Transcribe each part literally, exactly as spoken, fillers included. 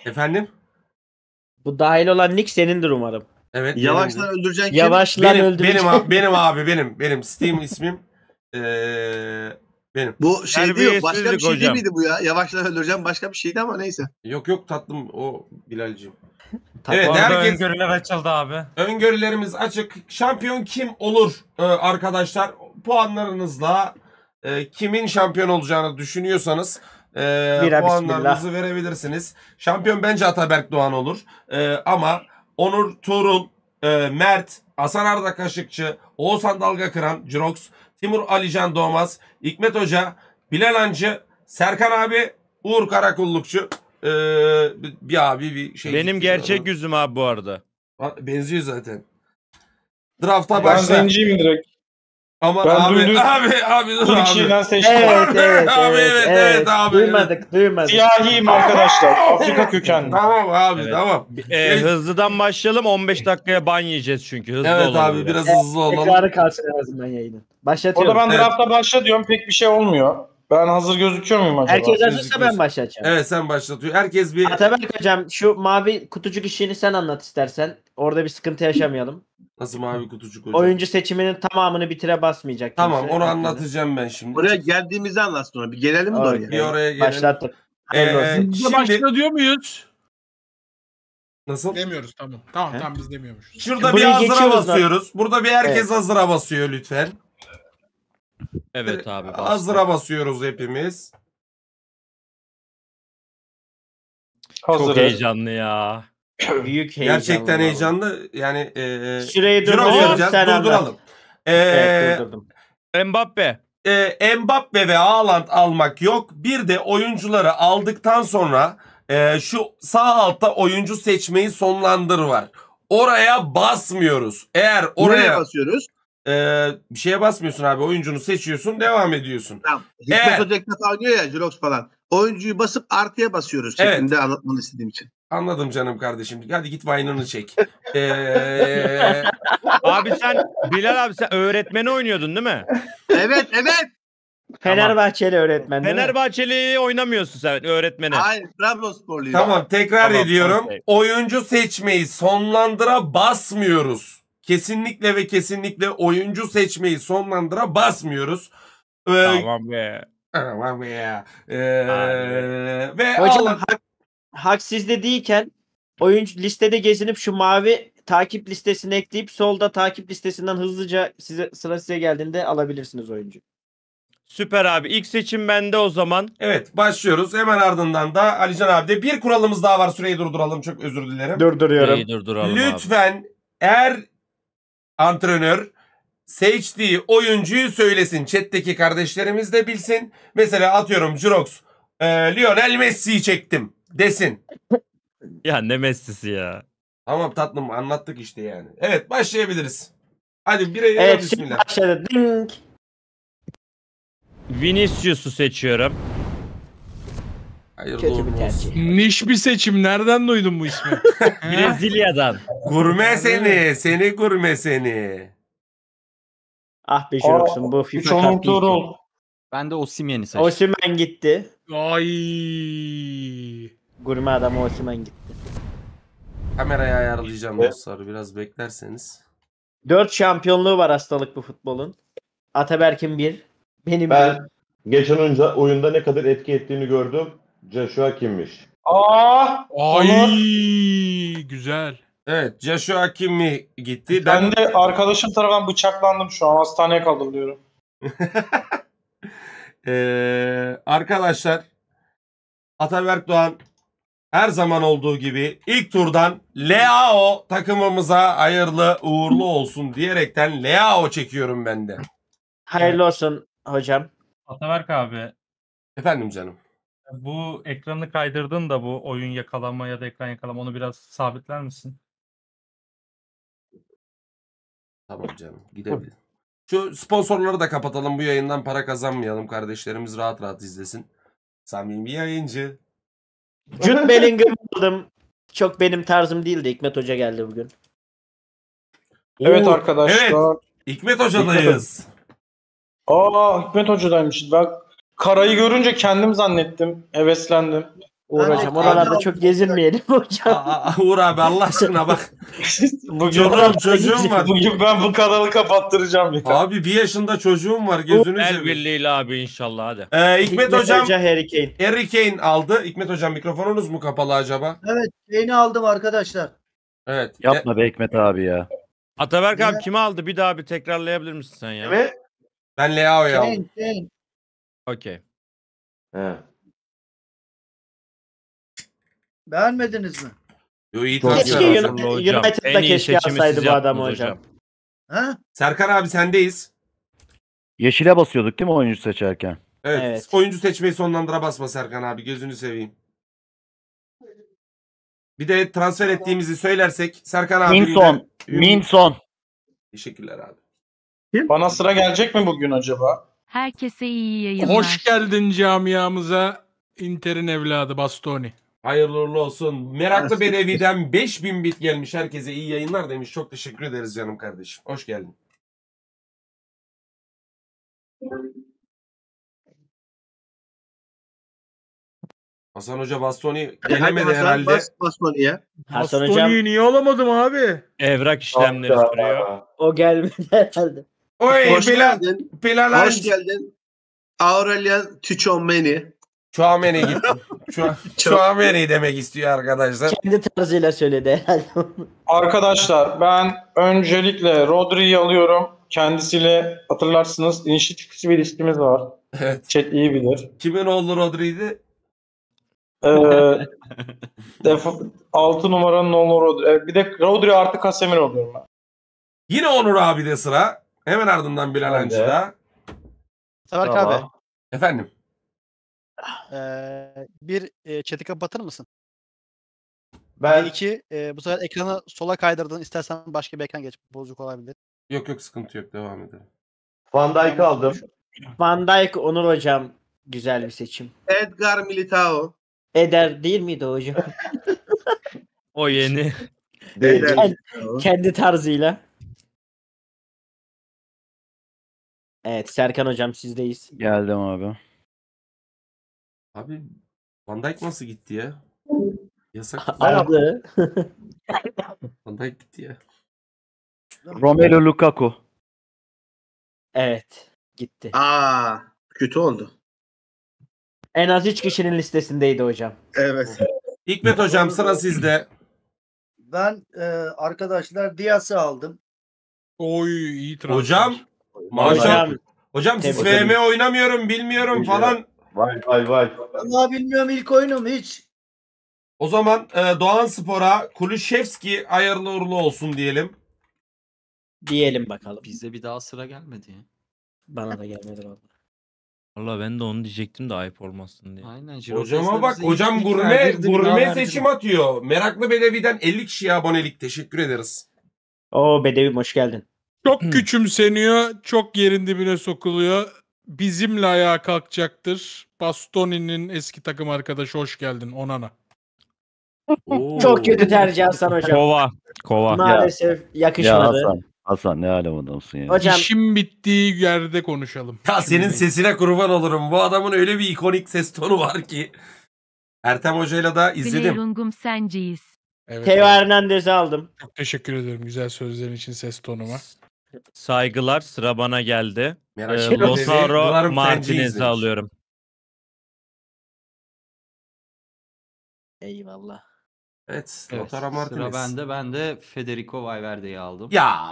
Efendim? Bu dahil olan nick senindir umarım. Evet. Yavaşlan öldüreceksin kim? Yavaşlan benim, öldüreceksin. benim, abi, benim abi benim. Benim Steam ismim. Ee, benim. Bu şey değil, başka bir şey hocam. değil miydi bu ya? Yavaşlan öldüreceğim başka bir şeydi ama neyse. Yok yok tatlım o Bilal'ciğim. Tabii. Evet, Orada herkes... öngörüler açıldı abi. Öngörülerimiz açık. Şampiyon kim olur ee, arkadaşlar? Puanlarınızla e, kimin şampiyon olacağını düşünüyorsanız e, puanlarınızı verebilirsiniz. Şampiyon bence Ataberk Doğan olur. E, ama Onur Tuğrul, e, Mert, Hasan Arda Kaşıkçı, Oğuzhan Dalga Kıran, Cirox, Timur Alican Doğmaz, Hikmet Hoca, Bilal Hancı, Serkan abi, Uğur Karakullukçu. Ee, bir abi bir şey. Benim gerçek yüzüm abi bu arada. Benziyor zaten. Draft'a Ben başla. zenciyim direkt. Ama ben abi, duydum. abi abi dur Bu abi. kişiden seçtim. Evet evet abi, evet, evet, evet, evet abi. Duymadık duymadık. Siyahiyim arkadaşlar. Afrika kökenli. Tamam abi Evet. tamam. Ee, hızlıdan başlayalım, on beş dakikaya ban yiyeceğiz çünkü. Hızlı Evet olalım abi biraz. biraz hızlı olalım. Tekrarı kalsın en azından yayının. Başlatıyorum. Orada ben Evet. drafta başla diyorum, pek bir şey olmuyor. Ben hazır gözüküyor muyum acaba? Herkes hazırsa Gözüküyorsun. ben başlatacağım. Evet sen başlatıyor. Herkes bir... Ataberk hocam şu mavi kutucuk işini sen anlat istersen. Orada bir sıkıntı yaşamayalım. Nasıl mavi kutucuk hocam? Oyuncu seçiminin tamamını bitire basmayacak. Tamam kimse. onu anlatacağım ben şimdi. Oraya geldiğimizde anlat sonra. Bir gelelim mi Okay. oraya? Bir oraya gelelim. Başlattık. Hayırlı Ee, olsun. şimdi... Başla diyor muyuz? Nasıl? Demiyoruz tamam. Tamam He? tamam biz demiyormuşuz. Şurada Burayı bir hazıra geçiyoruz lan. basıyoruz. Burada bir herkes Evet. hazıra basıyor lütfen. Evet abi. Bastım. Hazıra basıyoruz hepimiz. Hazır. Çok heyecanlı ya. Büyük heyecan. Gerçekten var. heyecanlı. Yani e, Süreyi Cirox durduruyorum yapacağız. sen anlat. Durduralım. Ee, Evet durdurdum. Mbappe. e, Mbappe ve Haaland almak yok. Bir de oyuncuları aldıktan sonra e, şu sağ altta oyuncu seçmeyi sonlandır var. Oraya basmıyoruz. Eğer Oraya oraya basıyoruz. e, bir şeye basmıyorsun abi. Oyuncunu seçiyorsun, devam ediyorsun. Tamam. Hikmet Eğer- Hoca ilk defa oynuyor ya Jirox falan. Oyuncuyu basıp artıya basıyoruz Evet. şeklinde anlatmanı istediğim için. Anladım canım kardeşim. Hadi git Vine'ını çek. Ee, Abi sen Bilal abi sen öğretmeni oynuyordun değil mi? Evet evet. Fenerbahçeli öğretmen değil mi? Fenerbahçeli oynamıyorsun sen öğretmeni. Hayır Trabzonsporluyum. tamam tekrar Tamam, ediyorum. okey. Oyuncu seçmeyi sonlandıra basmıyoruz. Kesinlikle ve kesinlikle oyuncu seçmeyi sonlandıra basmıyoruz. Ee, Tamam be. Tamam ya. Ee, Abi. ve Hocam Haaland- hak, hak sizde değilken oyuncu listede gezinip şu mavi takip listesine ekleyip solda takip listesinden hızlıca size sıra size geldiğinde alabilirsiniz oyuncu. Süper abi. İlk seçim bende o zaman. Evet başlıyoruz. Hemen ardından da Alican abi de bir kuralımız daha var. Süreyi durduralım. Çok özür dilerim. Durduruyorum. İyi durduralım abi. Lütfen eğer antrenör seçtiği oyuncuyu söylesin. Chat'teki kardeşlerimiz de bilsin. Mesela atıyorum Jirox e, Lionel Messi'yi çektim desin. Ya ne Messi'si ya. Tamam tatlım anlattık işte yani. Evet başlayabiliriz. Hadi bireye Evet şimdi bismillah. başladı. Ding. Vinicius'u seçiyorum. Hayırlı Kötü uğurlu bir olsun. tercih. Niş bir seçim. Nereden duydun bu ismi? Brezilya'dan. Gurme seni. Seni gurme seni. Ah be Jirox'un bu Üç FIFA onun kartı. Tuğrul. Ben de Osimhen'i seçtim. Osimhen gitti. Ay. Gurme adam Osimhen gitti. Kamerayı ayarlayacağım dostlar. Biraz beklerseniz. Dört şampiyonluğu var hastalık bu futbolun. Ataberk'in bir. Benim Ben geçen önce oyunda ne kadar etki ettiğini gördüm. Joshua kimmiş? Aa! Ay. Onur. Güzel. Evet Joshua Kimi gitti. Ben de arkadaşım tarafından bıçaklandım şu an. Hastaneye kaldırılıyorum. Ee, arkadaşlar Ataberk Doğan her zaman olduğu gibi ilk turdan Leao takımımıza hayırlı uğurlu olsun diyerekten Leao çekiyorum ben de. Hayırlı olsun hocam. Ataberk abi Efendim canım. bu ekranı kaydırdın da bu oyun yakalama ya da ekran yakalama onu biraz sabitler misin? Tamam canım gidebilir. Şu sponsorları da kapatalım, bu yayından para kazanmayalım, kardeşlerimiz rahat rahat izlesin. Samimi yayıncı. Jude Bellingham aldım. Çok benim tarzım değildi. Hikmet Hoca geldi bugün. Evet Oo, arkadaşlar. Evet. Hikmet Hoca'dayız. Aa Hikmet Hoca'daymış. Ben Karayı görünce kendim zannettim. Heveslendim. Uğur Ben hocam de- oralarda Ben- çok gezinmeyelim hocam. Aa, aa, Uğur abi Allah aşkına bak. Bugün, Çocuğum, çocuğum var. bugün ben bu kanalı kapattıracağım ya. Abi bir yaşında çocuğum var gözünü El seveyim. birliğiyle abi inşallah hadi. Ee, Hikmet, Hikmet hocam Hoca Harry Kane. Harry Kane aldı. Hikmet hocam mikrofonunuz mu kapalı acaba? Evet, yeni aldım arkadaşlar. Evet. Yapma be Hikmet abi ya. Ataberk Niye? abi kimi aldı? Bir daha bir tekrarlayabilir misin sen ya? Evet. Ben Leao'yu Kane, aldım. Kane. Okey. He. Beğenmediniz mi? Yo, iyi Çok transfer Keşke hocam. United- hocam. United'da En iyi keşke seçimi alsaydı siz bu adamı yaptınız hocam. Ha? Serkan abi sendeyiz. Yeşile basıyorduk değil mi oyuncu seçerken? Evet. Evet. Oyuncu seçmeyi sonlandıra basma Serkan abi. Gözünü seveyim. Bir de transfer ettiğimizi söylersek Serkan abi. Minson. Minson. Teşekkürler abi. Bana sıra gelecek mi bugün acaba? Herkese iyi yayınlar. Hoş geldin camiamıza. Inter'in evladı Bastoni. Hayırlı uğurlu olsun. Meraklı Bedevi'den beş bin bit gelmiş. Herkese iyi yayınlar demiş. Çok teşekkür ederiz canım kardeşim. Hoş geldin. Hasan Hoca Bastoni Hadi gelemedi Hasan, herhalde. bas, bas onu ya. Hasan hocam Bastoni'yi niye alamadım abi? Evrak işlemleri sürüyor. o gelmedi herhalde. Oy Hoş Bilal. geldin. Bilal Hoş geldin. Aurelian Tchouameni. Chouameni gitti. Chou- Chouameni demek istiyor arkadaşlar. Kendi tarzıyla söyledi herhalde. Arkadaşlar ben öncelikle Rodri'yi alıyorum. Kendisiyle hatırlarsınız inişli bir ilişkimiz var. Evet. Chat iyi bilir. Kimin oğlu Rodri'ydi? Ee, def- altı numaranın oğlu Rodri. Ee, bir de Rodri artı Casemiro oluyorum ben. Yine Onur abi de sıra. Hemen ardından Bilal Ben de. Hancı'da. Taberk Tamam. abi. Efendim. Ee, bir e, chat'i kapatır mısın? Ben Bir iki e, bu sefer ekranı sola kaydırdın. İstersen başka bir ekran geç. Bozuk olabilir. Yok yok sıkıntı yok. Devam edelim. Van Dijk'ı aldım. Van Dijk Onur hocam güzel bir seçim. Edgar Militao. Eder değil miydi o hocam? O yeni. Değil. Eder Kendi, Militao. kendi tarzıyla. Evet Serkan hocam sizdeyiz. Geldim abi. Abi Van Dijk nasıl gitti ya? Yasak. Aldı. Van Dijk gitti ya. Romelu Lukaku. Evet gitti. Aa, kötü oldu. En az üç kişinin listesindeydi hocam. Evet. Hikmet hocam sıra sizde. Ben e, arkadaşlar Diaz'ı aldım. Oy iyi transfer. Hocam maşallah. Hocam Hocam siz Tebrik F M oynamıyorum bilmiyorum Hocam. falan. Vay vay vay. Ama bilmiyorum ilk oyunum hiç. O zaman e, Doğan Spor'a Kulüşevski hayırlı uğurlu olsun diyelim. diyelim bakalım. Bize bir daha sıra gelmedi ya. Bana da gelmedi valla. Valla ben de onu diyecektim de ayıp olmasın diye. Aynen. Hocama bak hocam gurme gurme seçim atıyor. Meraklı Bedevi'den elli kişiye abonelik teşekkür ederiz. Oo Bedevim hoş geldin. Çok küçümseniyor. Çok yerin dibine sokuluyor. Bizimle ayağa kalkacaktır. Bastoni'nin eski takım arkadaşı hoş geldin Onana. Oo. Çok kötü tercih Hasan hocam. Kova. Kova. Maalesef Ya yakışmadı. Hasan. Hasan ne alem adamsın ya. Hocam İşim bittiği yerde konuşalım. Ya senin sesine kurban olurum. Bu adamın öyle bir ikonik ses tonu var ki. Ertem Hoca'yla da izledim. Gleyrungum senceyiz. Evet, Teo evet. Hernandez'i aldım. Çok teşekkür ederim güzel sözlerin için ses tonuma. Saygılar sıra bana geldi. Merak Ee, etme. Lautaro Umarım Martinez'i izlemiş. alıyorum. Eyvallah. Evet. Lautaro Martinez. Ben de Federico Valverde'yi aldım. Ya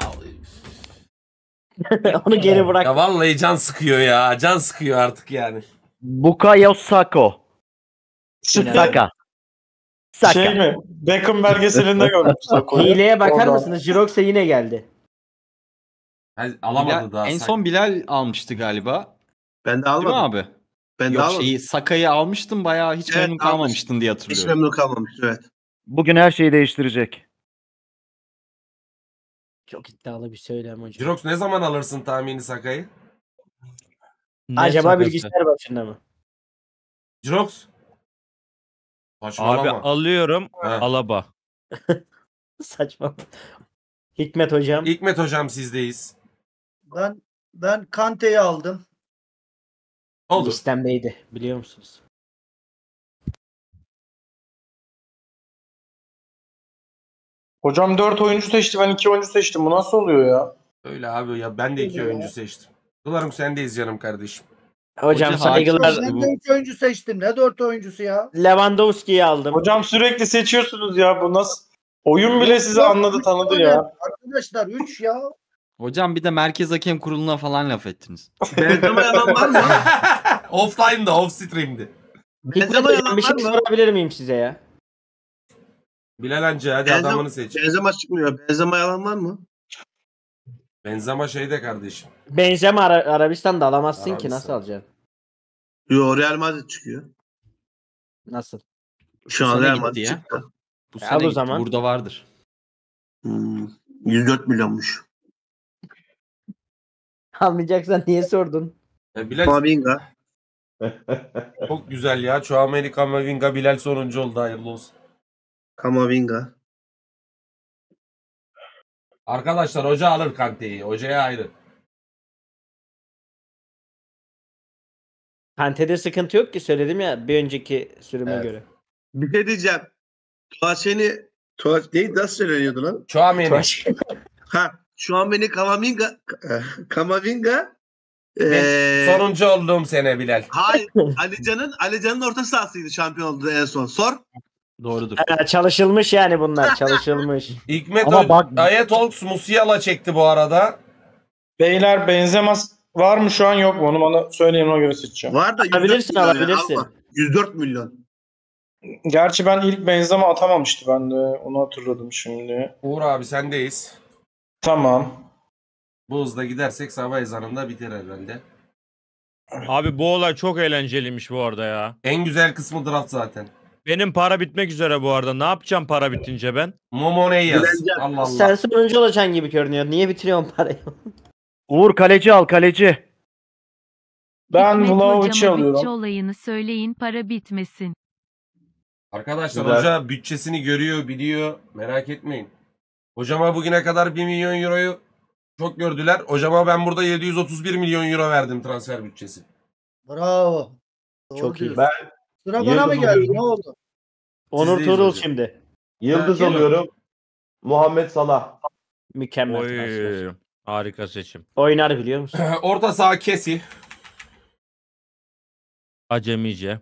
Onu geri bırak. ya vallahi can sıkıyor ya. Can sıkıyor artık yani. Bukayo Sako. Saka. Saka. Şey mi? Beckham belgeselinde görmüşler. Hileye bakar Oradan. mısınız? Jirox'a yine geldi. Yani alamadı daha. en sanki. son Bilal almıştı galiba. Ben de Değil mi almadım. abi? Ben de Yok almadım. şeyi Saka'yı almıştım bayağı hiç Evet, memnun almış. kalmamıştın diye Hiç hatırlıyorum. memnun kalmamış. Evet. Bugün her şeyi değiştirecek. Çok iddialı bir söylem hocam. Jirox ne zaman alırsın tahmini Sakay'ı? Ne Acaba sakası? bilgisayar başında mı? Jirox? Abi Saçmalama. alıyorum Ha. Alaba. Saçma. Hikmet hocam. Hikmet hocam sizdeyiz. Ben ben Kante'yi aldım. Olur. Listemdeydi biliyor musunuz? Hocam dört oyuncu seçti. Ben iki oyuncu seçtim. Bu nasıl oluyor ya? Öyle abi ya ben de iki oyuncu seçtim. Dolarım sendeyiz canım kardeşim. Hocam Hoca saygılar. hakim- Ben de üç oyuncu seçtim. Ne dört oyuncusu ya? Lewandowski'yi aldım. Hocam sürekli seçiyorsunuz ya. Bu nasıl? Oyun bile sizi anladı Üç tanıdı tane. ya. Arkadaşlar üç ya. Hocam bir de Merkez Hakem Kurulu'na falan laf ettiniz. Benzema yalan var mı? Offline'da, off stream'di. Hikmet Benzema hocam yalan bir şey var mı? sorabilir miyim size ya? Bilal Hancı hadi Benzema- adamını seç. Benzema çıkmıyor. Benzema yalan var mı? Benzema şeyde kardeşim. Benzema Ara- Arabistan'da alamazsın ki Arabistan. nasıl alacaksın? Yo, Real Madrid çıkıyor. Nasıl? Şu Bu an sene Real gitti Madrid ya. çıktı. Bu E, al sene o gitti, zaman. burada vardır. Hmm, yüz dört milyonmuş. Almayacaksan niye sordun? E, Bilal Kamavinga. çok güzel ya. Chouameni, Camavinga, Bilal sonuncu oldu. Hayırlı olsun. Kamavinga. Arkadaşlar hoca alır Kante'yi. Hocaya ayrı. Kante'de sıkıntı yok ki söyledim ya bir önceki sürüme Evet. göre. Bir şey diyeceğim. Tuğaçeni Tuğaç neydi? Nasıl söyleniyordu lan? Chouameni. Ha, şu an beni Kamavinga Kamavinga Ben eee sonuncu olduğum sene Bilal. hayır, Alican'ın Alican'ın orta sahasıydı şampiyon oldu en son. Sor. Doğrudur. Ha, çalışılmış yani bunlar çalışılmış. Hikmet Ama Ama bak- Ayetolks Musiala çekti bu arada. Beyler Benzema var mı şu an yok mu? Onu bana söyleyin ona göre seçeceğim. Var da yüz dört Alabilirsin, milyon ya, alabilirsin. alma. yüz dört milyon. Gerçi ben ilk Benzema atamamıştı ben de. Onu hatırladım şimdi. Uğur abi sendeyiz. Tamam. Bu hızla gidersek sabah ezanında biter herhalde. Abi bu olay çok eğlenceliymiş bu arada ya. En güzel kısmı draft zaten. Benim para bitmek üzere bu arada. Ne yapacağım para bitince ben? Momone'yi yaz. Dilenci. Allah Allah. Sen sonuncu olacaksın gibi görünüyor. Niye bitiriyorsun parayı? Uğur kaleci al kaleci. Ben Hikmet Vlahovic'i hocama bütçe alıyorum. olayını söyleyin para bitmesin. Arkadaşlar Güzel. hoca bütçesini görüyor, biliyor. Merak etmeyin. Hocama bugüne kadar bir milyon euroyu çok gördüler. Hocama ben burada yedi yüz otuz bir milyon euro verdim transfer bütçesi. Bravo. Doğru Çok iyi. diyorsun. Ben Sıra bana mı Yıldız geldi? alıyorum. Ne oldu? Onur Sizdeyiz Tuğrul hocam. şimdi. Yıldız Ha, alıyorum. Muhammed Salah. Mükemmel transfer. Oy. Harika seçim. Oynar biliyor musun? Orta saha Kesi. Acemice.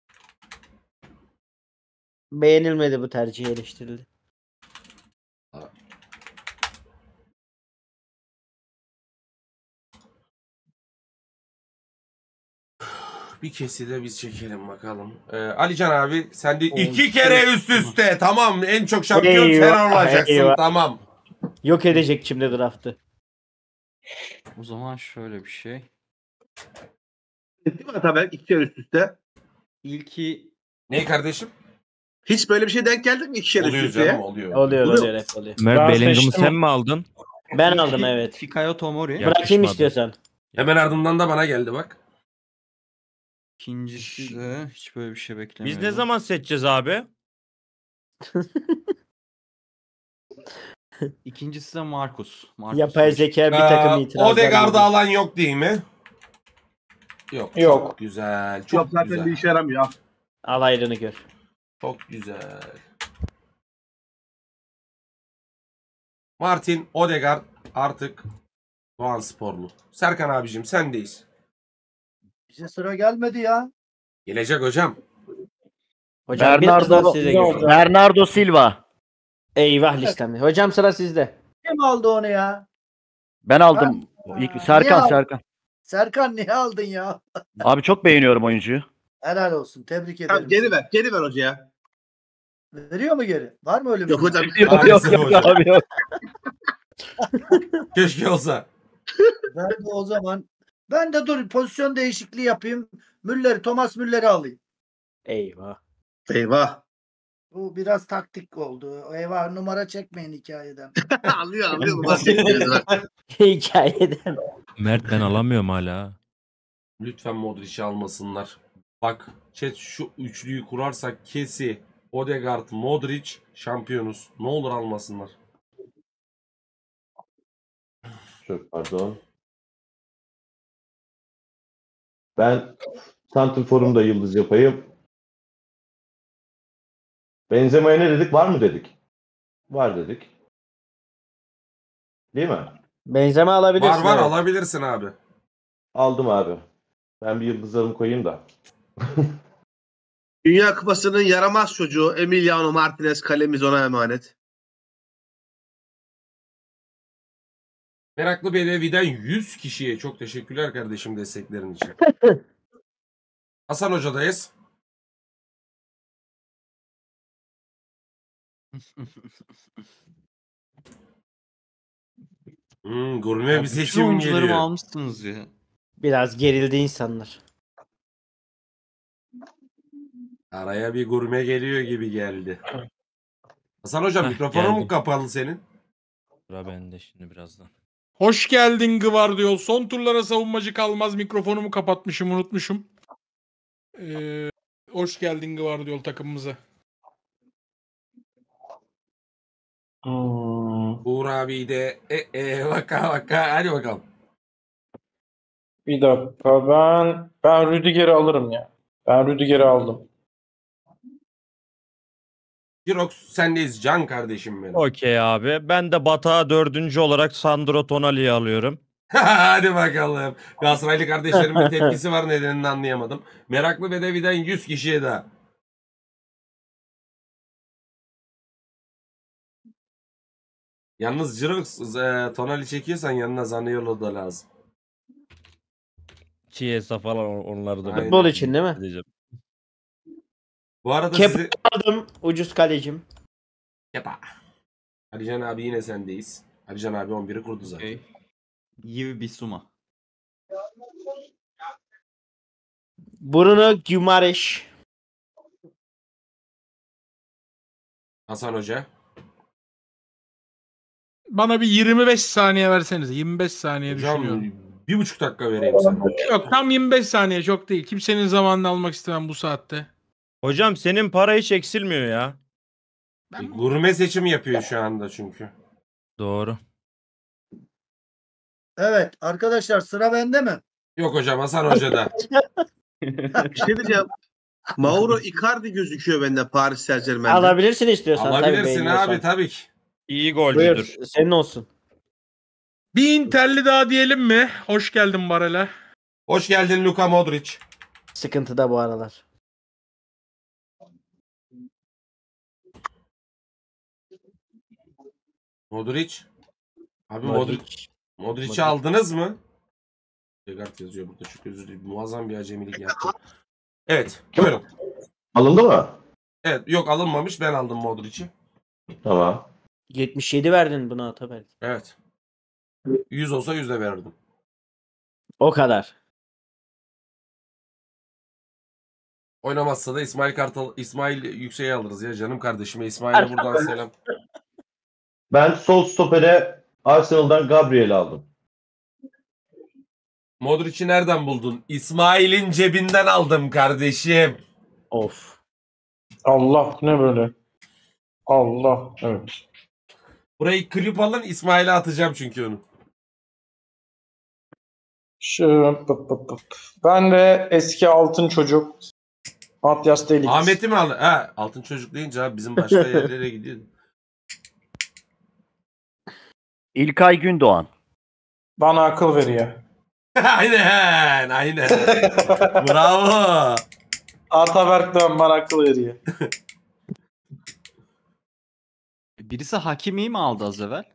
Beğenilmedi bu tercih eleştirildi. Bir Kesi de biz çekelim bakalım. Ee, Alican abi sen de iki kere üst üste. Tamam en çok şampiyon Eyvah, sen olacaksın. eyvah. Tamam. Yok edecek şimdi draftı. O zaman şöyle bir şey. Değil mi Atabek? İki kere üst üste. İlki Ne kardeşim? Hiç böyle bir şey denk geldi mi? İki kere üst Oluyor üste. canım oluyor. Oluyor Oluyor. oluyor hep oluyor. Mert Ben Bellingham'ı seçtim. sen mi aldın? Ben aldım evet. Fikayo Tomori. Ya. Bırakayım Yakışmadı. istiyorsan. Hemen ardından da bana geldi bak. İkincisi de hiç böyle bir şey Biz beklemiyordum. ne zaman seçeceğiz abi? İkincisi de Marcus. Marcus Yapay seçtim. zeka bir takım Ee, itirazlar. Odegaard'ı geldi. alan yok değil mi? Yok. Yok. Çok güzel. Çok Çok zaten güzel. bir işe yaramıyor. Al ayrını gör. Çok güzel. Martin Odegaard artık Doğan Sporlu. Serkan abicim sendeyiz. Bize sıra gelmedi ya. Gelecek hocam. Hocam Bernardo- birazdan size geliyor. Bernardo Silva. Eyvah listemde. Hocam sıra sizde. Kim aldı onu ya? Ben aldım. Ha, İlk- niye Serkan aldın? Serkan. Serkan niye aldın ya? Abi çok beğeniyorum oyuncuyu. Helal olsun. Tebrik ederim. Tamam, geri ver. Geri ver hocaya. Veriyor mu geri? Var mı öyle bir Yok şey? hocam. Yok yok Maalesef yok hocam. abi yok. Keşke olsa. Ben de o zaman ben de dur pozisyon değişikliği yapayım. Müller, Thomas Müller'i alayım. Eyvah. Eyvah. Bu biraz taktik oldu. Eyvah numara çekmeyin hikayeden. Anlıyor anlıyor. Bahsediyoruz. Hikayeden. Mert ben alamıyorum hala. Lütfen Modric'i almasınlar. Bak chat şu üçlüyü kurarsak Kesi, Odegaard, Modric şampiyonuz. Ne olur almasınlar. Çok pardon. Ben Santrfor'umda yıldız yapayım. Benzema'ya ne dedik? Var mı dedik? Var dedik. Değil mi? Benzeme alabilirsin. Var var evet. alabilirsin abi. Aldım abi. Ben bir yıldızlarımı koyayım da. Dünya Kupası'nın yaramaz çocuğu Emiliano Martinez, kalemiz ona emanet. Meraklı Bedevi'den yüz kişiye çok teşekkürler kardeşim desteklerin için. Hasan Hoca'dayız. Hmm, gurme Ya bir bütün seçim oyuncularımı geliyor. almışsınız ya. Biraz gerildi insanlar. Araya bir gurme geliyor gibi geldi. Hasan Hocam Heh, mikrofonun mu geldim. kapalı senin? Sıra bende şimdi birazdan. Hoş geldin Gvardiol. Son turlara savunmacı kalmaz. Mikrofonumu kapatmışım, unutmuşum. Ee, hoş geldin Gvardiol takımımıza. Hmm, Uğur abi de e, e, vaka vaka hadi bakalım. bir dakika ben ben Rüdiger'i alırım ya. Ben Rüdiger'i aldım. Jirox sendeyiz can kardeşim benim. Okey abi. Ben de Batağa dördüncü olarak Sandro Tonali'yi alıyorum. Hadi bakalım. Galatasaraylı kardeşlerimin tepkisi var, nedenini anlayamadım. Meraklı Bedevi'den yüz kişiye daha. Yalnız Jirox e, Tonali çekiyorsan yanına Zaniolo da lazım. Chiesa falan onları da. Aynen. Futbol için değil mi? Diyeceğim. Bu arada Kep sizi... aldım. Ucuz kalecim. Kepa. Alican abi yine sendeyiz. Alican abi on biri kurdu zaten. Okay. Yiv Bisuma. Bruno Guimaraes. Hasan Hoca. Bana bir yirmi beş saniye versenize. yirmi beş saniye Hocam düşünüyorum. bir buçuk dakika vereyim sana. Yok, tam yirmi beş saniye çok değil. Kimsenin zamanını almak istemem bu saatte. Hocam senin para hiç eksilmiyor ya. Ben Gurme seçim yapıyor şu anda çünkü. Doğru. Evet arkadaşlar, sıra bende mi? Yok hocam, Hasan Hoca'da. Bir şey diyeceğim. Mauro Icardi gözüküyor bende Paris Saint Germain'de. Alabilirsin istiyorsan. tabii Alabilirsin beğeniyorsan. abi tabii ki. İyi golcüdür. Buyur, senin olsun. bir Inter'li daha diyelim mi? Hoş geldin Barela. Hoş geldin Luka Modric. Sıkıntıda bu aralar. Modric. Abi Modric. Modric. Modric'i Modric. aldınız mı? Degart yazıyor burada, çok özür dilerim. Muazzam bir acemilik yaptım. Evet, buyurun. Alındı mı? Evet, yok alınmamış, ben aldım Modric'i. Tamam. yetmiş yedi verdin buna Ataberk. Evet. yüz olsa yüz de verirdim. O kadar. Oynamazsa da İsmail Kartal, İsmail Yüksek'i alırız ya canım kardeşime. İsmail'e buradan selam. Ben sol stopere Arsenal'dan Gabriel'i aldım. Modric'i nereden buldun? İsmail'in cebinden aldım kardeşim. Of. Allah, ne böyle? Allah, evet. Burayı klip alın, İsmail'e atacağım çünkü onu. Şu, pıp pıp pıp. Ben de eski altın çocuk Matyas Delik. Ahmet'i mi aldın? Ha, altın çocuk deyince abi bizim başka yerlere gidiyor. İlkay Gündoğan. Bana akıl veriyor. Aynen, aynen. Bravo. Ataberk'ten bana akıl veriyor. Birisi Hakimi mi aldı az evvel?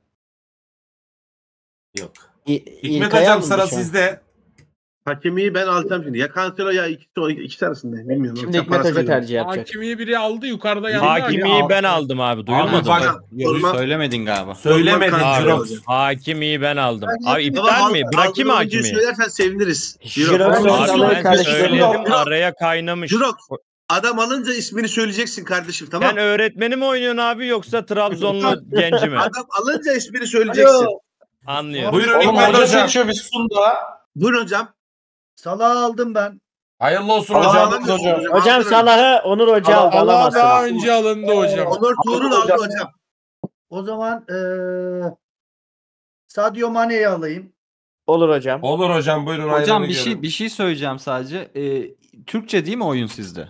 Yok. İ- Hikmet İlkay hocam alındı sıra şu an. sizde. Hakemiyi ben alacağım şimdi. Ya Cancelo ya ikisi, ikisi arasında. Bilmiyorum. Şimdi Alacağım, Hikmet parasını Hoca veriyorum. tercih yapacak. Hakimiyi biri aldı, yukarıda yanında. Hakimi'yi ben aldım abi. Duyulmadı bak- mı? Yok, Olmaz. Söylemedin galiba. Söylemedin Olmaz Abi, Jirox. Hakimi'yi ben aldım. Ben- Abi Ama iptal al- mi? Bırakayım mı aldığın oyuncuyu Hakimi'yi? söylersen seviniriz. Jirox Jirox. olsun. Abi Ortalığı ben karıştırma. söyledim, araya kaynamış. Jirox. Adam alınca ismini söyleyeceksin kardeşim, tamam? Sen öğretmeni mi oynuyorsun abi yoksa Trabzonlu genci mi? Adam alınca ismini söyleyeceksin. Alo. Anlıyorum. Buyurun Oğlum Hikmet hoca hocam. seçiyor, biz Funda. Buyurun hocam. Salah'ı aldım ben. Hayırlı olsun Allah hocam. alamıyorsun hocam. Hocam Aldın. Salah'ı Onur Hoca Allah, aldı. Allah daha Alamazsınız. önce alındı hocam. Onur Tuğrul aldı hocam. O zaman eee Sadio Mane'yi alayım. Olur hocam. Olur hocam, buyurun. Hocam ayranı bir görün. şey bir şey söyleyeceğim sadece. Ee, Türkçe değil mi oyun sizde?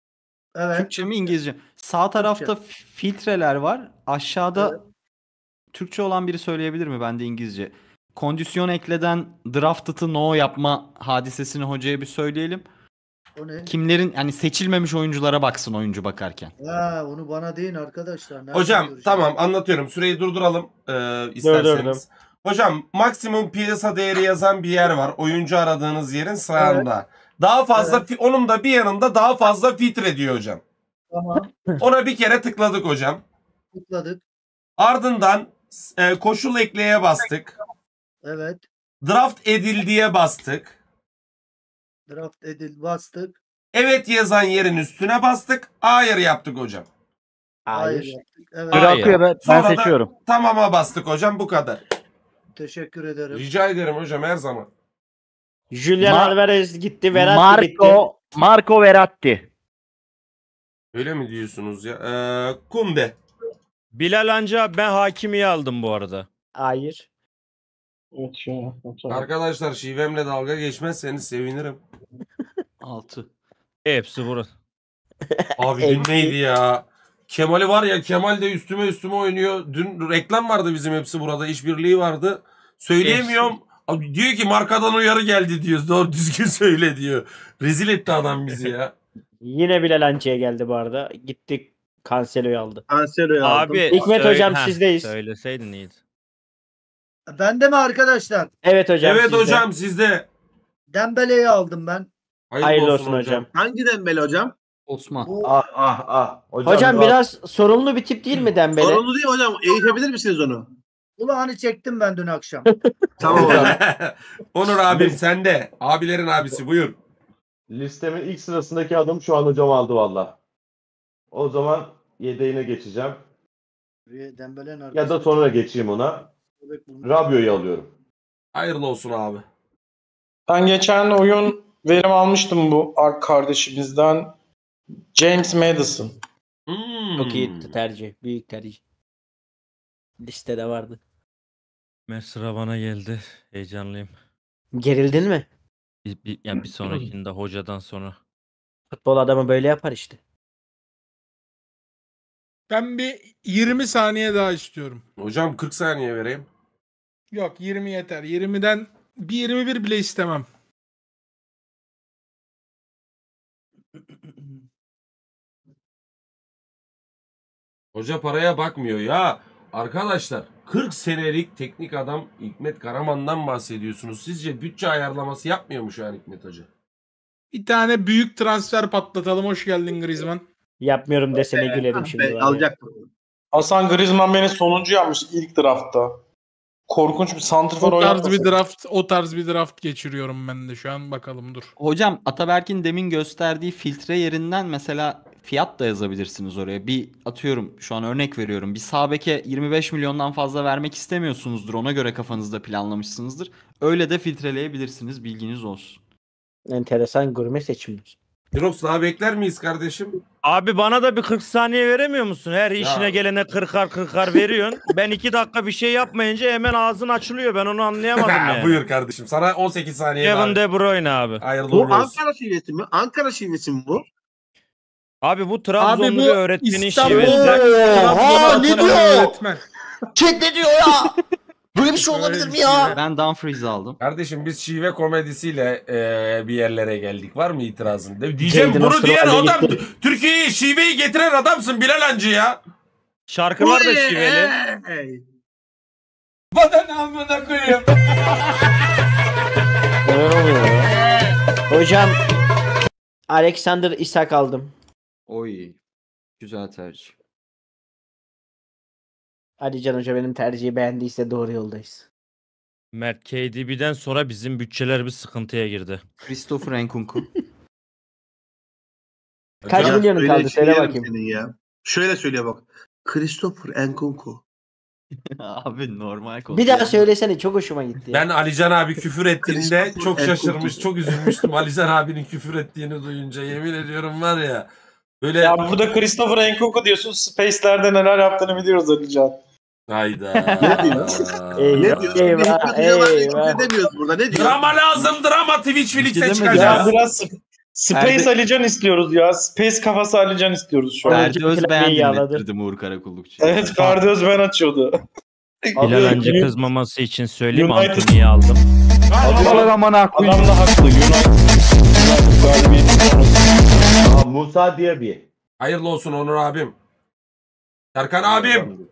Evet. Türkçe mi İngilizce? Sağ tarafta f- filtreler var. Aşağıda Türkçe olan biri söyleyebilir mi? Ben de İngilizce. Kondisyon ekleden drafted'ı no yapma hadisesini hocaya bir söyleyelim. O ne? Kimlerin yani seçilmemiş oyunculara baksın oyuncu bakarken. Ha, onu bana deyin arkadaşlar. Nereden Hocam göreceğim? tamam anlatıyorum. Süreyi durduralım e, isterseniz. Hocam maksimum piyasa değeri yazan bir yer var. Oyuncu aradığınız yerin sağında. Daha fazla Evet. fi- onun da bir yanında daha fazla filtre diyor hocam. Tamam. Ona bir kere tıkladık hocam. Tıkladık. Ardından e, koşul ekleye bastık. Evet. Draft edildiye bastık. Draft edil bastık. Evet yazan yerin üstüne bastık. Hayır yaptık hocam. Hayır. Hayır. yaptık. Evet. Bırakıyor ben, ben Sonra da seçiyorum. tamama bastık hocam, bu kadar. Teşekkür ederim. Rica ederim hocam, her zaman. Julian Ma- Alvarez gitti. Verratti gitti. Marco Marco Verratti. Öyle mi diyorsunuz ya? Ee, Kunde. Bilal Anca, ben Hakimi'yi aldım bu arada. Hayır. Evet ya. Tamam. Arkadaşlar şivemle dalga geçmezseniz sevinirim. altı. Hepsi burası. Abi dün Eksi. neydi ya? Kemal'i var ya, Kemal de üstüme üstüme oynuyor. Dün reklam vardı bizim, hepsi burada işbirliği vardı. Söyleyemiyorum. Abi diyor ki markadan uyarı geldi diyor. Doğru düzgün söyle diyor. Rezil etti adam bizi ya. Yine Bilal Hancı'ya geldi bu arada. Gittik. Cancelo'yu aldı. Cancelo'yu aldım. Abi Hikmet söyle- hocam, Heh, sizdeyiz. Söyleseydin iyiydi. Bende mi arkadaşlar? Evet hocam. Evet sizde. hocam, sizde. Dembele'yi aldım ben. Hayırlı, Hayırlı olsun, olsun hocam. Hangi Dembele hocam? Osman. Bu Ah ah ah. Hocam bak- biraz sorunlu bir tip değil mi Dembele? Sorunlu değil mi hocam? Eğitebilir misiniz onu? kulağını çektim ben dün akşam. Tamam hocam. Onur abim sende. Abilerin abisi, buyur. Listemin ilk sırasındaki adım şu an hocam aldı valla. O zaman yedeğine geçeceğim. Dembele'nin Ya arkasında da sonra geçeyim ona. bebek bulmuş. Rabiot'u alıyorum. Hayırlı olsun abi. Ben geçen oyun verim almıştım bu ar- kardeşimizden. James Madison. Hmm. Çok iyi tercih. Büyük tercih. Listede vardı. Mer sıra bana geldi. Heyecanlıyım. Gerildin mi? Bir, bir, yani bir sonrakinde hocadan sonra. Futbol adamı böyle yapar işte. Ben bir yirmi saniye daha istiyorum. Hocam kırk saniye vereyim. Yok, yirmi yeter. yirmiden bir yirmi bir bile istemem. Hoca paraya bakmıyor ya. Arkadaşlar kırk senelik teknik adam Hikmet Karaman'dan bahsediyorsunuz. Sizce bütçe ayarlaması yapmıyor mu şu an Hikmet Hoca? Bir tane büyük transfer patlatalım. Hoş geldin Griezmann. Yapmıyorum desene gülerim şimdi. Ben var ya. alacaktım. Hasan Griezmann beni sonuncu yapmış ilk draftta. Korkunç bir santrfor O tarz oynatmasın. bir draft, o tarz bir draft geçiriyorum ben de şu an. Bakalım dur. Hocam Ataberk'in demin gösterdiği filtre yerinden mesela fiyat da yazabilirsiniz oraya. Bir atıyorum şu an örnek veriyorum. Bir sağ beke yirmi beş milyondan fazla vermek istemiyorsunuzdur. Ona göre kafanızda planlamışsınızdır. Öyle de filtreleyebilirsiniz. Bilginiz olsun. Enteresan gurme seçimler. Drops daha bekler miyiz kardeşim? Abi bana da bir kırk saniye veremiyor musun? Her işine gelene kırkar kırkar veriyorsun. Ben iki dakika bir şey yapmayınca hemen ağzın açılıyor. Ben onu anlayamadım yani. Buyur kardeşim. Sana on sekiz saniye Kevin daha. De Bruyne abi. Hayırlı Bu uğurlu olsun. Ankara şivesi mi? Ankara şivesi mi bu? Abi bu Trabzonlu Abi bu bir öğretmenin İstanbul'da şivesi. Trabzon'a ne atanan diyor? öğretmen. Chat ne diyor ya? Böyle bir şey olabilir mi ya? Ben Dumfries'i aldım. Kardeşim biz şive komedisiyle e, bir yerlere geldik. Var mı itirazın? De- Diyeceğim Jadon bunu diyen Osterwald'e adam gitti. Türkiye'ye şiveyi getiren adamsın Bilal Hancı ya. Şarkı var da şiveli. Hey! Hocam Alexander Isak aldım. Oy. Güzel tercih. Ali Can Hoca benim tercihi beğendiyse doğru yoldayız. Mert K D B'den sonra bizim bütçeler bir sıkıntıya girdi. Christopher Nkunku. Kaç Hocam, milyonun Öyle kaldı söyle yerim bakayım. senin ya. Şöyle söylüyor bak. Christopher Nkunku. Abi normal konu. Bir daha söylesene, çok hoşuma gitti. ya. Ben Alican abi küfür ettiğinde Christopher çok Nkunku. şaşırmış, çok üzülmüştüm. Alican abinin küfür ettiğini duyunca, yemin ediyorum var ya. Böyle Ya burada Christopher Nkunku diyorsun. Space'lerde neler yaptığını biliyoruz Alican. hayda. Ne diyor? Eyvah, Ne diyor? eyvah, Hikmet Hoca var, eyvah. Hikmet demiyoruz burada. Ne diyor? Drama lazım, drama Twitch Felix'e demedi Ya çıkacağız. biraz Space Erde- Alican istiyoruz ya. Space kafası Alican istiyoruz şu an. Ferdi Özbeğen Klavyeyi yağladı. dinlettirdi Uğur Karakullukçu. Evet Ferdi Özben açıyordu. Bilal anca kızmaması için söyleyeyim United- Antony'yi aldım. Alıyorlar amına koyayım. Adam da haklı. United. United galibiyeti sonrası. Aa, Musa Diaby. Hayırlı olsun Onur abim. Serkan abim.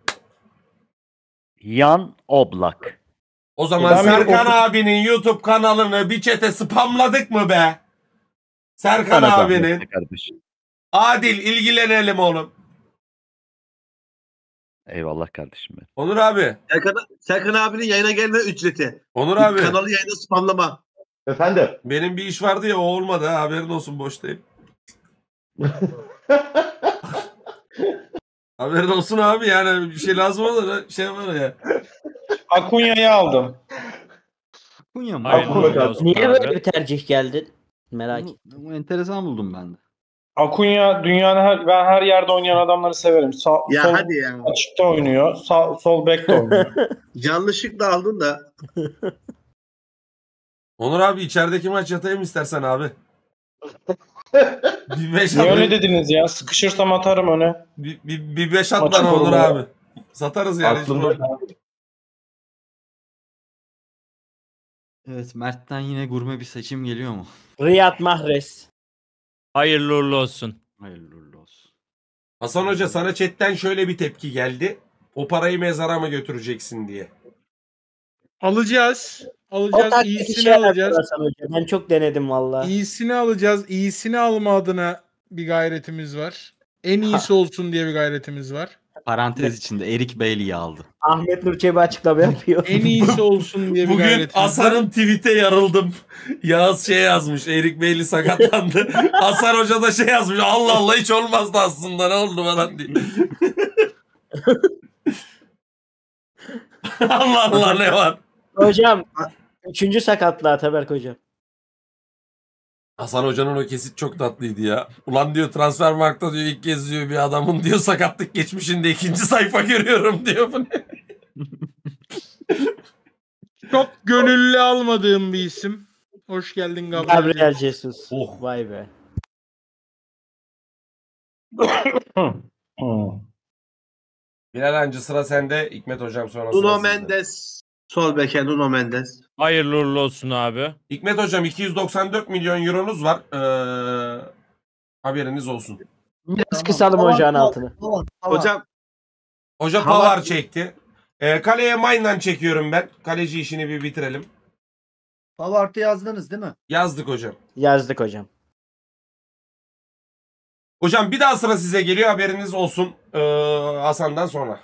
Yan Oblak. O zaman Ben bir Serkan oku- abinin YouTube kanalını bir çete spamladık mı be? Serkan Sana zahmet abinin. be kardeşim. Adil ilgilenelim oğlum. Eyvallah kardeşim benim. Onur abi. Serkan, Serkan abinin yayına gelme ücreti. Onur abi. Kanalı yayında spamlama. Efendim. Benim bir iş vardı ya o olmadı ha, haberin olsun, boştayım. Haberin olsun abi, yani bir şey lazım olur da şey var ya. Akunya'yı aldım. Akunya mı? Hayırlı Akunya. olsun Niye abi. böyle bir tercih geldi? Merak ettim. Bunu, bunu enteresan buldum ben de. Akunya dünyanın her ben her yerde oynayan adamları severim. Sağ, Ya sol hadi ya. açıkta oynuyor. Sağ, sol bek de oynuyor. Yanlışlıkla aldın da. Onur abi içerideki maç yatayım istersen abi. Bir beş Niye at. öyle dediniz ya? Sıkışırsam atarım öne. Bir, bir, bir beş at Maçı bana Onur korumaya. abi. Satarız yani. hiç Aklımda- problem. Evet, Mert'ten yine gurme bir seçim geliyor mu? Riyad Mahrez. Hayırlı uğurlu olsun. Hayırlı uğurlu olsun. Hasan Hoca, sana chatten şöyle bir tepki geldi. O parayı mezara mı götüreceksin diye. Alacağız. O Alacağız. taktik İyisini işe yarar alacağız. Hasan Hoca. Ben çok denedim valla. İyisini alacağız. İyisini alma adına bir gayretimiz var. En iyisi olsun diye bir gayretimiz var. Parantez içinde Erik Bailey'i aldı. Ahmet Nur Çebi açıklama yapıyor. En iyisi olsun diye bir Bugün gayretimiz var. Hasan'ın tweet'e yarıldım. Yağız şey yazmış. Erik Beyli sakatlandı. Hasan Hoca da şey yazmış. Allah Allah hiç olmazdı aslında, ne oldu falan diye. Allah Allah ne var? Hocam. Üçüncü sakatlığı Ataberk hocam. Hasan Hoca'nın o kesit çok tatlıydı ya. Ulan diyor Transfermarkt'ta diyor ilk kez diyor bir adamın diyor sakatlık geçmişinde ikinci sayfa görüyorum diyor. Bu ne? Çok gönüllü almadığım bir isim. Hoş geldin Gabriel. Gabriel Jesus. Oh. Vay be. Bilal Hancı, sıra sende. Hikmet Hocam sonra Nuno sıra sizde. Mendes. Sol beke Nuno Mendes. Hayırlı uğurlu olsun abi. Hikmet Hocam iki yüz doksan dört milyon euronuz var. Ee, haberiniz olsun. Biraz Tamam. kısalım Tamam, ocağın tamam, altını. tamam, tamam. Hocam Hoca Hava- Pavar çekti. Ee, kaleye Main'dan çekiyorum ben. Kaleci işini bir bitirelim. Pavart'ı yazdınız değil mi? Yazdık hocam. Yazdık hocam. Hocam bir daha sıra size geliyor, haberiniz olsun. Ee, Hasan'dan sonra.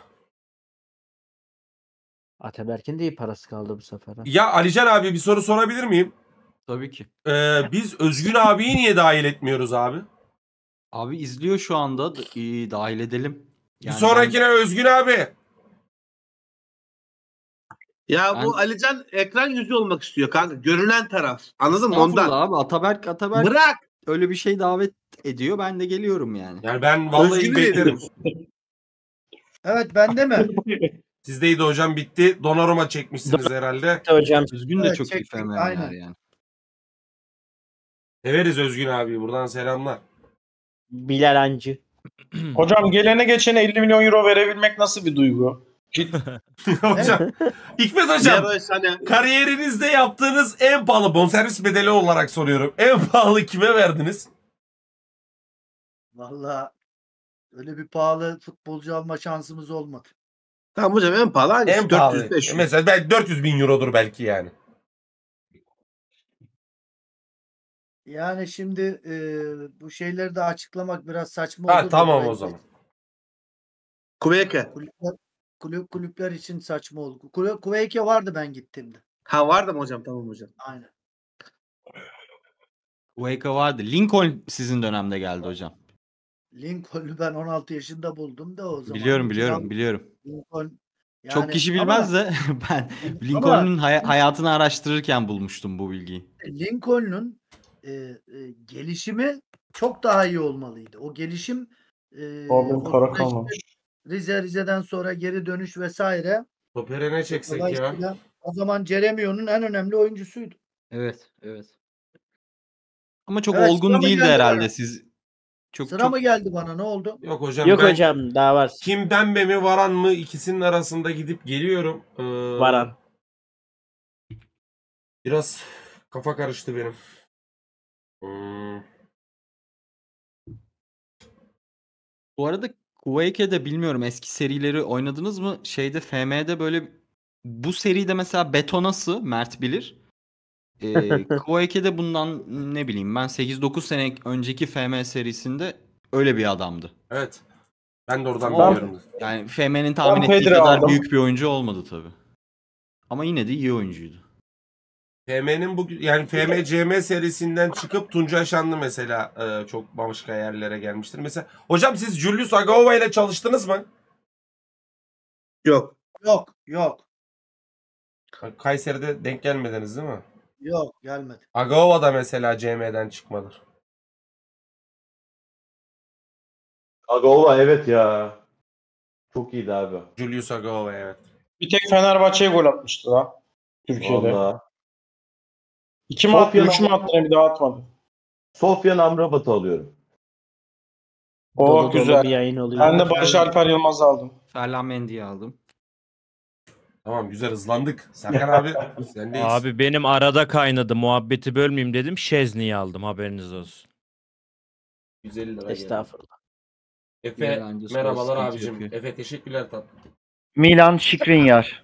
Ataberk'in de iyi parası kaldı bu sefer. ha. Ya Alican abi, bir soru sorabilir miyim? Tabii ki. Ee, biz Özgün abiyi niye dahil etmiyoruz abi? Abi izliyor şu anda. D- iyi, dahil edelim. Bir Yani sonrakine Özgün abi. ya bu Ben- Alican ekran yüzü olmak istiyor kanka. Görünen taraf. ben- Anladın mı Estağfurullah ondan? abi Ataberk Ataberk Bırak. öyle bir şey davet ediyor. Ben de geliyorum yani. Yani ben vallahi Özgün'ü beklerim. Evet bende mi? Sizdeydi hocam, bitti. Donnarumma çekmişsiniz herhalde. Hocam. Üzgün de Evet, çok iyi çektik, fenomen aynen. yani. Severiz Özgün abi. Buradan selamlar. Bilal Hancı. Hocam gelene geçene elli milyon euro verebilmek nasıl bir duygu? Git. Hocam. Hikmet hocam. Leroy Sané. Kariyerinizde yaptığınız en pahalı bonservis bedeli olarak soruyorum. En pahalı kime verdiniz? Vallahi öyle bir pahalı futbolcu alma şansımız olmadı. Tamam hocam en pahalı hangisi? En pahalı. dört yüz beş yüz. Mesela belki dört yüz bin eurodur belki yani. Yani şimdi e, bu şeyleri de açıklamak biraz saçma Ha olur. da tamam belki o zaman. Kuveyke. Kulüpler, kulüp, kulüpler için saçma oldu. Kule- Kuveyke vardı ben gittiğimde. Ha vardı mı hocam? Tamam hocam. Aynen. Wake vardı. Lincoln sizin dönemde geldi hocam. Lincoln'u ben on altı yaşında buldum da o zaman. Biliyorum biliyorum biliyorum. Lincoln Çok yani kişi ama bilmez de ben Ama- Lincoln'un hay- hayatını araştırırken bulmuştum bu bilgiyi. Lincoln'un e, e, gelişimi çok daha iyi olmalıydı. O gelişim e, Abi o para süreçte kalmamış. Rize Rize'den sonra geri dönüş vesaire. Topere ne çeksek ya? Dolayısıyla o zaman Jeremio'nun en önemli oyuncusuydu. Evet, evet. Ama çok Evet, olgun sıra mı değildi geldi herhalde bana? siz Çok, Sıra çok... mı geldi bana? Ne oldu? Yok hocam. Yok ben hocam daha var. Kim Pembe mi Varan mı ikisinin arasında gidip geliyorum. Ee, Varan. Biraz kafa karıştı benim. Hmm. Bu arada Quake'de bilmiyorum eski serileri oynadınız mı? Şeyde F M'de böyle bu seride mesela Betonası Mert bilir. Ee, Quake'de bundan ne bileyim ben sekiz dokuz sene önceki F M serisinde öyle bir adamdı. Evet. Ben de oradan O- biliyorum. Yani F M'nin tahmin Ben ettiği Pedro kadar aldım. büyük bir oyuncu olmadı tabii. Ama yine de iyi oyuncuydu. F M'nin bu yani F M C M serisinden çıkıp Tuncay Şanlı mesela e, çok başka yerlere gelmiştir. Mesela hocam siz Julius Agova ile çalıştınız mı? Yok. Yok yok Kayseri'de denk gelmediniz değil mi? yok gelmedi. Agova da mesela C M'den çıkmadır. Agova evet ya. Çok iyiydi abi. Julius Agova evet. Bir tek Fenerbahçe'ye gol atmıştı lan. Türkiye'de. Vallahi. İki mi attı, Sofyan- üç mü attı ne bir daha atmadı. Sofyan Amrabat'ı alıyorum. O Dolu dolu güzel. bir yayın oluyor. Ben de Barış Alper Yılmaz'ı aldım. Ferland Mendy'yi aldım. Tamam güzel hızlandık. Serkan abi sendeyiz. Abi benim arada kaynadı. Muhabbeti bölmeyeyim dedim. Şezni'yi aldım haberiniz olsun. yüz elli lira geldi. Estağfurullah. Efe Yalancı merhabalar sıkıntı abicim. yapıyor. Efe teşekkürler tatlım. Milan Skriniar.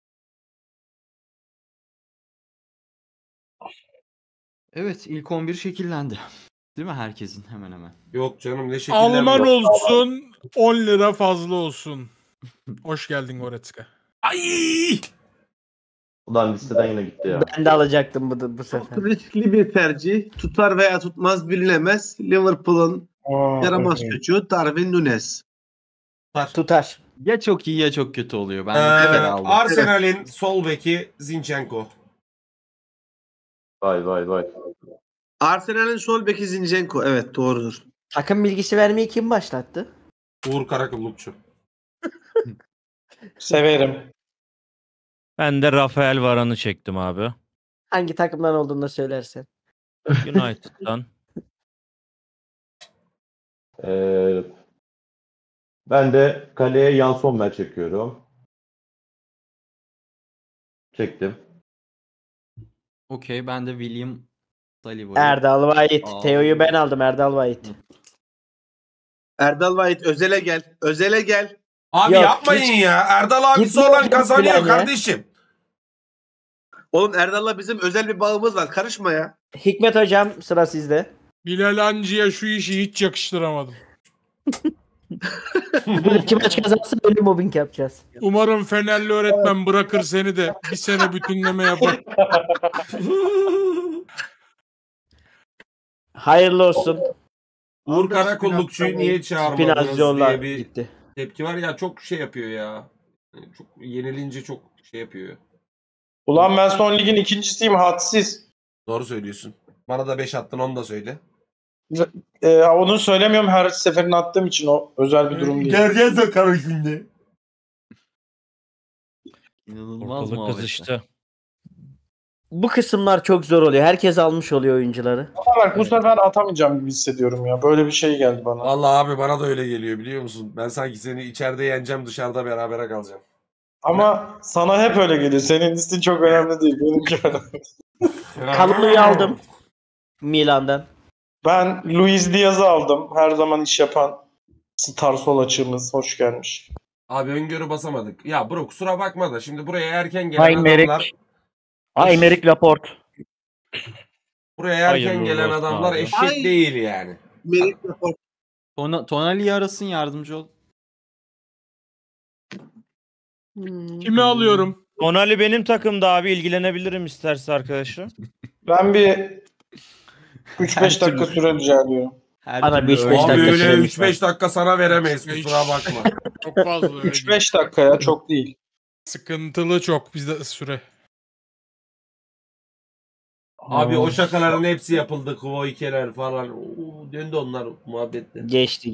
Evet ilk on bir şekillendi. Değil mi herkesin hemen hemen? Yok canım ne şekiller Alman yok. olsun on lira fazla olsun. Hoş geldin Goretzka. Ay! Ulan listeden yine gitti ya. Ben de alacaktım bu, bu sefer. Riskli bir tercih. Tutar veya tutmaz bilinemez. Liverpool'un Aa, yaramaz evet. çocuğu Darwin Núñez. Tutar. Ya çok iyi ya çok kötü oluyor. Ben Ee, bir kere aldım. Arsenal'in sol beki Zinchenko. Vay vay vay. Arsenal'in sol beki Zinchenko. Evet doğrudur. Takım bilgisi vermeyi kim başlattı? Uğur Karakullukçu. Severim. Ben de Rafael Varan'ı çektim abi. Hangi takımdan olduğunu da söylersen. United'dan. Ee, ben de kaleye Jan Sommer çekiyorum. Çektim. Okey ben de William Saliva'yı. Erdal Vahit. Aa. Teo'yu ben aldım Erdal Vahit. Erdal Vahit özele gel. Özele gel. Abi Yok, yapmayın hiç- ya. Erdal abi Gitmiyor sonra hiç kazanıyor plan ya. kardeşim. Oğlum Erdal'la bizim özel bir bağımız var. Karışma ya. Hikmet hocam sıra sizde. Bilal Hancı'ya şu işi hiç yakıştıramadım. Bu iki maç kazansa böyle mobbing yapacağız. Umarım Fenerli öğretmen bırakır seni de bir sene bütünleme yapar. Hayırlı olsun. Uğur Aldı Karakullukçu'yu Spinazzoli. niye çağırmadınız Spinazziola diye bir gitti. tepki var ya, çok şey yapıyor ya. Çok yenilince çok şey yapıyor. Ulan ben son ligin ikincisiyim hadsiz. Doğru söylüyorsun. Bana da beş attın, onu da söyle. Ee, onu söylemiyorum her seferinde attığım için o özel bir durum değil. Gergen sakar şimdi. İnanılmaz Ortalık muhabbetler. kızıştı. Bu kısımlar çok zor oluyor. Herkes almış oluyor oyuncuları. Ama bak bu sefer atamayacağım gibi hissediyorum ya. Böyle bir şey geldi bana. Vallahi abi bana da öyle geliyor biliyor musun? Ben sanki seni içeride yeneceğim, dışarıda berabere kalacağım. Ama sana hep öyle geliyor. Senin listin çok önemli değil. Benimki önemli. Kalulu'yu aldım. Milan'dan. Ben Luis Diaz'ı aldım. Her zaman iş yapan star sol açığımız. Hoş gelmiş. Abi öngörü basamadık. Ya bro kusura bakma da şimdi buraya erken gelen Aymeric. adamlar Aymeric Laporte. buraya erken Hayırlı gelen olsun adamlar abi. eşek Ay. değil yani. Melik rapor. Tona, Tonali'yi arasın yardımcı ol. Kimi alıyorum? Onali benim takımda abi, ilgilenebilirim isterse arkadaşlar. Ben bir üç beş dakika süre rica ediyorum. Her Bana türlü bir üç beş öyle- Abi dakika öyle süremiz üç beş dakika sana veremeyiz, kusura bakma. Çok fazla. öyle üç değil. beş dakika ya çok değil. Sıkıntılı çok bizde süre. Abi o şakaların hepsi yapıldı. Kvoikeler falan. Oo, döndü onlar muhabbette. Geçti.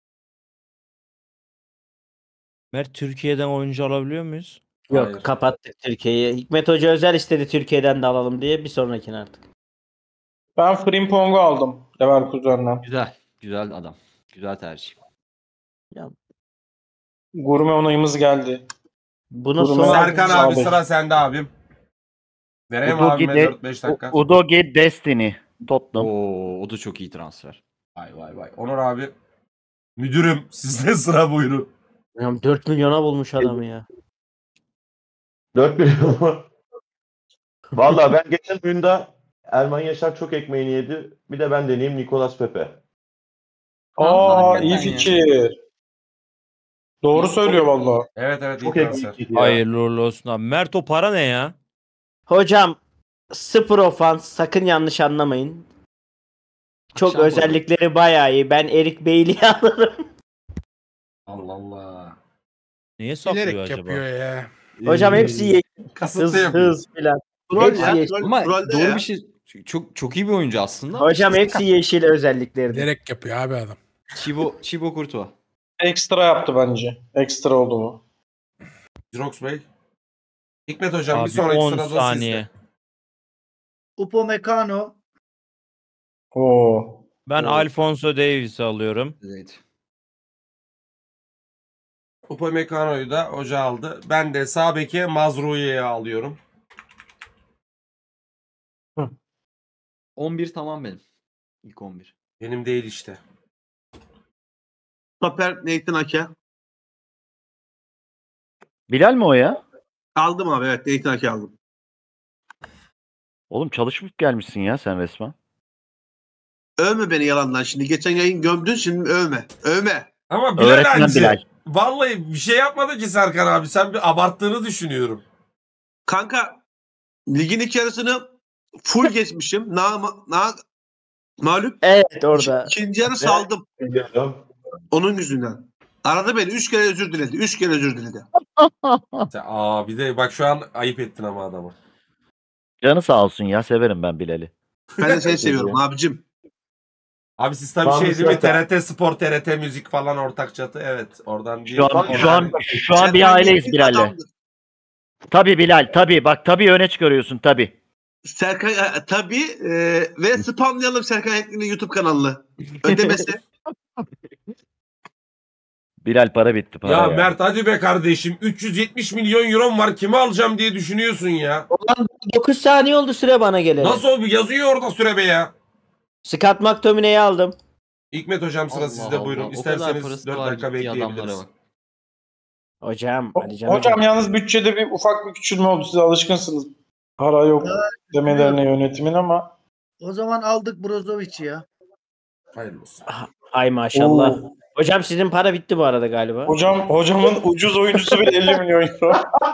Mert, Türkiye'den oyuncu alabiliyor muyuz? Yok Hayır. kapattık Türkiye'yi. Hikmet Hoca özel istedi Türkiye'den de alalım diye, bir sonrakine artık. Ben Frimpong'u aldım Leverkusen'den. Güzel. Güzel adam. Güzel tercih. Ya, Gurme onayımız geldi. Bunu Gurme- son Serkan abi Sağ sıra sende abim. Vereyim Udogi abime de- dört beş dakika. U- Udogi Destiny. Tottenham. Oo, o da çok iyi transfer. Vay vay vay. Onur abi. Müdürüm sizde sıra buyurun. Ya dört milyona bulmuş adamı ya. dört milyon mu? Valla ben geçen oyunda Erman Yaşar çok ekmeğini yedi. Bir de ben deneyeyim Nicolas Pepe. Aa iyi hakikaten ya. fikir. Doğru söylüyor valla. Evet evet iyi Çok transfer. ekmek yedi ya. Hayırlı uğurlu olsun abi. Mert o para ne ya? Hocam sıfır ofans, sakın yanlış anlamayın. Çok Akşam özellikleri bayağı iyi. Ben Erik Bailey'i alırım. Allah Allah. Niye saklıyor Bilerek acaba? yapıyor ya. Hocam hepsi iyi. Kasıtlı Hız yapıyor. hız filan. Troll Hepsi ya. yeşil. Troll, Ama trollde doğru ya. bir şey. Çok çok iyi bir oyuncu aslında. Hocam hepsi yeşil özellikleri. Bilerek yapıyor abi adam. Chibo, Chibo Courtois. Ekstra yaptı bence. Ekstra oldu mu? Jirox Bey. Hikmet hocam Abi bir sonraki on sırada saniye. sizde. Upamecano. Oo. Ben Oo. Alfonso Davies'i alıyorum. Evet. Upamecano'yu da hoca aldı. Ben de sağ beke Mazroui'yi alıyorum. on bir tamam benim. İlk on bir. Benim değil işte. Stoper Nathan Ake. Bilal mi o ya? Aldım abi, evet, Nathan Ake aldım. Oğlum çalışmış gelmişsin ya sen resmen. Övme beni yalandan şimdi. Geçen yayın gömdün, şimdi övme. Övme. Ama Bilal Öğretmen Hancı, Bilal. vallahi bir şey yapmadı ki Serkan abi. Sen bir abarttığını düşünüyorum. Kanka ligin ilk yarısını full geçmişim. Na, na, mağlup. Evet orada. İkinci yarı saldım. Biliyorum. Onun yüzünden. Aradı beni. Üç kere özür diledi. Üç kere özür diledi. Sen, aa bir de bak şu an ayıp ettin ama adamı. Canı sağ olsun ya, severim ben Bilal'i. Ben de seni seviyorum abicim. Abi siz tabii Tamam, şey değil mi? zaten. T R T Spor, T R T Müzik falan ortak çatı. Evet oradan değil. Şu an, Tabii şu an, yani. şu an bir aileyiz Bilal'le. Adamdır. Tabii Bilal, tabii. Bak tabii öne çıkarıyorsun tabii. Serkan e, tabii e, ve spamlayalım Serkan Ekli'nin YouTube kanalını. Ödemesi. Bilal para bitti para Ya, ya. Mert hadi be kardeşim. üç yüz yetmiş milyon euro var. Kimi alacağım diye düşünüyorsun ya. Ulan dokuz saniye oldu süre bana geleli. Nasıl oldu? Yazıyor orada süre be ya. Scott McTominay'i aldım. Hikmet hocam sıra Allah sizde Allah. buyurun. O kadar İsterseniz parası dört var dakika gittiği adamlara bekleyebiliriz. bak. Hocam. Ho- Ali Can Hocam yalnız bütçede bir ufak bir küçülme oldu. Siz alışkınsınız. Para yok demelerine yönetimin ama. O zaman aldık Brozovic'i ya. Hayırlı olsun. Ay maşallah. Oo. Hocam sizin para bitti bu arada galiba. Hocam hocamın ucuz oyuncusu bile elli milyon euro.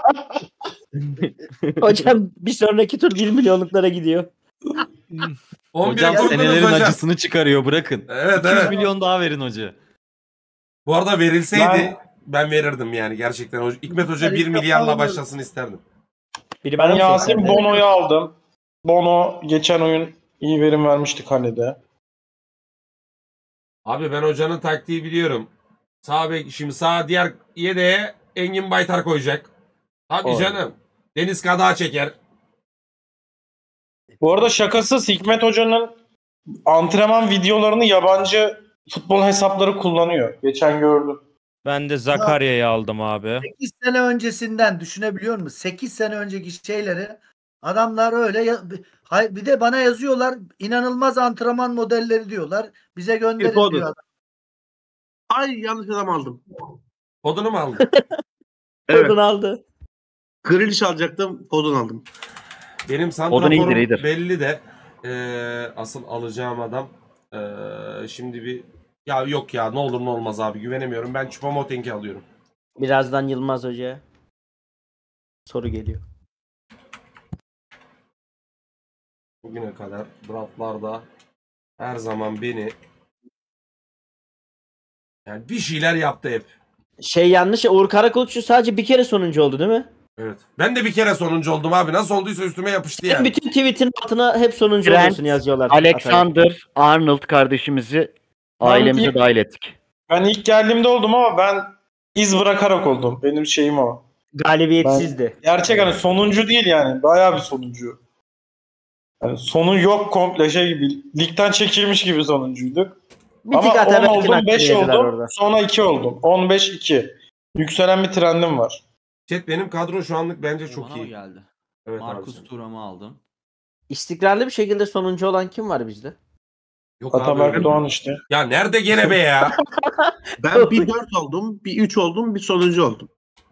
Hocam bir sonraki tur bir milyonluklara gidiyor. on bire Hocam kurdunuz senelerin hocam. acısını çıkarıyor, bırakın. Evet iki yüz evet. milyon daha verin hoca. Bu arada verilseydi Ben- ben verirdim yani gerçekten. Hoca- Hikmet Hoca bir milyarla başlasın isterdim. Biri bana Ben mı Yasin seslendi? Bono'yu aldım. Bono geçen oyun iyi verim vermişti kalede. Abi ben hocanın taktiği biliyorum. Sağ bek, şimdi sağ diğer yedeğe Engin Baytar koyacak. Tabii Oy. canım. Deniz Kadağı çeker. Bu arada şakasız Hikmet Hoca'nın antrenman videolarını yabancı futbol hesapları kullanıyor. Geçen gördüm. Ben de Zakarya'yı aldım abi. sekiz sene öncesinden düşünebiliyor musun? sekiz sene önceki şeyleri adamlar öyle ya- Hay- bir de bana yazıyorlar, inanılmaz antrenman modelleri diyorlar. Bize gönderin Foden. diyor adam. Ay yanlış adam aldım. Kodunu mu aldın? Evet. Oradan aldı. Grealish alacaktım. Foden aldım. Benim Odun santraforum iyidir, iyidir. belli de eee, asıl alacağım adam eee, şimdi bir ya yok ya ne olur ne olmaz abi güvenemiyorum. Ben Choupo-Moting'i alıyorum. Birazdan Yılmaz Hoca. Soru geliyor. Bugüne kadar draftlarda her zaman beni yani bir şeyler yaptı hep. Şey yanlış. Uğur Karakulukçu sadece bir kere sonuncu oldu değil mi? Evet. Ben de bir kere sonuncu oldum abi. Nasıl olduysa üstüme yapıştı Yani. yani. Bütün tweetin altına hep sonuncu Trent, oluyorsun yazıyorlar. Alexander Arnold kardeşimizi ailemize ilk- dahil ettik. Ben ilk geldiğimde oldum ama ben iz bırakarak oldum. Benim şeyim o. Galibiyetsizdi. Gerçek hani sonuncu değil yani. Bayağı bir sonuncu. Yani sonu yok komple şey gibi. Ligden çekilmiş gibi sonuncuyduk. Bir tık Ama on Ataberk'in oldum, hakkını beş yediler oldum, orada. sonra iki oldum. on beş iki. Yükselen bir trendim var. Chat benim kadro şu anlık bence çok Bana mı iyi. geldi? Evet Marcus abi. Thuram'ı aldım. İstikrarlı bir şekilde sonuncu olan kim var bizde? Yok abi Ataberk öyle. Doğan işte. Ya nerede gene be ya? Ben bir dört oldum, bir üç oldum, bir sonuncu oldum.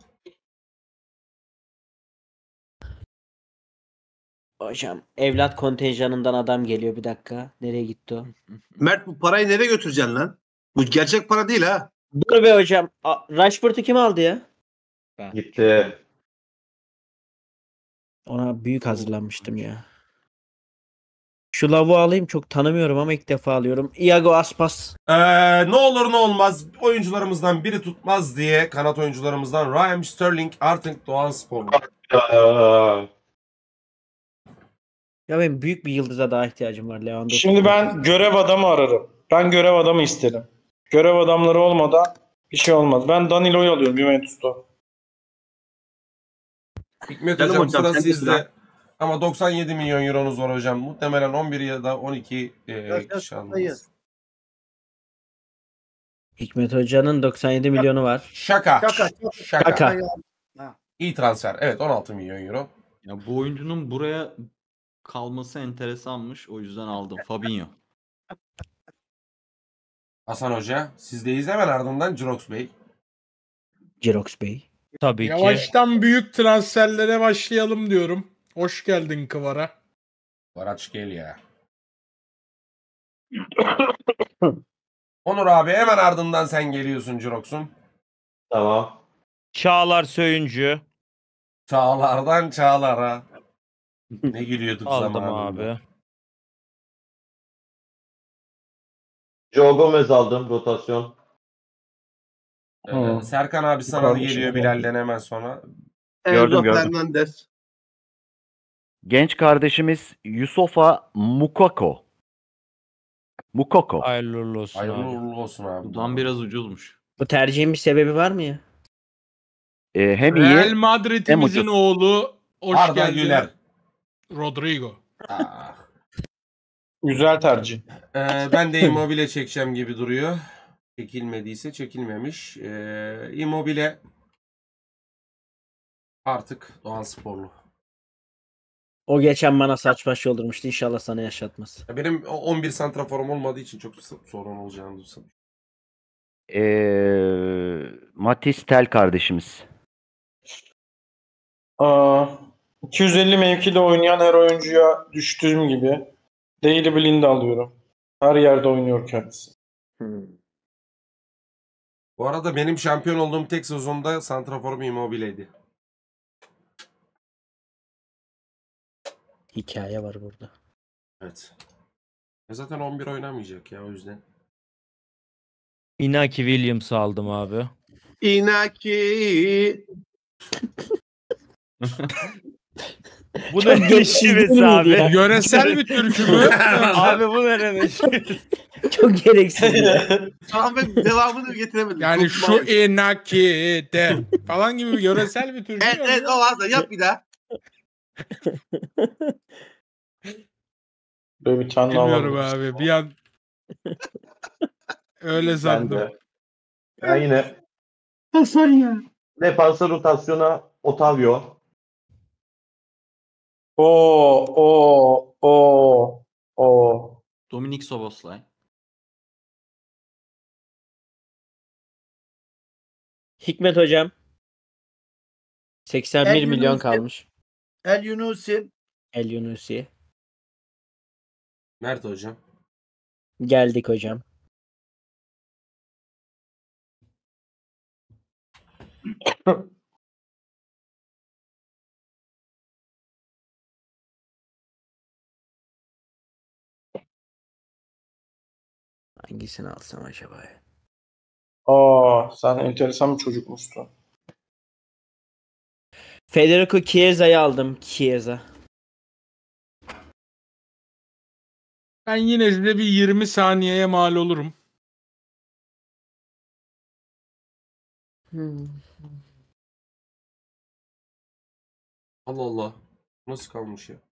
Hocam evlat kontenjanından adam geliyor, bir dakika. Nereye gitti o? Mert bu parayı nereye götüreceksin lan? Bu gerçek para değil ha. Dur be hocam. A- Rashford'u kim aldı ya? Gitti. Ona büyük hazırlanmıştım ya. Şu lavuğu alayım, çok tanımıyorum ama ilk defa alıyorum. Iago Aspas. Ee, ne olur ne olmaz oyuncularımızdan biri tutmaz diye kanat oyuncularımızdan Raheem Sterling artık Doğansporlu. Aa, Ya benim büyük bir yıldıza daha ihtiyacım var Lewandowski. Şimdi ben görev adamı ararım. Ben görev adamı isterim. Görev adamları olmadan bir şey olmaz. Ben Danilo'yu alıyorum Juventus'ta. Hikmet Canım hocam hocam, sıra sen de sizde. sıra. Ama doksan yedi milyon euronuz var hocam. Muhtemelen on bir ya da on iki e, Yaşasın kişi almaz. dayı. Hikmet Hoca'nın doksan yedi milyonu var. Şaka. Şaka. Şaka. Şaka. Ha. İyi transfer. Evet on altı milyon euro. Ya bu oyuncunun buraya kalması enteresanmış. O yüzden aldım. Fabinho. Hasan Hoca sizdeyiz, hemen ardından Cirox Bey. Cirox Bey. Tabii ki. Yavaştan büyük transferlere başlayalım diyorum. Hoş geldin Kıvara. Varaç gel ya. Onur abi hemen ardından sen geliyorsun Cirox'un. tamam. Çağlar Söyüncü. Çağlardan çağlara. Ne gülüyorduk Aldım zamanında. abi. Joe Gomez aldım rotasyon. Ee, Hı. Serkan abi sana Yukarıda geliyor şimdi. Bilal'den hemen sonra. Gördüm, Enzo gördüm. Fernandez. Genç kardeşimiz Yusufa Mukoko. Mukoko. Hayırlı uğurlu olsun Hayırlı abi. uğurlu olsun abi. Buradan biraz ucuzmuş. Bu tercihin bir sebebi var mı ya? Ee, hem Real iyi Madrid'imizin ucuz. oğlu. Hoş Arda geldin. Güler. Rodrigo. Ah. Güzel tercih. Ee, ben de Immobile çekeceğim gibi duruyor. Çekilmediyse çekilmemiş. Ee, Immobile artık Doğansporlu. O geçen bana saç baş yoldurmuştu. İnşallah sana yaşatmaz. Ya benim o on bir santraforum olmadığı için çok sorun olacağını düşünüyorum. Ee, Matis Tel kardeşimiz. Aa, iki yüz elli mevkide oynayan her oyuncuya düştüğüm gibi Daily Blind'i alıyorum. Her yerde oynuyor kendisi. Hmm. Bu arada benim şampiyon olduğum tek sezonda santraforum Immobile'ydi. Hikaye var burada. Evet. E zaten on bir oynamayacak ya o yüzden. Inaki Williams'ı aldım abi. Inaki. Bu Çok ne gereksiz şivesi değil miydi abi? ya? Yöresel bir türkü mü? Abi bu ne şivesi? Çok gereksiz ya. Tamam ben devamını getiremedim. Yani Çok şu mal- inaki de falan gibi bir yöresel bir türkü. Evet mü? evet o varsa yap bir daha. Böyle bir tane daha Bilmiyorum var. abi. Bir an öyle Ben sandım. de. Ben yine Hasan ya. defansa rotasyona Otavio. Oo, oo, oo, oo. Dominik Soboslay. Hikmet Hocam. seksen bir El milyon Yunusi. kalmış. El Yunusi. El Yunusi. Mert hocam. Geldik hocam. Hangisini alsam acaba? Aa, sen enteresan bir çocukmuşsun. Federico Chiesa'yı aldım. Chiesa. Ben yine size bir yirmi saniyeye mal olurum. Hmm. Allah Allah. Nasıl kalmış ya?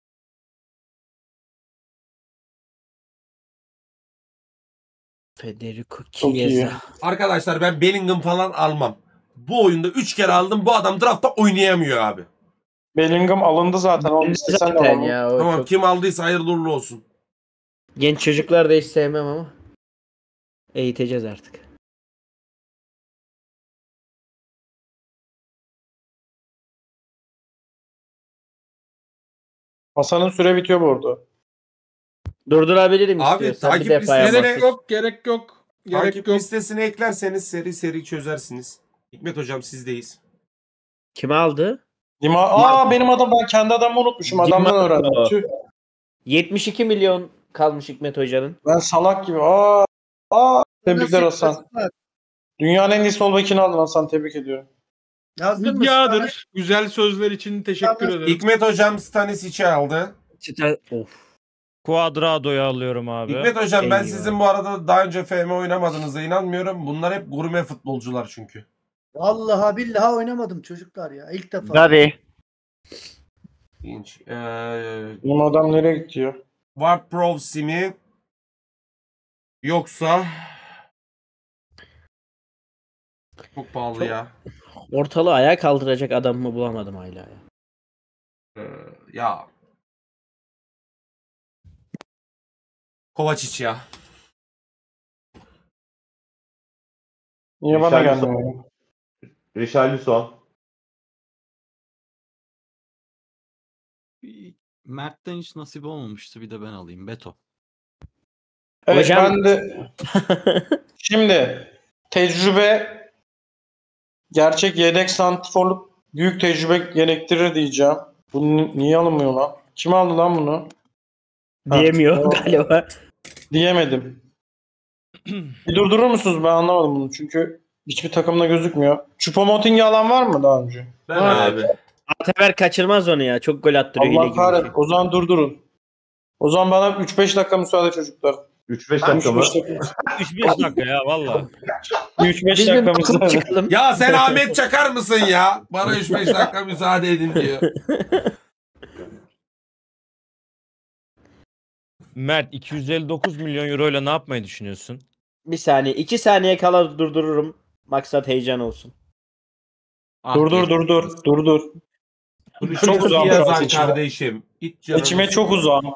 Federico Çok iyi. Chiesa. Arkadaşlar ben Bellingham falan almam. Bu oyunda üç kere aldım. Bu adam draftta oynayamıyor abi. Bellingham alındı zaten. Onu istesen de Zaten alalım. ya o Tamam çok... kim aldıysa hayırlı uğurlu olsun. Genç çocuklar da hiç sevmem ama. Eğiteceğiz artık. Hasan'ın süre bitiyor bu arada. Durdurabilirim Abi, istiyorsan. takip Bir defa listesine- yapmak. Gerek yok, gerek yok. Gerek Takip yok. listesine eklerseniz seri seri çözersiniz. Hikmet hocam sizdeyiz. Kimi aldı? Dima Aa benim adam ben kendi adamımı unutmuşum. Adamdan Dimarco. öğrendim. Tüh. yetmiş iki milyon kalmış Hikmet Hoca'nın. Ben salak gibi. Aa, aa tebrikler Hasan. Dünyanın en iyi sol bekini aldın Hasan. Tebrik ediyorum. Yazdın mı? Ricadır. Güzel sözler için teşekkür ederim. Hikmet hocam Stanisic'i aldı. Of. Cuadrado'yu alıyorum abi. Hikmet hocam ben Eyvah. sizin bu arada daha önce F M oynamadığınıza inanmıyorum. Bunlar hep gurme futbolcular çünkü. Vallahi billahi oynamadım çocuklar ya. İlk defa. Tabii. İlginç. Ee, Benim adam nereye gitti ya? Ward Prowse mi? Yoksa çok pahalı Çok- ya. Ortalığı ayağa kaldıracak adamımı bulamadım hala ya. Ee, ya. Kovacic ya. Niye bana Richarlison. gelmiyor? Richarlison. Mert'ten hiç nasip olmamıştı. Bir de ben alayım. Beto. Evet Hocam- ben de şimdi tecrübe gerçek yedek santrforluk büyük tecrübe gerektirir diyeceğim. Bu ni- niye alınmıyor lan? Kim aldı lan bunu? Ha, Diyemiyor tamam. galiba. Diyemedim. Bir durdurur musunuz? Ben anlamadım bunu. Çünkü hiçbir takımda gözükmüyor. Choupo-Moting'i alan var mı daha önce? Ben Aa, abi. Ataber kaçırmaz onu ya. Çok gol attırıyor Allah yine kahret. gibi. O zaman durdurun. O zaman bana üç beş dakika müsaade çocuklar. üç beş dakika mı? üç beş dakika ya valla. üç beş Biz bir dakika bakıp müsaade. çıkalım. Ya sen Ahmet Çakar mısın ya? Bana üç beş dakika müsaade edin diyor. Mert iki yüz elli dokuz milyon euro ile ne yapmayı düşünüyorsun? Bir saniye. iki saniye kala durdururum. Maksat heyecan olsun. Ah, Dur dur geçti. dur dur dur dur. Bunu Çok çok uzağım iyi şu an yazan seçime. kardeşim. İç canını İçime çok sıkma. uzağım.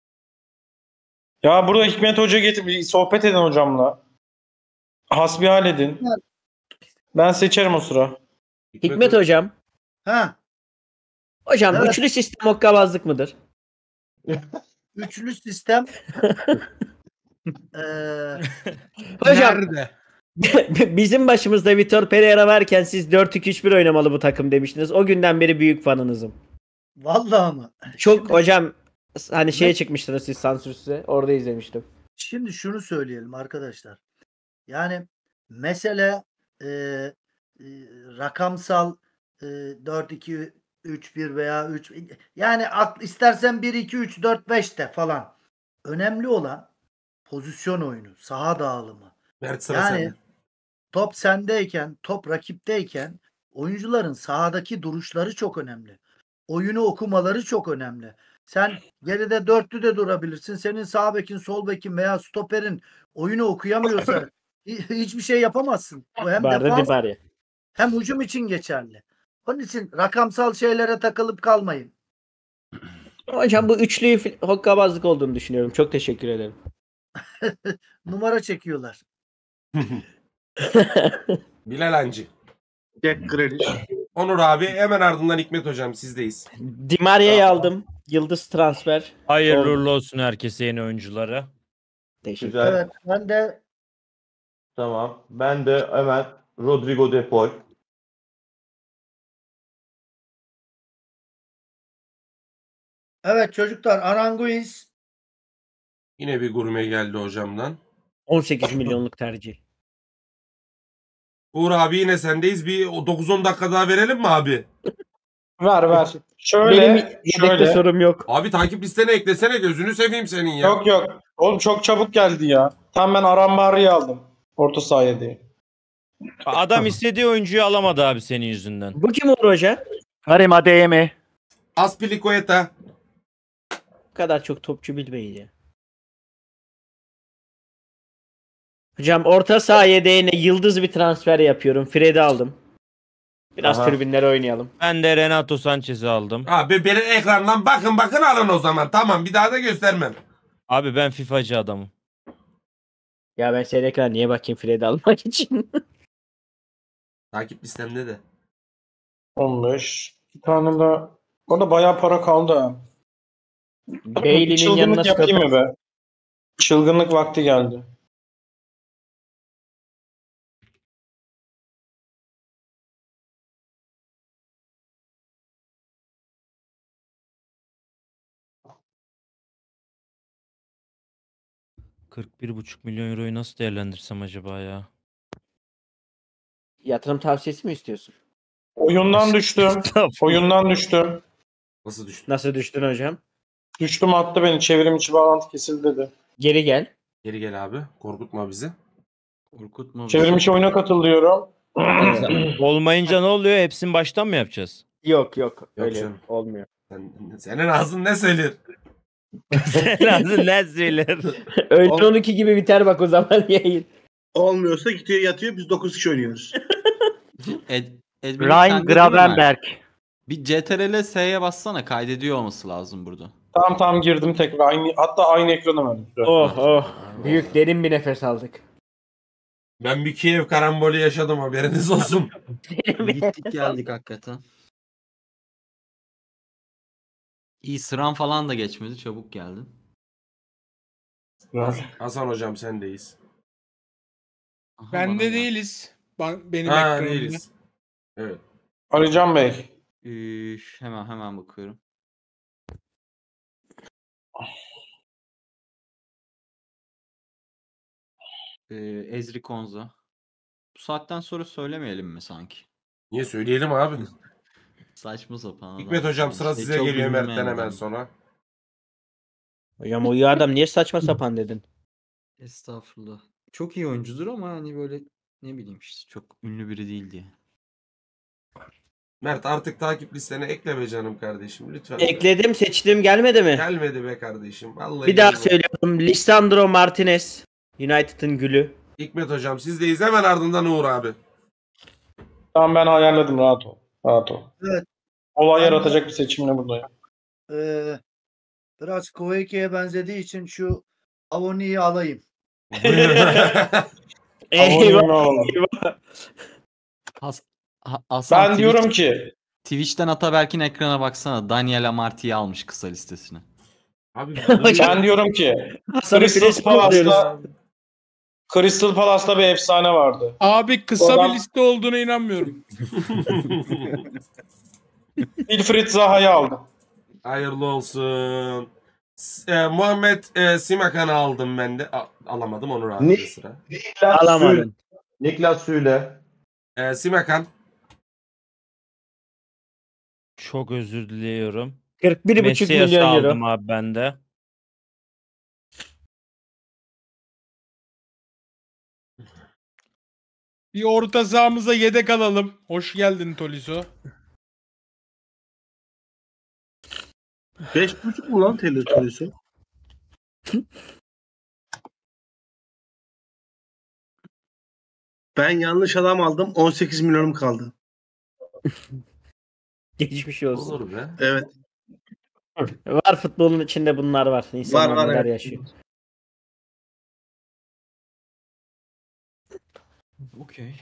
Ya burada Hikmet Hoca getir bir sohbet edin hocamla. Hasbihal edin. Ben seçerim o sıra. Hikmet Hocam. Ha, Hocam Evet. üçlü sistem hokkabazlık mıdır? üçlü sistem. Eee Hocam Nerede? bizim başımızda Vitor Pereira varken siz dört iki üç bir oynamalı bu takım demiştiniz. O günden beri büyük fanınızım. vallahi mı? Çok Şimdi- hocam hani şeye çıkmıştınız siz sansürsüze. Orada izlemiştim. Şimdi şunu söyleyelim arkadaşlar. Yani mesele e, e, rakamsal e, dört iki üç bir veya üç yani at, istersen bir iki üç dört beş de falan. Önemli olan pozisyon oyunu, saha dağılımı. Mert sıra Yani sende. top sendeyken, top rakipteyken oyuncuların sahadaki duruşları çok önemli. Oyunu okumaları çok önemli. Sen geride dörtlü de durabilirsin. Senin sağ bekin, sol bekin veya stoperin oyunu okuyamıyorsa hi- hiçbir şey yapamazsın. Bu hem Barda defans Dibari. hem hücum için geçerli. Onun için rakamsal şeylere takılıp kalmayın. Hocam bu üçlüyü fil- hokkabazlık olduğunu düşünüyorum. Çok teşekkür ederim. Numara çekiyorlar. Bilal Hancı. Jack Grealish. Onur abi hemen ardından Hikmet hocam sizdeyiz. Di Maria'yı aldım. Yıldız transfer. Hayırlı Oldu. uğurlu olsun herkese yeni oyunculara. Teşekkür Güzel. Evet, ben de Tamam. Ben de hemen Rodrigo De Paul. evet çocuklar Aranguiz Yine bir gurme geldi hocamdan. on sekiz milyonluk tercih. Uğur abi yine sendeyiz. Bir o dokuz on dakika daha verelim mi abi? Ver ver. Şöyle Benim yedekte şöyle. sorum yok. Abi takip listene eklesene gözünü seveyim senin ya. Yok yok. Oğlum çok çabuk geldi ya. Tam ben Arambarı'yı aldım. Orta sahaya diye. Adam istediği oyuncuyu alamadı abi senin yüzünden. Bu kim olur hoca? Karim Adeyemi. Aspilicueta. Bu kadar çok topçu bilmeyin ya. Hocam orta saha yedeğine yıldız bir transfer yapıyorum. Fred'i aldım. Biraz Aha. tribünlere oynayalım. Ben de Renato Sanchez'i aldım. Abi benim ekrandan bakın bakın alın o zaman. Tamam bir daha da göstermem. Abi ben FIFA'cı adamım. Ya ben senin ekran niye bakayım Fred'i almak için? Takip listemde de. on beş. Bir tane de. Orada bayağı para kaldı ha. Bailey'nin Çılgınlık yanına yapayım sıkıldım. mı be? Çılgınlık vakti geldi. kırk bir buçuk milyon euroyu nasıl değerlendirsem acaba ya? Yatırım tavsiyesi mi istiyorsun? Oyundan düştüm. Oyundan düştüm. Nasıl düştün? Nasıl düştün hocam? Düştüm attı beni. Çevrim içi bağlantı kesildi dedi. Geri gel. Geri gel abi. Korkutma bizi. Korkutma. Çevrim içi oyuna katıl diyorum. Olmayınca ne oluyor? Hepsini baştan mı yapacağız? Yok yok. Öyle canım. olmuyor. Sen, senin ağzın ne söyler? Lazım ne söyler? Öyle on iki gibi biter bak o zaman yayın. Olmuyorsa gidiyor yatıyor biz dokuz kişi oynuyoruz. Ed, Edwin Ryan sende değil mi Gravenberg. Mert? Bir C T R L S'ye bassana, kaydediyor olması lazım burada. Tamam tamam girdim tekrar. Aynı, hatta aynı ekrana verdim. Oh oh. Büyük derin bir nefes aldık. Ben bir Kiev karambolü yaşadım haberiniz olsun. Gittik geldik hakikaten. İyi, sıran falan da geçmedi, çabuk geldin. Hasan hocam sendeyiz. Aha, Bende bana değiliz. Ba- Benim Ha ekranımda. değiliz. Evet. Alican Bey. Üf, hemen hemen bakıyorum. Ee, Ezri Konza. Bu saatten sonra söylemeyelim mi sanki? Niye söyleyelim abi? Saçma sapan. Hikmet adam. hocam sıra İşte size çok geliyor bilmeyen Mert'ten hemen adam. sonra. Hocam o iyi adam niye saçma sapan dedin? Estağfurullah. Çok iyi oyuncudur ama hani böyle ne bileyim işte çok ünlü biri değil diye. Mert artık takip listene ekle be canım kardeşim lütfen. Ekledim, seçtim, gelmedi mi? Gelmedi be kardeşim. Vallahi Bir daha gelmedi. söylüyorum. Lisandro Martinez. United'ın gülü. Hikmet hocam sizdeyiz hemen ardından Uğur abi. Tamam ben ayarladım, rahat ol. Rahat ol. Evet. Olay Ben de- yaratacak bir seçimle buradayım. Ee, biraz Kovaike'ye benzediği için şu Avoni'yi alayım. Eyvah. Eyvah. Has Ha- Hasan, Ben Twitch- diyorum ki Twitch'ten Ataberk'in ekrana baksana. Daniel Amarty'yi almış kısa listesine. Abi ben diyorum ki Hasan'ı Crystal pres Palace'da Crystal Palace'da bir efsane vardı. Abi kısa Adam- bir liste olduğuna inanmıyorum. Wilfried Zaha'yı aldım. Hayırlı olsun. S- e, Muhammed e, Simakan'ı aldım ben de. A- alamadım onu rahat Ni- bir sıra. Niklas Alamadın. Süle. Niklas Süle. E, Simakan. Çok özür diliyorum. kırk bir buçuk Messias'ı milyon euro. aldım abi ben de. Bir orta sahamıza yedek alalım. Hoş geldin Tolisso. Beş buçuk mu lan teletorisi? Ben yanlış adam aldım. on sekiz milyonum kaldı. Geçmiş olsun. Olur be. Evet. Var, futbolun içinde bunlar var. İnsanlar Var, var, neler evet. yaşıyor. Okey.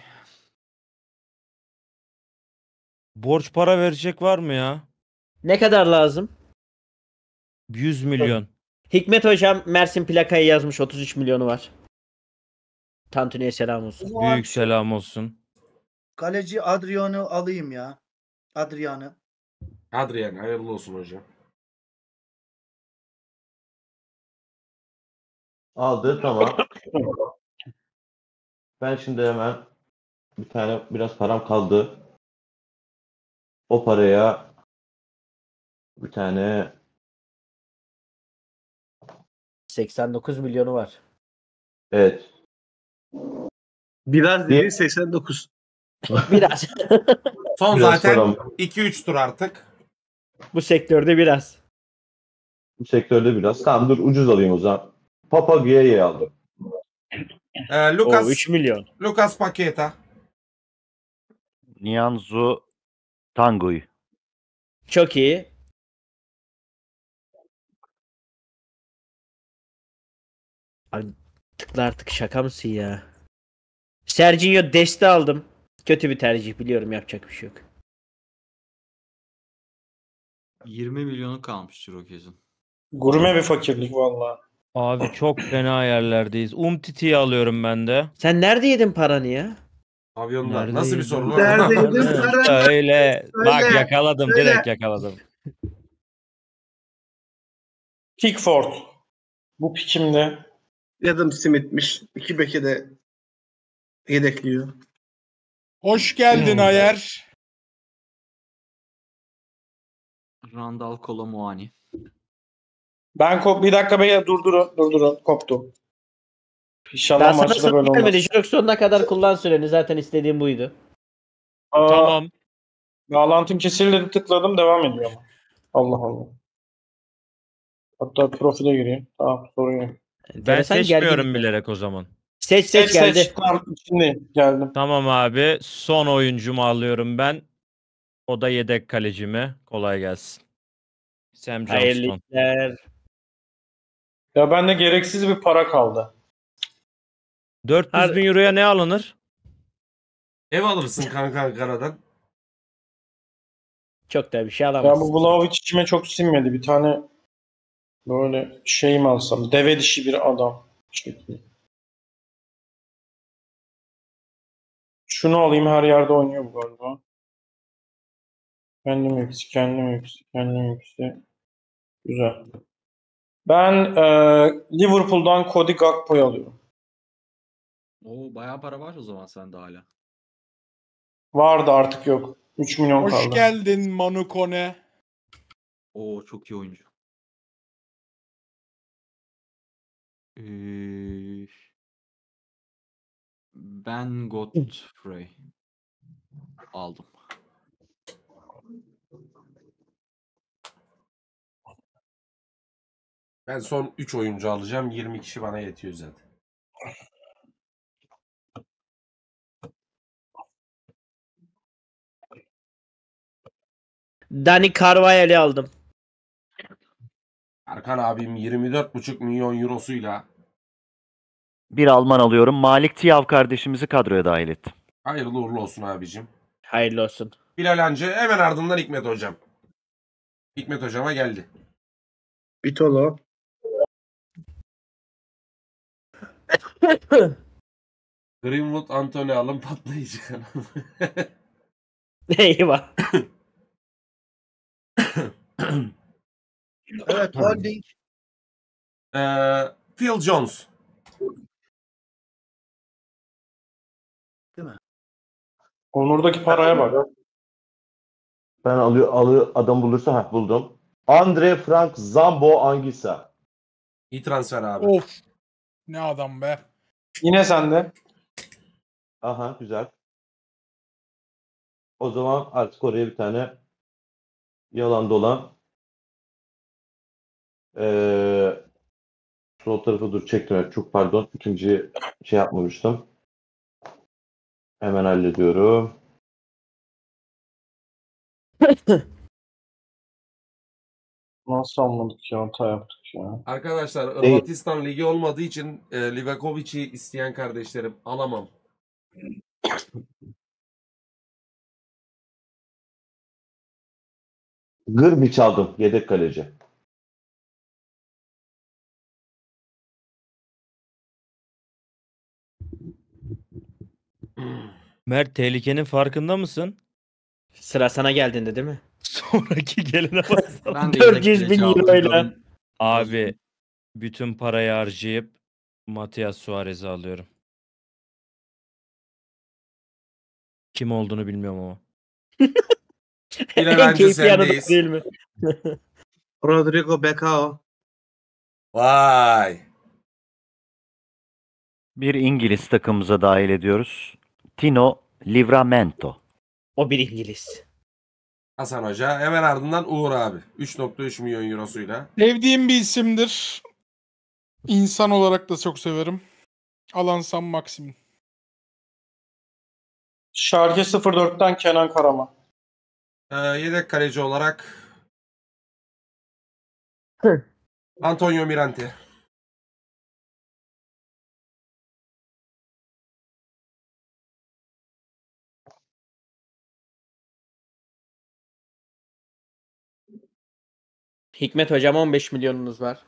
Borç para verecek var mı ya? Ne kadar lazım? yüz milyon. Hikmet hocam Mersin plakayı yazmış, otuz üç milyonu var. Tantuni'ye selam olsun. Büyük selam olsun. Kaleci Adrian'ı alayım ya. Adrian'ı. Adrian hayırlı olsun hocam. Aldı tamam. Ben şimdi hemen bir tane biraz param kaldı. O paraya bir tane seksen dokuz milyonu var. evet. Biraz değil seksen dokuz. Biraz. Son Biraz zaten param. iki üç tur artık. Bu sektörde biraz. Bu sektörde biraz. Tamam dur ucuz alayım o zaman. Papagua'yı aldım. Ee, Lucas, Oo, üç milyon. Lucas Paqueta. Nianzou Tanguy. Çok iyi. Abi, tıkla artık, şaka mısın ya? Serginho Dest'i aldım. Kötü bir tercih, biliyorum, yapacak bir şey yok. yirmi milyonu kalmıştır o kesin. Gurme bir fakirlik vallahi. Abi çok fena yerlerdeyiz. Umtiti'yi alıyorum ben de. Sen nerede yedin paranı ya? Avyonda. Nerede Nasıl bir yedin? soru lan? Nerede yedin Evet, paranı? Öyle. Bak Söyle, yakaladım. söyle. Direkt yakaladım. Pickford. Bu pikimde. Adam Smith'miş. İki beke de yedekliyor. Hoş geldin Hmm. Ayer. Randall Colomuani. Ben kop bir dakika beyler durdurun. Durdurun. Koptum. Ben İnşallah sana maçta da sıra böyle gelmedi. olmaz. Jirox sonuna kadar kullan süreni. Zaten istediğim buydu. Aa, Tamam. Bağlantım kesildi dedi, tıkladım devam ediyor ama. Allah Allah. Hatta profile gireyim. Tamam sorun yok. Ben Enteresan, seçmiyorum gergin. bilerek o zaman. Seç seç, Seç geldi. seç. Tamam şimdi geldim. Tamam abi. Son oyuncumu alıyorum ben. O da yedek kalecimi. Kolay gelsin. Sam Hayırlı Johnston. işler. Ya bende gereksiz bir para kaldı. dört yüz Har- bin euroya ne alınır? Ev alırsın kanka Ankara'dan. Çok da bir şey Ya alamazsın. bu Vlahovic içime çok sinmedi. Bir tane böyle şey mi alsam? Deve dişi bir adam. Şekli. Şunu alayım, her yerde oynuyor bu galiba. Kendim yüksek, kendim yüksek, kendim yüksek. Güzel. Ben e, Liverpool'dan Cody Gakpo'yu alıyorum. Oo bayağı para var o zaman sende hala. Vardı artık yok. üç milyon Hoş kaldı. geldin Manu Kone. Oo çok iyi oyuncu. Ee, Ben Godfrey aldım. Ben son üç oyuncu alacağım. yirmi kişi bana yetiyor zaten. Dani Carvajal'i aldım. Erkan abim yirmi dört buçuk milyon eurosuyla Bir Alman alıyorum. Malik Tiav kardeşimizi kadroya dahil ettim. hayırlı uğurlu olsun abicim. Hayırlı olsun. Bilal Hancı, hemen ardından Hikmet hocam. Hikmet hocama geldi. Bitolo. Greenwood, Anthony alın, patlayıcı kanal. Eyvah. Evet, holding. Ee, Phil Jones. Değil mi? Onur'daki paraya bak. Ben alıyor, alıyor adam bulursa ha buldum. Andre Frank Zambo Anguissa. İyi transfer abi. Of. Ne adam be. Yine sende. Aha güzel. O zaman artık oraya bir tane yalan dolan ee, sol tarafı dur çektim. Evet, çok pardon. İkinciyi şey yapmamıştım. Hemen hallediyorum. Nasıl almadık ya? Hata yaptık ya. Arkadaşlar Değil. Hırvatistan ligi olmadığı için e, Livakovic'i isteyen kardeşlerim alamam. Gırbiç aldım. Yedek kaleci. Mert, tehlikenin farkında mısın? Sıra sana geldiğinde değil mi? Sonraki gelene baksana. Ben de dört yüz yedek bin kaleci aldım. euroyla. Robin- Abi bütün parayı harcayıp Matias Suarez'i alıyorum. Kim olduğunu bilmiyorum ama. Bilal En Hancı keyifli yanı da sendeyiz. değil mi? Rodrigo Becao. Vay. Bir İngiliz takımımıza dahil ediyoruz. Tino Livramento. O bir İngiliz. Hasan Hoca. Hemen ardından Uğur abi. üç nokta üç milyon eurosuyla. Sevdiğim bir isimdir. İnsan olarak da çok severim. Alan San Maximin. Schalke sıfır dörtten Kenan Karaman. Ee, yedek kaleci olarak Antonio Mirante. Hikmet hocam on beş milyonunuz var.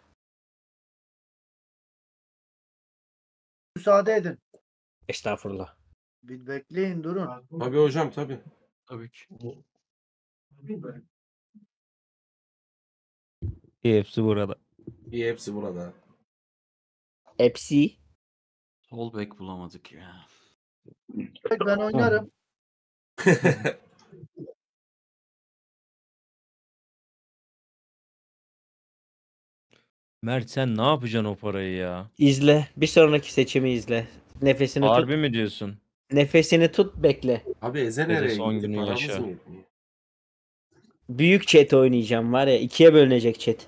Müsaade edin. Estağfurullah. Bir bekleyin durun. Tabii hocam tabii. Tabii ki. Hepsi burada. İyi hepsi burada. Hepsi. Sol bek bulamadık ya. Ben oynarım. Mert sen ne yapacaksın o parayı ya? İzle. Bir sonraki seçimi izle. Nefesini Harbi tut. mi diyorsun? Nefesini tut bekle. Abi Eze Eze nereye son gitti? günü Paramız yaşa. mı yetmiyor? Büyük chat oynayacağım var ya. ikiye bölünecek chat.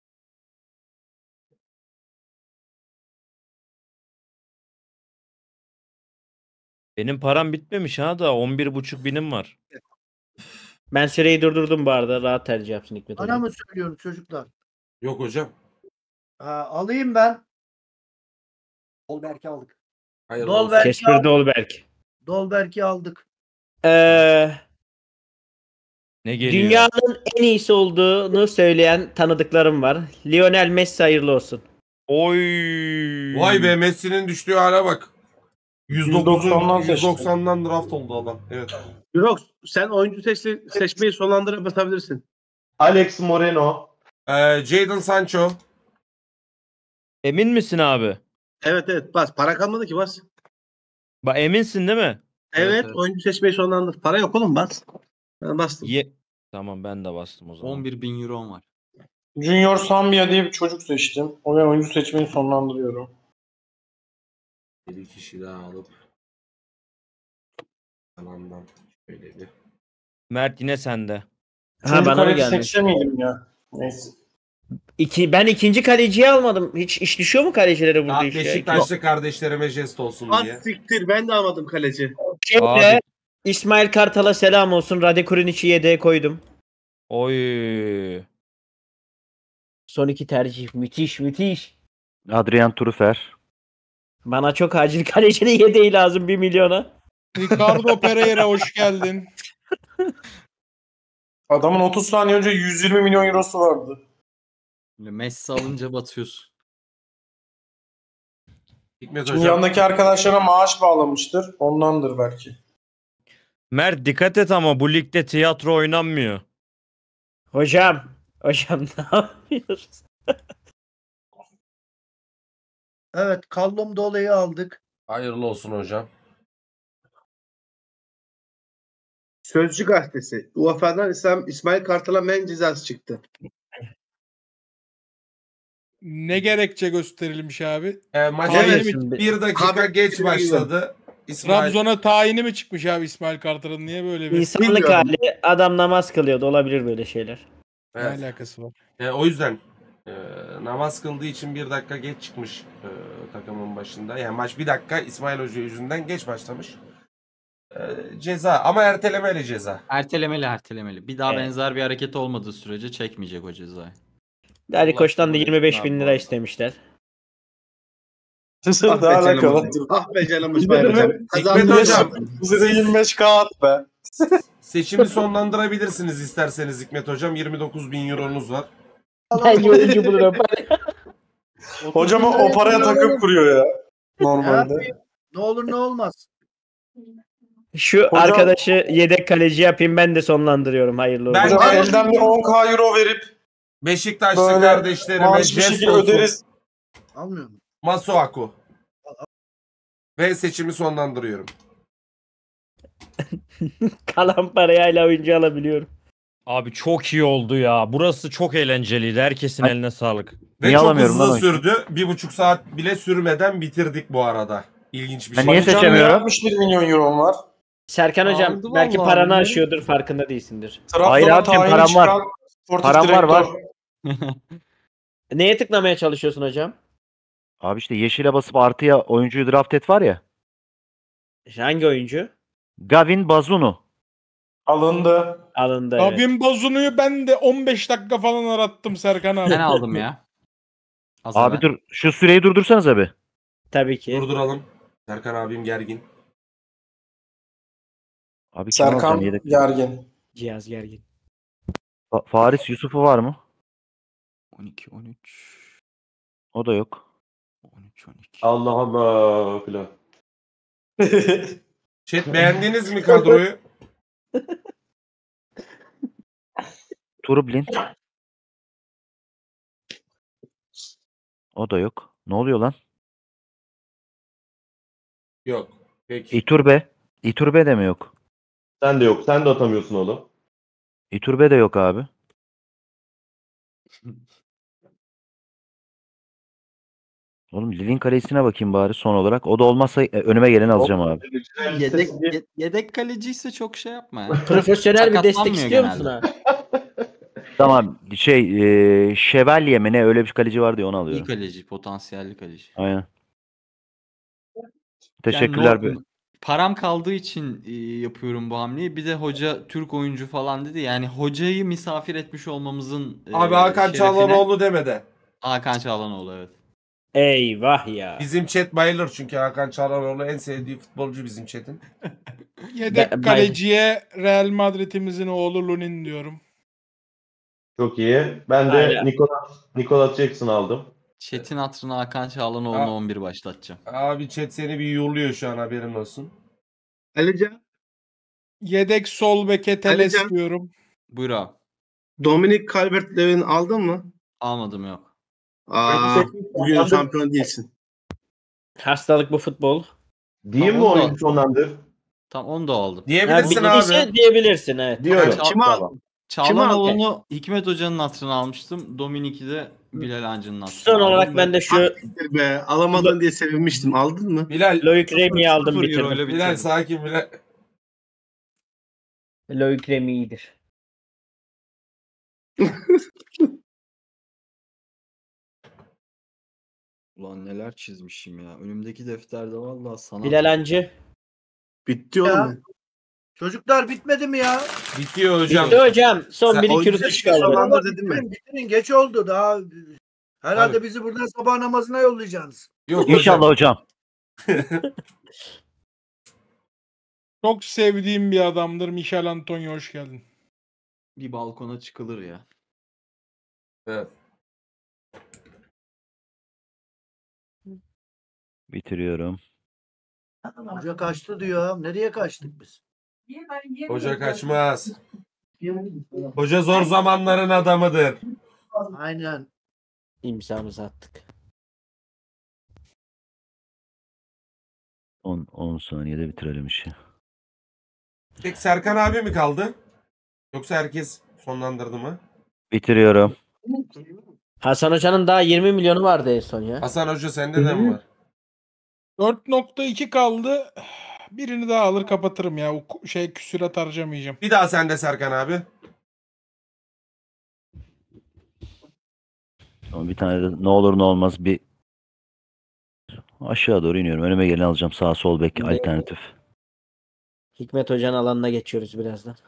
Benim param bitmemiş ha da on bir buçuk binim var. Ben süreyi durdurdum bu arada. Rahat tercih yapsın Hikmet Bana hocam. mı söylüyorsun çocuklar? Yok hocam. Ha, alayım ben. Dolberk'i aldık. Hayır. Dolberk'i Kesper aldık. Dolberg. Dolberk'i aldık. Ee, Ne geliyor? dünyanın en iyisi olduğunu söyleyen tanıdıklarım var. Lionel Messi hayırlı olsun. Oy. Vay be, Messi'nin düştüğü hale bak. yüz doksandan dokuzun yüz doksandan draft oldu adam. Evet. Yok, sen oyuncu seçti, seçmeyi sonlandırıp basabilirsin. Alex Moreno. Ee, Jadon Sancho. Emin misin abi? Evet evet bas. Para kalmadı ki bas. Ba eminsin değil mi? Evet, Evet, evet. oyuncu seçmeyi sonlandır. Para yok oğlum bas. Ben bastım. Ye tamam ben de bastım o zaman. on bir bin euro var. Junior Sambia diye bir çocuk seçtim. O ben oyuncu seçmeyi sonlandırıyorum. Bir kişi daha alıp alandan şöyle bir. Mert yine sende. Ha, Çocuk bana mı kaleci gelmiş? seçse miydim ya? Neyse. İki, ben ikinci kaleciyi almadım. Hiç iş düşüyor mu kalecilere burada Daha iş ya? Beşiktaşlı kardeşlerime jest olsun Az diye. siktir, ben de almadım kaleci. Şöyle, Abi. İsmail Kartal'a selam olsun. Rade Kurinic'i yedeğe koydum. Oy. Son iki tercih. Müthiş müthiş. Adrian Trufer. Bana çok acil kalecinin yedeği lazım bir milyona. Ricardo Pereira hoş geldin. Adamın otuz saniye önce yüz yirmi milyon eurosu vardı. Böyle Messi alınca batıyorsun. Hikmet Şimdi hocam. yanındaki arkadaşlara maaş bağlamıştır. Ondandır belki. Mert dikkat et ama bu ligde tiyatro oynanmıyor. Hocam. Hocam ne yapıyoruz? Evet, Callum Dole'yi aldık. Hayırlı olsun hocam. Sözcü gazetesi. U E F A'dan İslam, İsmail Kartal'a men cezası çıktı. Ne gerekçe gösterilmiş abi? Ee, maça Tayini geç- mi- bir dakika Haber- geç başladı. İsmail. Trabzon'a tayini mi çıkmış abi İsmail Kartal'ın? Niye böyle bir İnsanlık Bilmiyorum. hali. Adam namaz kılıyordu. Olabilir böyle şeyler. ne Evet. alakası var? E, o yüzden e, namaz kıldığı için bir dakika geç çıkmış e, takımın başında. Yani maç bir dakika İsmail Hoca yüzünden geç başlamış. E, ceza ama ertelemeli ceza. Ertelemeli ertelemeli. Bir daha Evet. benzer bir hareket olmadığı sürece çekmeyecek o cezayı. Ali Allah Koç'tan da kabul yirmi beş etsin bin abi bu lira arada. istemişler. Size Ah de be canım alakalı. hocam. Ah be canım İsmail hocam. Hikmet Kazandınız. hocam Bize de yirmi beş kağıt be. seçimi sonlandırabilirsiniz isterseniz Hikmet hocam. yirmi dokuz bin euronuz var. Bence oyuncu bulurum. Hocam o, o paraya takım kuruyor ya. Ne Normalde. yapayım? Ne olur ne olmaz. Şu Hocam- arkadaşı yedek kaleci yapayım ben de sonlandırıyorum. Hayırlı olsun. Ben- Hocam elden bir on k euro verip Beşiktaşlı böyle kardeşlerime maaş bir jest şekilde olsun. öderiz. Almıyor mu? Masuaku. Ve seçimi sonlandırıyorum. Kalan parayı hala oyuncu alabiliyorum. Abi çok iyi oldu ya. Burası çok eğlenceliydi. Herkesin Ay- eline sağlık. Ve Niye çok alamıyorum lan hızlı oyuncu? sürdü. Bir buçuk saat bile sürmeden bitirdik bu arada. İlginç bir Ben şey. niye Hocam seçemiyorum? altmış bir milyon euro var. Serkan hocam Aldı belki vallahi, paranı bilmiyorum. aşıyordur farkında değilsindir. Hayır Trabzon'a abicim, tayini param var. çıkan sportif Param var, var. direktör. Neye tıklamaya çalışıyorsun hocam? Abi işte yeşile basıp artıya oyuncuyu draft et var ya. Hangi oyuncu? Gavin Bazunu. Alındı. Alındı evet. Abim Bozunu'yu ben de on beş dakika falan arattım Serkan abi. Ben aldım ya. Az Abi evvel. dur şu süreyi durdursanız abi. Tabii ki. Durduralım. Serkan abim gergin. Abi kim Serkan alacağım yedek? gergin. Cihaz gergin. Fa- Faris Yusuf'u var mı? on iki on üç O da yok. on üç on iki. Allah Allah filan. Chat beğendiniz mi kadroyu? Trublin. O da yok. Ne oluyor lan? Yok. Peki. İturbe. İturbe de mi yok? Sen de yok. Sen de atamıyorsun oğlum. İturbe de yok abi. Oğlum Lille'in kalesine bakayım bari son olarak. O da olmazsa e, önüme geleni alacağım abi. Yedek, ye- yedek kaleciyse çok şey yapma ya. Profesyonel bir destek Sakatlanmıyor istiyor musun genelde. abi? Tamam şey e, Şevalye mi ne öyle bir kaleci vardı ya onu İyi alıyorum. kaleci, potansiyelli kaleci. Aynen. Yani Teşekkürler. no- be. param kaldığı için e, yapıyorum bu hamleyi. Bir de hoca Türk oyuncu falan dedi. Yani hocayı misafir etmiş olmamızın e, Abi Hakan şerefine- Çağlanoğlu deme de. Hakan Çağlanoğlu evet. Eyvah ya. Bizim chat bayılır çünkü Hakan Çağlanoğlu en sevdiği futbolcu bizim chat'in. Yedek Ben- kaleciye Real Madrid'imizin oğlu Lunin diyorum. Çok iyi. Ben de Aynen. Nicolas, Nicolas Jackson aldım. Chat'in hatırına Hakan Çağlanoğlu'nu Aa. on bir başlatacağım. Abi chat seni bir yolluyor şu an haberin olsun. Alican, Yedek sol beke Teles Alican. diyorum. Buyur abi. Dominic Calvert-Lewin aldın mı? Almadım yok. Aa, bugün şampiyon değilsin. Hastalık bu futbol. Diyeyim mi Tamam, oyuncu tamam. sonlandır? Tam onu da aldım. Ha, Diyebilirsin bildiyse abi. diyebilirsin evet. Diyorum. Çağ- Kimi aldın? Çağlanoğlu'nu Hikmet Hoca'nın hatırına almıştım. Dominik'i de Bilal Hancı'nın hatırına Son aldım. olarak ben de şu Hakikaten be, alamadın diye sevinmiştim. Aldın mı? Bilal, Loic Remy'yi aldım Sıfır bitirdim. euroyla Bilal bitirdim. sakin Bilal. Loic Remy iyidir. Ulan neler çizmişim ya. Önümdeki defterde vallahi sanat. Bilal Hancı. Bitti Ya. oğlum. Çocuklar bitmedi mi ya? Bitiyor hocam. Bitti hocam. Son Sen bir iki oyuncu rütüş seçkin kaldı. falan- Ama dedim bitirin, bitirin. Geç oldu daha. Herhalde Abi. bizi buradan sabah namazına yollayacaksınız. Yok İnşallah hocam. Çok sevdiğim bir adamdır. Michel Antonio hoş geldin. Bir balkona çıkılır ya. Evet. Bitiriyorum. Hoca kaçtı diyor. Nereye kaçtık biz? Hoca kaçmaz. Hoca zor zamanların adamıdır. Aynen. İmzamızı attık. on on saniyede bitirelim işi. Tek Serkan abi mi kaldı? Yoksa herkes sonlandırdı mı? Bitiriyorum. Hasan Hoca'nın daha yirmi milyonu vardı en son ya. Hasan Hoca sende de mi var? dört nokta iki kaldı. Birini daha alır kapatırım ya. O ku- şey küsürat harcamayacağım. Bir daha sende Serkan abi. Ama bir tane de ne olur ne olmaz bir aşağı doğru iniyorum. Önüme geleni alacağım. Sağ sol bek alternatif. Hikmet Hoca'nın alanına geçiyoruz birazdan.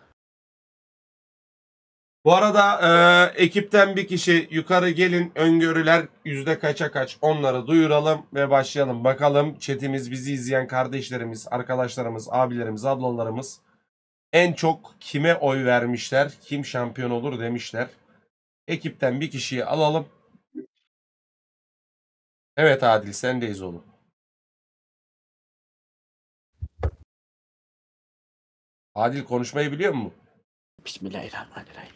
Bu arada e, ekipten bir kişi yukarı gelin, öngörüler yüzde kaça kaç onları duyuralım ve başlayalım. Bakalım chatimiz, bizi izleyen kardeşlerimiz, arkadaşlarımız, abilerimiz, ablalarımız en çok kime oy vermişler, kim şampiyon olur demişler. Ekipten bir kişiyi alalım. Evet Adil, sendeyiz oğlum. Adil konuşmayı biliyor musun? Bismillahirrahmanirrahim.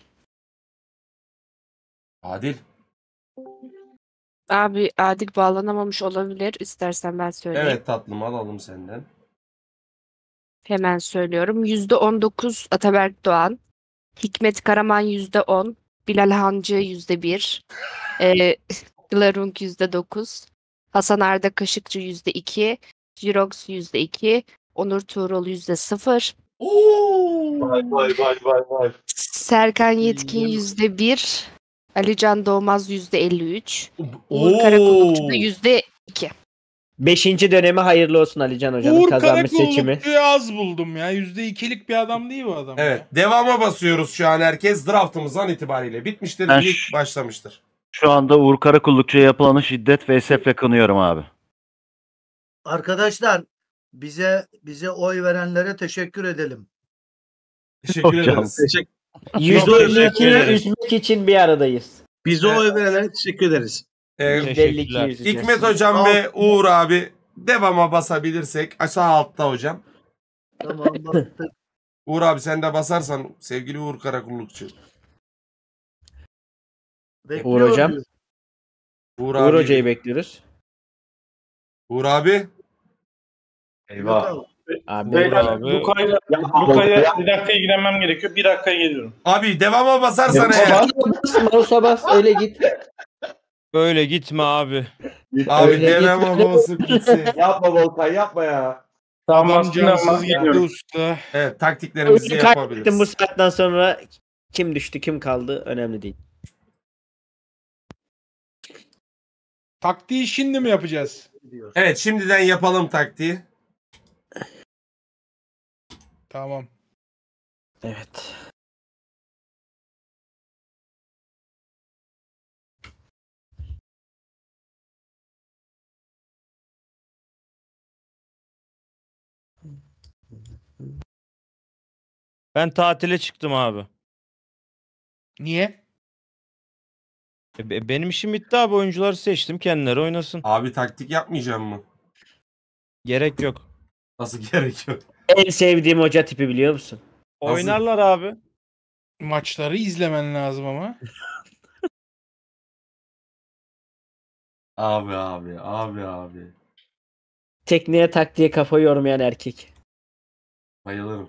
Adil. Abi Adil bağlanamamış olabilir. İstersen ben söyleyeyim. Evet tatlım, alalım senden. Hemen söylüyorum. yüzde on dokuz Ataberk Doğan. Hikmet Karaman yüzde on. Bilal Hancı yüzde bir. E, Glarung yüzde dokuz. Hasan Arda Kaşıkçı yüzde iki. Jirox yüzde iki. Onur Tuğrul yüzde sıfır. Vay vay vay vay vay. Serkan Yetkin yüzde bir. Alican Doğmaz yüzde elli üç. Uğur Oo. Karakulukçu da yüzde iki. Beşinci dönemi hayırlı olsun Alican Hoca'nın Uğur kazanmış seçimi. Karakullukçu'yu az buldum ya. Yüzde ikilik bir adam değil bu adam. Evet. Devama basıyoruz şu an herkes. Draftımız an itibariyle bitmiştir. Ben Lig ş- başlamıştır. Şu anda Uğur Karakullukçu'ya yapılanı şiddet ve esefle kınıyorum abi. Arkadaşlar bize bize oy verenlere teşekkür edelim. Teşekkür Hocam. ederiz. Teşekkür, yüzde elli teşekkür ikiyi ederiz. üzmek için bir aradayız. Bize oy verenlere teşekkür ederiz. Ee, yüzde elli ikiyi üzeceğiz. Hikmet Hocam ve Uğur abi devama basabilirsek aşağı altta hocam. Tamam baktık. Uğur abi sen de basarsan sevgili Uğur Karakullukçu. Bekliyorum Uğur Hocam. diyor. Uğur, Uğur abi. Hoca'yı bekliyoruz. Uğur abi. Eyvah. Yok Abi, Beyler abi. Luka'yla Luka'ya bir dakika ilgilenmem gerekiyor. Bir dakikaya geliyorum. Abi devama basarsan eğer. bas, mouse'a bas öyle git. Böyle gitme abi. Abi Öyle devama git. basıp gitsin. Yapma Volkan yapma ya. Tamam Adam aslında cansız ama gitti geliyorum. usta. Evet taktiklerimizi Öyle kaybettim bu yapabiliriz. saatten sonra kim düştü kim kaldı önemli değil. Taktiği şimdi mi yapacağız? diyor. Evet şimdiden yapalım taktiği. Tamam. Evet. Ben tatile çıktım abi. Niye? E, be- benim işim bitti abi. Oyuncuları seçtim. Kendileri oynasın. Abi taktik yapmayacağım mı? Gerek yok. Nasıl gerekiyor? En sevdiğim hoca tipi biliyor musun? Nasıl? Oynarlar abi. Maçları izlemen lazım ama. Abi abi abi abi. Tekniğe taktiğe kafa yormayan erkek. Bayılırım.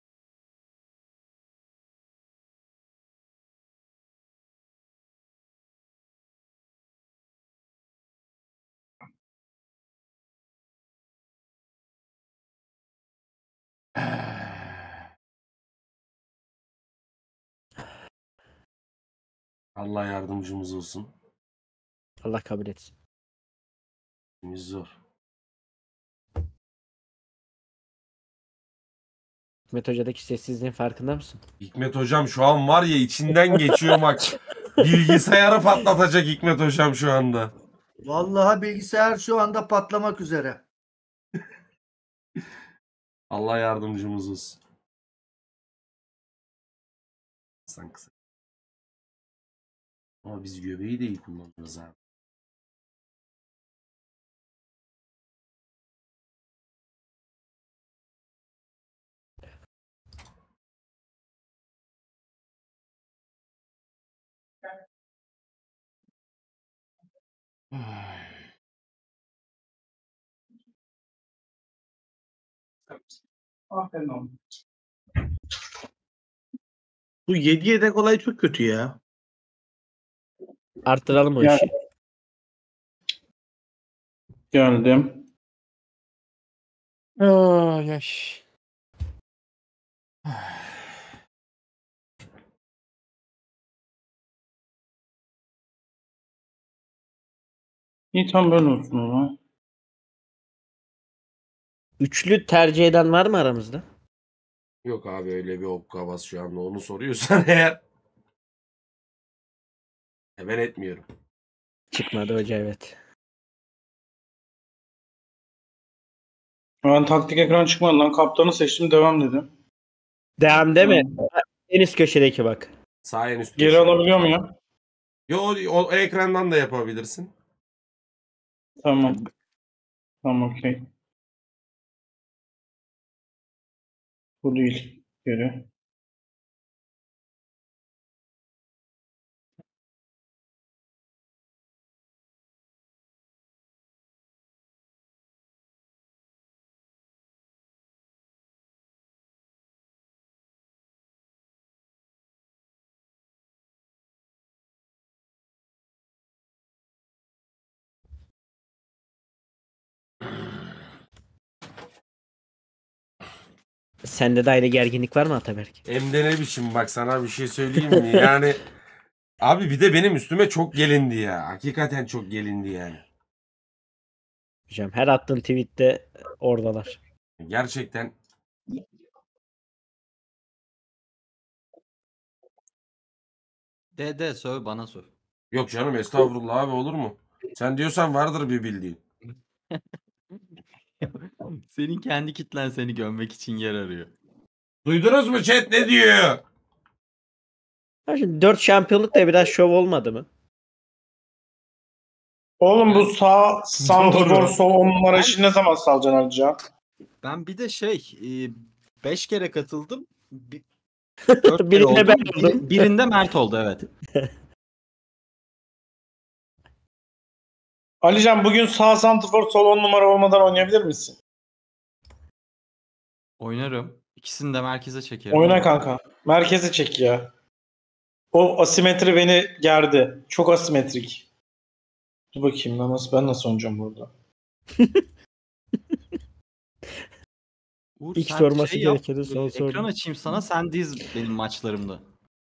Allah yardımcımız olsun. Allah kabul etsin. İşimiz zor. Hikmet Hoca'daki sessizliğin farkında mısın? Hikmet Hocam şu an var ya içinden geçiyor bak. Bilgisayarı patlatacak Hikmet Hocam şu anda. Vallahi bilgisayar şu anda patlamak üzere. Allah yardımcımız olsun. Sen kısa. Ama biz göbeği de iyi kullanıyoruz abi. Aferin oğlum. Bu yedi yedek olayı çok kötü ya. Arttıralım o Yani- işi. Geldim. Ay ay. İyi tam böyle olsun o zaman. Üçlü tercih eden var mı aramızda? Yok abi öyle bir hokkabaz şu anda onu soruyorsan eğer. E ben etmiyorum. Çıkmadı hoca evet. Ben taktik ekran çıkmadı lan. Kaptanı seçtim devam dedim. Devam deme. En üst köşedeki bak. Sağ en üst Geri köşe. alabiliyor muyum? Yo o, o ekrandan da yapabilirsin. Tamam. Tamam okey. Bu değil. Geri. Sende de ayrı gerginlik var mı Ataberk? Hem de ne biçim bak sana bir şey söyleyeyim mi? Yani abi bir de benim üstüme çok gelindi ya. Hakikaten çok gelindi yani. Hocam her attığın tweette oradalar. Gerçekten. De de söv bana söv. Yok canım estağfurullah abi olur mu? Sen diyorsan vardır bir bildiğin. Senin kendi kitlen seni gömmek için yer arıyor. Duydunuz mu chat ne diyor? Ha şimdi dört şampiyonluk da biraz şov olmadı mı? Oğlum bu sağ santrfor Doğru. sol on numara işini ne zaman salacaksın Alican? Ben bir de şey beş kere katıldım. Bi- dört kere Birinde oldum. ben Bir- oldum. birinde Mert oldu evet. Alican bugün sağ santrfor sol on numara olmadan oynayabilir misin? Oynarım. İkisini de merkeze çekerim. Oyna kanka. Merkeze çek ya. O asimetri beni gerdi. Çok asimetrik. Dur bakayım ben nasıl, ben nasıl oynayacağım burada? Uğur, İlk sen sorması şey yap, gerekeni son e, sordum. ekran açayım sana sen diz benim maçlarımda.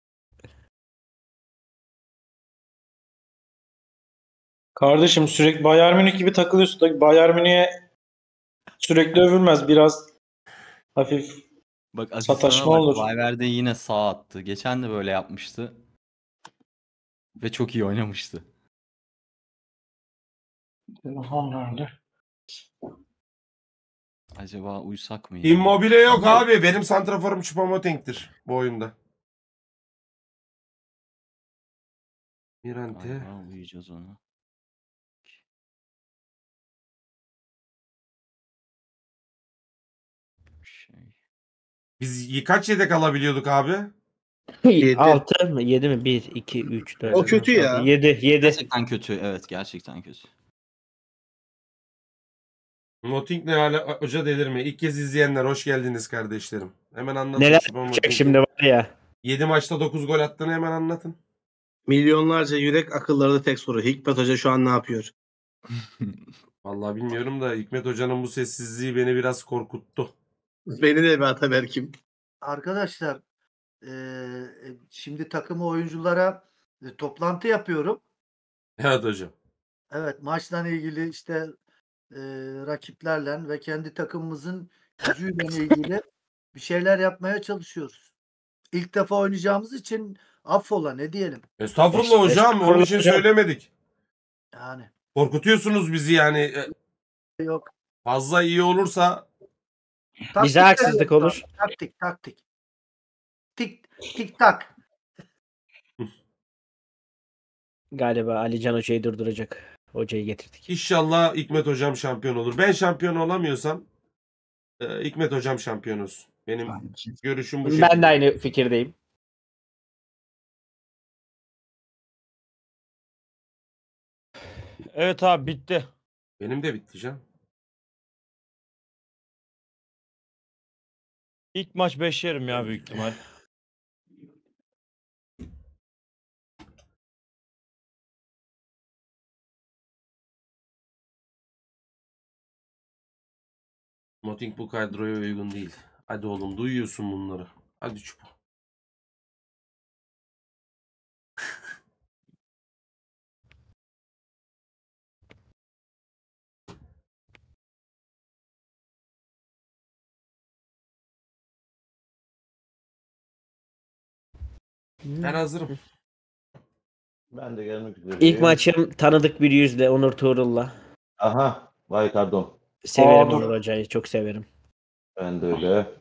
Kardeşim sürekli Bayern Münih gibi takılıyorsun. Da Bayern Münih'e sürekli övülmez. Biraz hafif Bak Aziz sataşma sana bak olur. Valverde yine sağ attı. Geçen de böyle yapmıştı. Ve çok iyi oynamıştı. Telefon nerede? Acaba uysak mı ya? Immobile yok abi. Benim santraforum Choupo-Moting'tir bu oyunda. Mirante. Galiba uyuyacağız ona. Şey. Biz kaç yedek alabiliyorduk abi? altı mı? yedi mi? bir, iki, üç, dört. O kötü ya. yedi. yedi. Gerçekten kötü. Evet gerçekten kötü. Moting ne hala hoca delirme. İlk kez izleyenler hoş geldiniz kardeşlerim. Hemen anlatın. Neler Choupo yapacak Moting'i. şimdi var ya. yedi maçta dokuz gol attığını hemen anlatın. Milyonlarca yürek akıllarda tek soru. Hikmet Hoca şu an ne yapıyor? Vallahi bilmiyorum da Hikmet Hoca'nın bu sessizliği beni biraz korkuttu. Beni de be Ataberk'im. Arkadaşlar eee, şimdi takımı oyunculara e, toplantı yapıyorum. Evet hocam. Evet maçla ilgili işte eee, rakiplerle ve kendi takımımızın gücüyle ilgili bir şeyler yapmaya çalışıyoruz. İlk defa oynayacağımız için affola ne diyelim. Estağfurullah hocam. Onun için hocam. söylemedik. Yani Korkutuyorsunuz bizi yani. E, yok. Fazla iyi olursa Taktik Bize haksızlık veriyorum olur. abi, Taktik taktik. Tik tik tak. Galiba Ali Can Hoca'yı durduracak. Hocayı getirdik. İnşallah Hikmet Hocam şampiyon olur. Ben şampiyon olamıyorsam e, Hikmet Hocam şampiyon olsun. Benim görüşüm bu şekilde. Ben de aynı fikirdeyim. Evet abi bitti. Benim de bitti canım. İlk maç beş yerim ya büyük ihtimal. Moting bu kadroya uygun değil. Hadi oğlum duyuyorsun bunları. Hadi çupa. Ben hazırım. Ben de gelmek üzere. İlk maçım tanıdık bir yüzle Onur Tuğrul'la. Aha. Vay pardon. Severim Aa, dur. Onur Hoca'yı. Çok severim. Ben de öyle.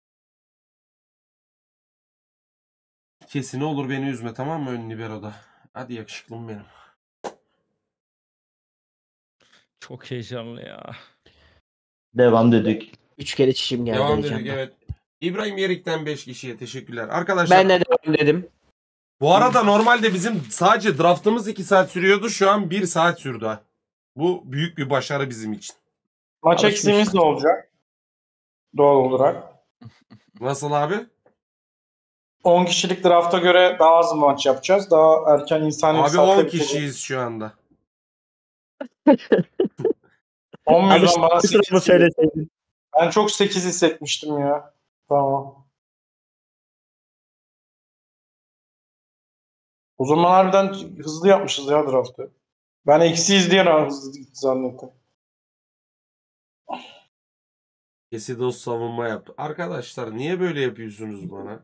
Kesin olur beni üzme tamam mı ön libero'da? Hadi yakışıklım benim. Çok heyecanlı ya. Devam dedik. Üç kere çişim geldi. Devam Ali dedik Can'dan. evet. İbrahim Yerik'ten beş kişiye teşekkürler. Arkadaşlar Ben de devam dedim. bu arada normalde bizim sadece draftımız iki saat sürüyordu. Şu an bir saat sürdü. ha. Bu büyük bir başarı bizim için. Maç Alışmış. eksiğimiz ne olacak? Doğal olarak. Nasıl abi? on kişilik drafta göre daha az maç yapacağız. Daha erken insani Abi saatte on bitecek. kişiyiz şu anda. on Abi milyon bana kusura sekiz. söyleseydin. Ben çok sekiz hissetmiştim ya. Tamam. O zaman harbiden hızlı yapmışız ya draftı. Ben eksiyiz diye hızlı gitti zannettim. Kesidos savunma yap. Arkadaşlar niye böyle yapıyorsunuz bana?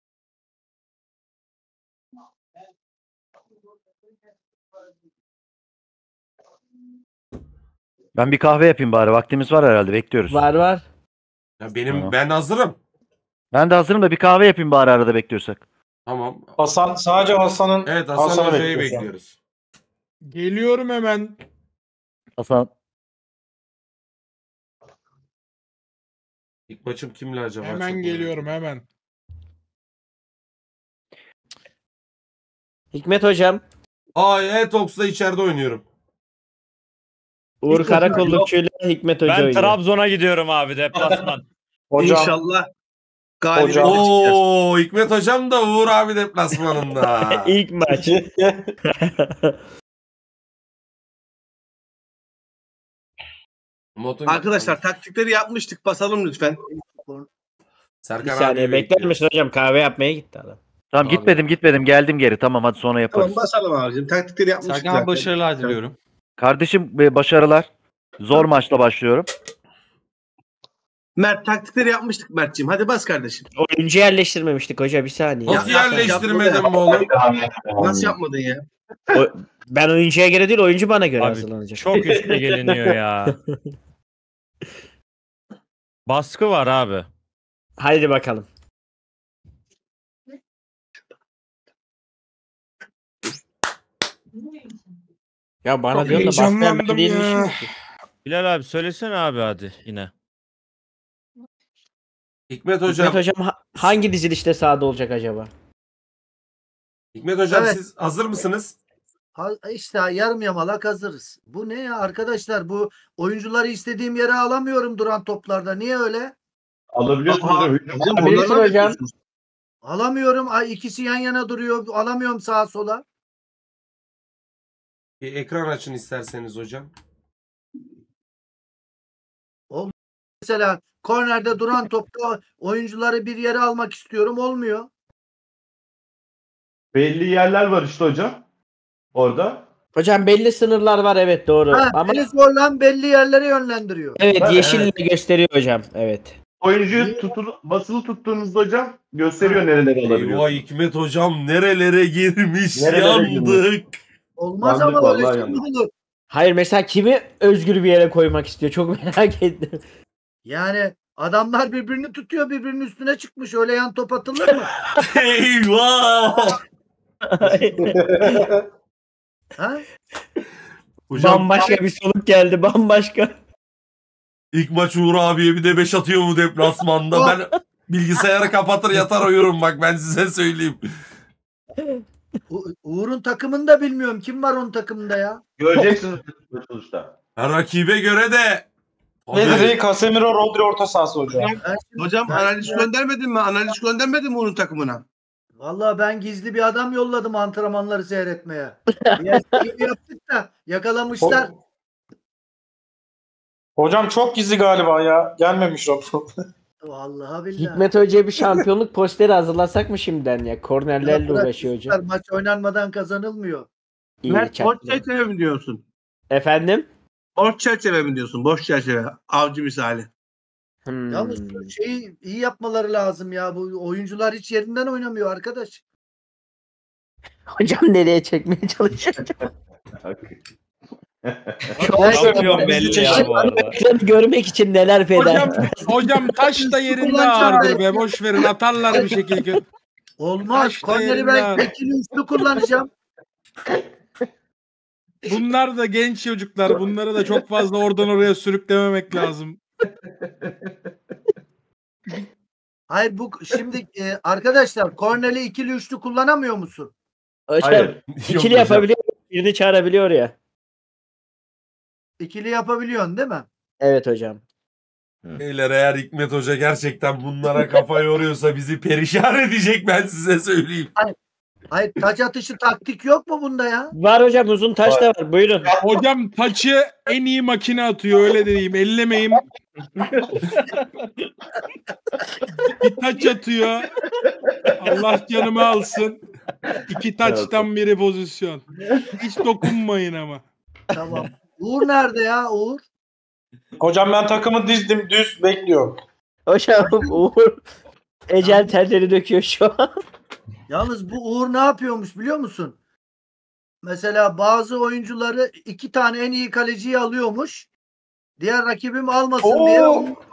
Ben bir kahve yapayım bari. Vaktimiz var herhalde. Bekliyoruz. Var var. Ya benim Tamam. ben hazırım. Ben de hazırım da bir kahve yapayım bari arada bekliyorsak. Tamam. Hasan sadece Hasan'ın Evet Hasan Hasan'ı Hoca'yı bekliyoruz. bekliyoruz. Geliyorum hemen. Hasan. İlk maçım kimle acaba? Hemen Çok geliyorum hemen. Hikmet hocam. Aa E-Tox'da içeride oynuyorum. Uğur Karakollukçu'yla Hikmet Hoca Ben oynuyor. Trabzon'a gidiyorum abi deplasman. Hocam, İnşallah galibiyete Hocam. çıkacağız. Oo Hikmet hocam da Uğur abi deplasmanında. İlk maç. Motor- Arkadaşlar taktikleri yapmıştık. Basalım lütfen. Bir Serkan saniye abi bekler misin hocam? Kahve yapmaya gitti adam. Tamam Abi. gitmedim gitmedim. Geldim geri. Tamam hadi sonra yaparız. Tamam basalım abicim. Taktikleri yapmıştık. Serkan abi zaten. başarılar diliyorum. Kardeşim e, başarılar. Zor maçla başlıyorum. Mert taktikleri yapmıştık Mert'ciğim. Hadi bas kardeşim. Oyuncu yerleştirmemiştik hoca bir saniye. Nasıl Ya- yerleştirmedin mi oğlum? Nasıl yapmadın ya? O- ben oyuncuya göre değil oyuncu bana göre Abi, hazırlanacak. Çok üstte geliniyor ya. Baskı var abi. Haydi bakalım. Ya bana Çok diyorsun da baskı heyecanlandım ben değilmişim ya. ki. Bilal abi söylesene abi hadi yine. Hikmet hocam. Hikmet hocam ha- hangi dizilişte sahada olacak acaba? Hikmet hocam Evet. siz hazır mısınız? Ha, işte yarım yamalak hazırız. Bu ne ya arkadaşlar? Bu oyuncuları istediğim yere alamıyorum duran toplarda. Niye öyle? Alabiliyorsunuz Aha, hocam. bizim Alabilirsin onlarla mı hocam. yapıyorsunuz? Alamıyorum. Ay ikisi yan yana duruyor. Alamıyorum sağa sola. Bir ekran açın isterseniz hocam. Mesela kornerde duran topta oyuncuları bir yere almak istiyorum. Olmuyor. Belli yerler var işte hocam. Orada. Hocam belli sınırlar var evet doğru. Ha, Ama beni zorlan belli yerlere yönlendiriyor. evet Evet, yeşille gösteriyor hocam. Evet. Oyuncuyu tutulu, basılı tuttuğunuzda hocam gösteriyor nereleri Eyvah alabiliyor. Hikmet hocam nerelere girmiş Nerelere yandık. Olmaz Yandık ama öyle vallahi şey yandık. mi olur? Hayır mesela kimi özgür bir yere koymak istiyor? Çok merak ettim. Yani adamlar birbirini tutuyor. Birbirinin üstüne çıkmış. Öyle yan top atılır mı? Eyvah. Ha? Hocam Bambaşka bir soluk geldi bambaşka. ilk maç Uğur abiye bir de beş atıyor mu deplasmanda? Ben bilgisayarı kapatır yatar uyurum bak ben size söyleyeyim. U- Uğur'un takımını da bilmiyorum. Kim var onun takımında ya? Göreceksiniz açılışta. Ha, rakibe göre de Pedri, Casemiro, Rodri orta sahası hocam. Ben şimdi- Hocam ben- analiz göndermedin mi? Analiz göndermedin mi onun takımına? Vallahi ben gizli bir adam yolladım antrenmanları seyretmeye. Bir espri yaptık da yakalamışlar. Hocam çok gizli galiba ya. Gelmemiş rapor. Vallahi billahi. Hikmet Hoca'ya bir şampiyonluk posteri hazırlasak mı şimdiden ya? Kornerlerle Bırak, uğraşıyor hocam. Maç oynanmadan kazanılmıyor. İyi, Mert çak- boş çerçeve mi diyorsun? Efendim? Boş çerçeve mi diyorsun? Boş çerçeve. Avcı misali. Hmm. Yalnız bu şeyi iyi yapmaları lazım ya. Bu oyuncular hiç yerinden oynamıyor arkadaş. Hocam nereye çekmeye çalışıyor acaba? Şampiyon belli ya bu arada. Ekranı görmek için neler feda Hocam, etmez. hocam taş da yerinde Kullanacağım ağırdır belki. be. Boş verin atarlar bir şekilde. Olmaz. Taş da Korneri yerinden. ben ikili üçlü kullanacağım. Bunlar da genç çocuklar. Bunları da çok fazla oradan oraya sürüklememek lazım. Hayır bu şimdi e, arkadaşlar korneri ikili üçlü kullanamıyor musun? Hocam Hayır. ikili yapabiliyor. Birini çağırabiliyor ya. İkili yapabiliyorsun değil mi? Evet hocam. Beyler eğer Hikmet Hoca gerçekten bunlara kafa yoruyorsa bizi perişan edecek ben size söyleyeyim. Hayır taç atışı taktik yok mu bunda ya? Var hocam uzun taş da var. Buyurun. Hocam taçı en iyi makine atıyor öyle diyeyim. Ellemeyin. Bir taç atıyor. Allah canımı alsın. İki taçtan biri pozisyon. Hiç dokunmayın ama. Tamam. Uğur nerede ya Uğur? Hocam ben takımı dizdim düz bekliyorum. Hocam Uğur ecel terleri döküyor şu an. Yalnız bu Uğur ne yapıyormuş biliyor musun? Mesela bazı oyuncuları iki tane en iyi kaleciyi alıyormuş. Diğer rakibim almasın Oo. diye.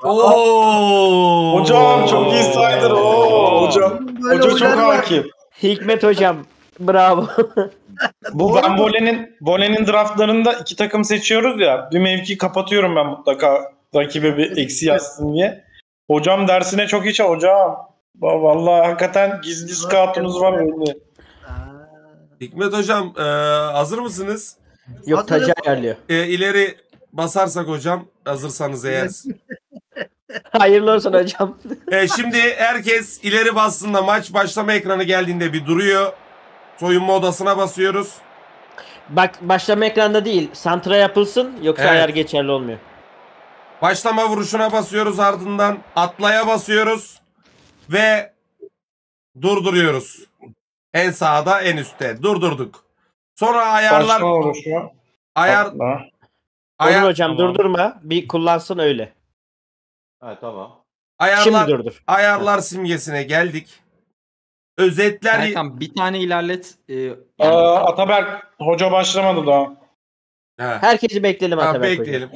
Oo. Hocam çok iyi saydır. Oo. Hocam, Böyle hoca çok oyunlar var. hakim. Hikmet hocam bravo. Bu ben volenin volenin draftlarında iki takım seçiyoruz ya. Bir mevki kapatıyorum ben mutlaka rakibe bir eksi yazsın diye. Hocam dersine çok iyi çal- hocam. Va- Vallahi hakikaten gizli scoutunuz var öyle. Hikmet hocam e, hazır mısınız? Yok tacı ayarlıyor. E, ileri basarsak hocam hazırsanız eğer. Hayırlı olsun hocam. E, şimdi herkes ileri bassın maç başlama ekranı geldiğinde bir duruyor. Soyunma odasına basıyoruz. Bak başlama ekranda değil. Santra yapılsın yoksa Evet. ayar geçerli olmuyor. Başlama vuruşuna basıyoruz, ardından atlaya basıyoruz ve durduruyoruz. En sağda, en üstte durdurduk. Sonra ayarlar Başlama vuruşu. ayar Atla. ayar Olur hocam durdurma. Bir kullansın öyle. Ha tamam. ayarlar Şimdi durdur. ayarlar simgesine geldik. Özetler Serkan bir tane ilerlet. E, Aa, Ataberk hoca başlamadı daha. Ha. Herkesi bekleyelim Ha, Atabek hocam. bekleyelim.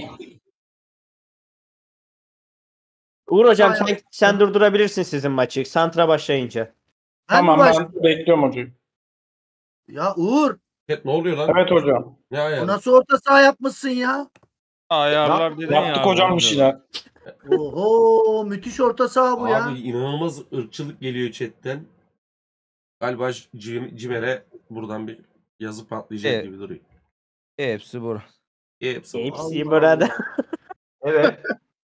Uğur hocam sen, sen durdurabilirsin sizin maçı. Santra başlayınca. Tamam baş- ben bekliyorum hocayı. Ya Uğur, Ne oluyor lan? Evet hocam. Ne ayarı? o nasıl orta saha yapmışsın ya? Ayarlar dedin ya. Yaptık hocam bir şeyler. Oho, müthiş orta saha bu ya. Abi inanılmaz ırkçılık geliyor chatten. Galiba Cim- Cimer'e buradan bir yazı patlayacak Evet. gibi duruyor. Hepsi bu. Hepsi. Hepsi burada. Evet.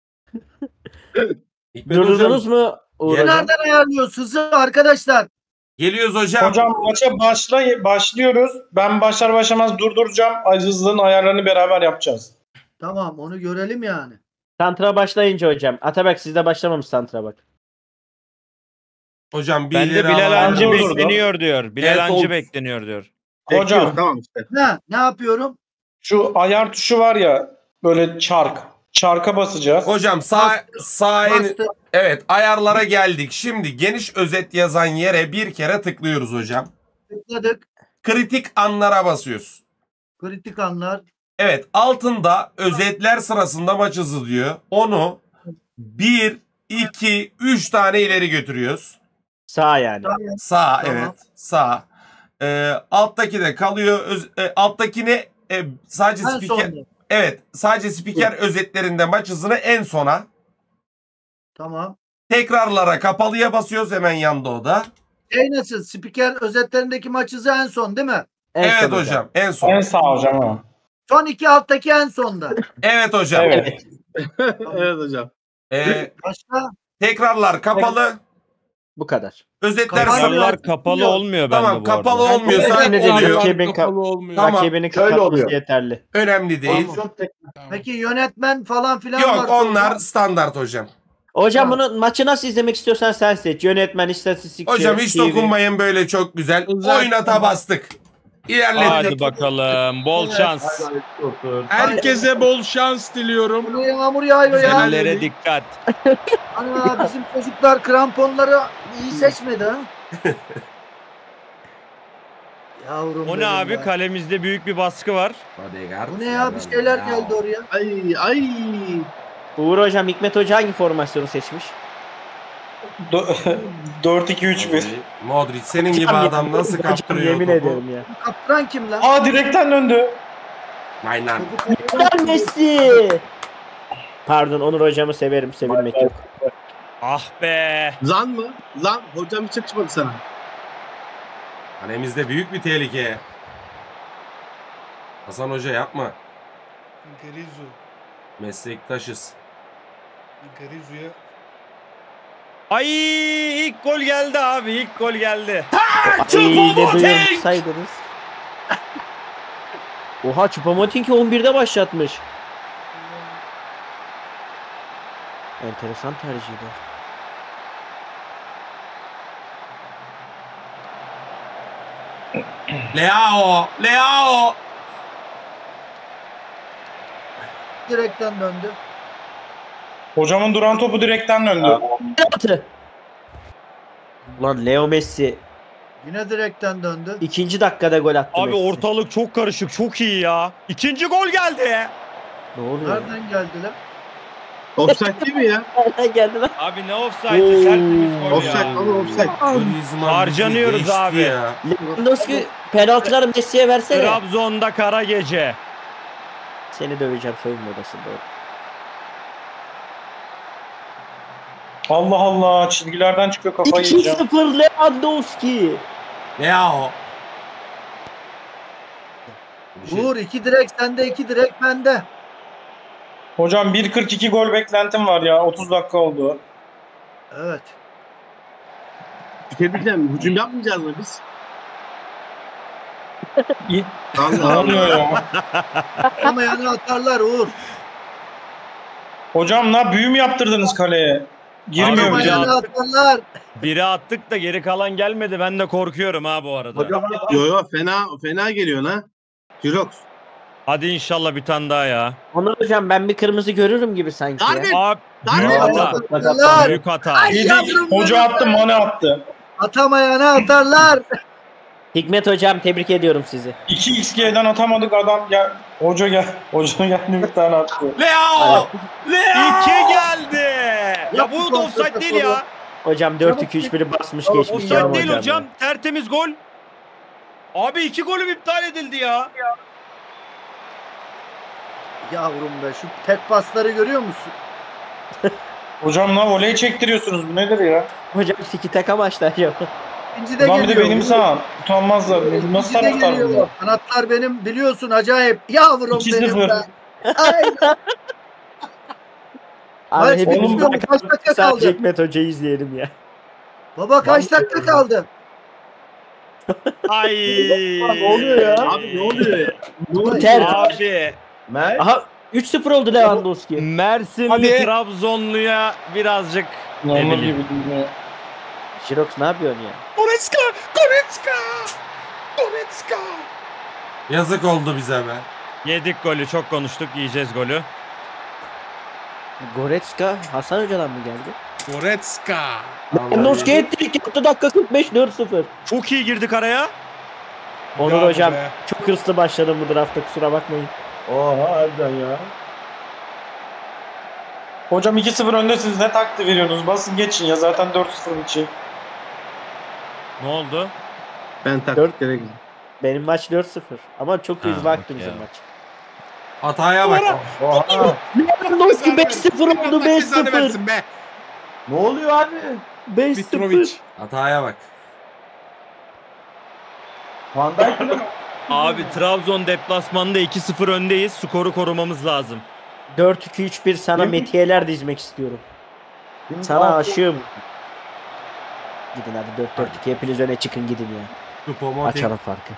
Hikmet Durdurdunuz hocam, mu Uğur Gel- hocam? Nereden ayarlıyoruz hızı arkadaşlar? Geliyoruz hocam. Hocam maça başla başlıyoruz. Ben başlar başlamaz durduracağım. Hızlının ayarlarını beraber yapacağız. Tamam, onu görelim yani. Santra başlayınca hocam. Atabek sizde başlamamış Santra bak. Hocam bir Ben de ileri Bilal alalım. Hancı Durdurdu. bekleniyor diyor. Bilal Evet, Hancı oldu. bekleniyor diyor. Bekliyoruz, Hocam tamam işte. Ne? Ne yapıyorum? şu ayar tuşu var ya böyle çark. Çarka basacağız. Hocam sağ sağ en, Bastı. evet ayarlara geldik. Şimdi geniş özet yazan yere bir kere tıklıyoruz hocam. Tıkladık. Kritik anlara basıyoruz. Kritik anlar. Evet altında özetler sırasında maç hızı diyor. Onu bir, iki, üç tane ileri götürüyoruz. Sağ yani. Sağ Tamam. evet sağ. Ee, alttaki de kalıyor. Öz, e, alttakini e, sadece En spiker. sonda. Evet sadece spiker özetlerinde maç hızını en sona. Tamam. Tekrarlara kapalıya basıyoruz hemen yanda o da. Şey nasıl? Spiker özetlerindeki maç hızı en son değil mi? En evet son hocam en son. En sağ hocam ha. Son iki alttaki en sonda. Evet hocam. Evet. Evet hocam. Ee, Başka? tekrarlar kapalı. Bu kadar. Özetler Kapalı. sırasında. Ayarlar kapalı Yok. olmuyor Tamam bende bu arada. kapalı olmuyorsa Yine de oluyor. rakibin, Kapalı ka- olmuyor. Tamam. rakibinin Şöyle kapatması oluyor. yeterli. Önemli değil. Pozisyon tek- Peki yönetmen falan filan var. Yok onlar solda. standart hocam. Hocam Tamam. bunu maçı nasıl izlemek istiyorsan sen seç. Yönetmen, istatistikçi, Hocam hiç T V. dokunmayın böyle çok güzel. Uzak- Oynata bastık. İlerlettik. Hadi bakalım. Bol şans. Hadi olsun. Herkese bol şans diliyorum. Bunu yağmur yağıyor ya. Ellere dikkat. Ana bizim çocuklar kramponları iyi seçmedi ha. Yavrum O ne benim abi? ya. Kalemizde büyük bir baskı var. Bu ne ya? Bir şeyler geldi oraya. Ay ay. Uğur hocam, Hikmet Hoca hangi formasyonu seçmiş? dört iki üç bir. Modric senin gibi adam nasıl Hocam, kaptırıyor yemin topu? ediyorum ya. Kaptıran kim lan? Aa direkten döndü. Aynen. Lan Messi! Pardon, Onur hocamı severim, sevilmek yok. Ah be. Lan mı? Lan hocam hiç yakışmadı sana. Kalemizde büyük bir tehlike. Hasan Hoca yapma. Garizu. Meslektaşız. Garizu'ya. Ay ilk gol geldi abi. İlk gol geldi. Ay ne duyursaydınız. Oha, Choupo-Moting'i on birde başlatmış. Enteresan tercihler. Leao! Leao! Direkten döndü. Hocamın duran topu direkten döndü. Penaltı. Ulan Leo Messi Yine direkten döndü. ikinci dakikada gol attı Abi Messi. ortalık çok karışık. Çok iyi ya. İkinci gol geldi. Ne oluyor? Nereden geldiler? Offside değil mi ya? Nereden geldi lan? Abi ne offside'ı? Tertemiz gol Offside ya. ama offside. Griezmann Harcanıyoruz bizi geçti abi. ya. Lewandowski penaltıları Messi'ye versene. Trabzon'da kara gece. Seni döveceğim soyunma odasında. Allah Allah çizgilerden çıkıyor kafayı iki yiyeceğim. sıfır Lewandowski. Ya o. Uğur iki direk sende, iki direk bende. Hocam bir kırk iki gol beklentim var ya. otuz dakika oldu. Evet. Bir şey diyeceğim. Hücum yapmayacağız mı biz? İyi. Allah Ne Allah. oluyor ya? Ama yana atarlar Uğur. Hocam ne büyü mü yaptırdınız kaleye? Girmiyor Abi, Ama bir hocam. yana atarlar. Biri attık da geri kalan gelmedi. Ben de korkuyorum ha bu arada. Yo yo fena fena geliyor ha. Jirox. Hadi inşallah bir tane daha ya. Onur hocam ben bir kırmızı görürüm gibi sanki ya. Harbi. Abi Harbi. büyük hata. Atarlar. Büyük hata. Ay Yedi, yavrum hoca benim attı, be. Mane attı. Atamayana atarlar. Hikmet hocam tebrik ediyorum sizi. iki x G'den atamadık adam gel. Hoca gel. Hoca geldi bir tane attı. Leo! Leo! İki geldi. Ya bu da offside değil ya. Hocam dört iki üç biri basmış geçmiş. Offside canım değil hocam hocam. ya. Tertemiz gol. Abi iki golüm iptal edildi ya. Yavrum be şu tek pasları görüyor musun? Hocam ne voleyi çektiriyorsunuz bu nedir ya? Hocam tiki taka maçlar ya. İkinci de Ulan bir geliyor. de benim sağım. Utanmazlar. Nasıl İkinci de taraftar geliyor. bunlar? Kanatlar benim biliyorsun acayip. Yavrum iki benim sıfır. be. Ay, Abi Maç hepimiz bitmiyor. bırakalım, Kaç dakika sadece kaldı? Hikmet hocayı izleyelim ya. baba kaç dakika kaldı? Ay. Ne oluyor ya? Abi ne oluyor ya? Ne oluyor? Ter. Abi. Mert. Aha üç sıfır oldu Lewandowski. Mersinli Hadi. Trabzonlu'ya birazcık Normal ne gibi bileyim. değil mi? Jirox ne yapıyorsun ya? Goretzka! Goretzka! Goretzka! Yazık oldu bize be. Yedik golü, çok konuştuk, yiyeceğiz golü. Goretzka Hasan hocadan mı geldi? Goretzka! Lewandowski ettirik yaptı dakika kırk beş dört sıfır. Çok iyi girdik araya. Onur Bravo hocam be. çok hırslı başladım bu draftta kusura bakmayın. Oha harbiden ya. Hocam iki sıfır öndesiniz. Ne taktiği veriyorsunuz? Basın geçin ya. Zaten dört sıfır için. Ne oldu? Ben taktiklere gidiyorum. Benim maç dört sıfır ama çok Ha, hızlı aktı okey bizim abi. maç. Hataya bak. Oha. Lewandowski beş sıfır oldu Allah beş cezanı sıfır. versin be. Ne oluyor abi? beş Mitrovic. sıfır. Hataya bak. Van Dijk mi? Abi Trabzon deplasmanında iki sıfır öndeyiz. Skoru korumamız lazım. dört iki üç bir sana Kim? metiyeler dizmek istiyorum. Kim Sana bu? aşığım. Gidin hadi dört dört iki hepiniz öne çıkın gidin ya. Choupo-Moting. Açalım farkı.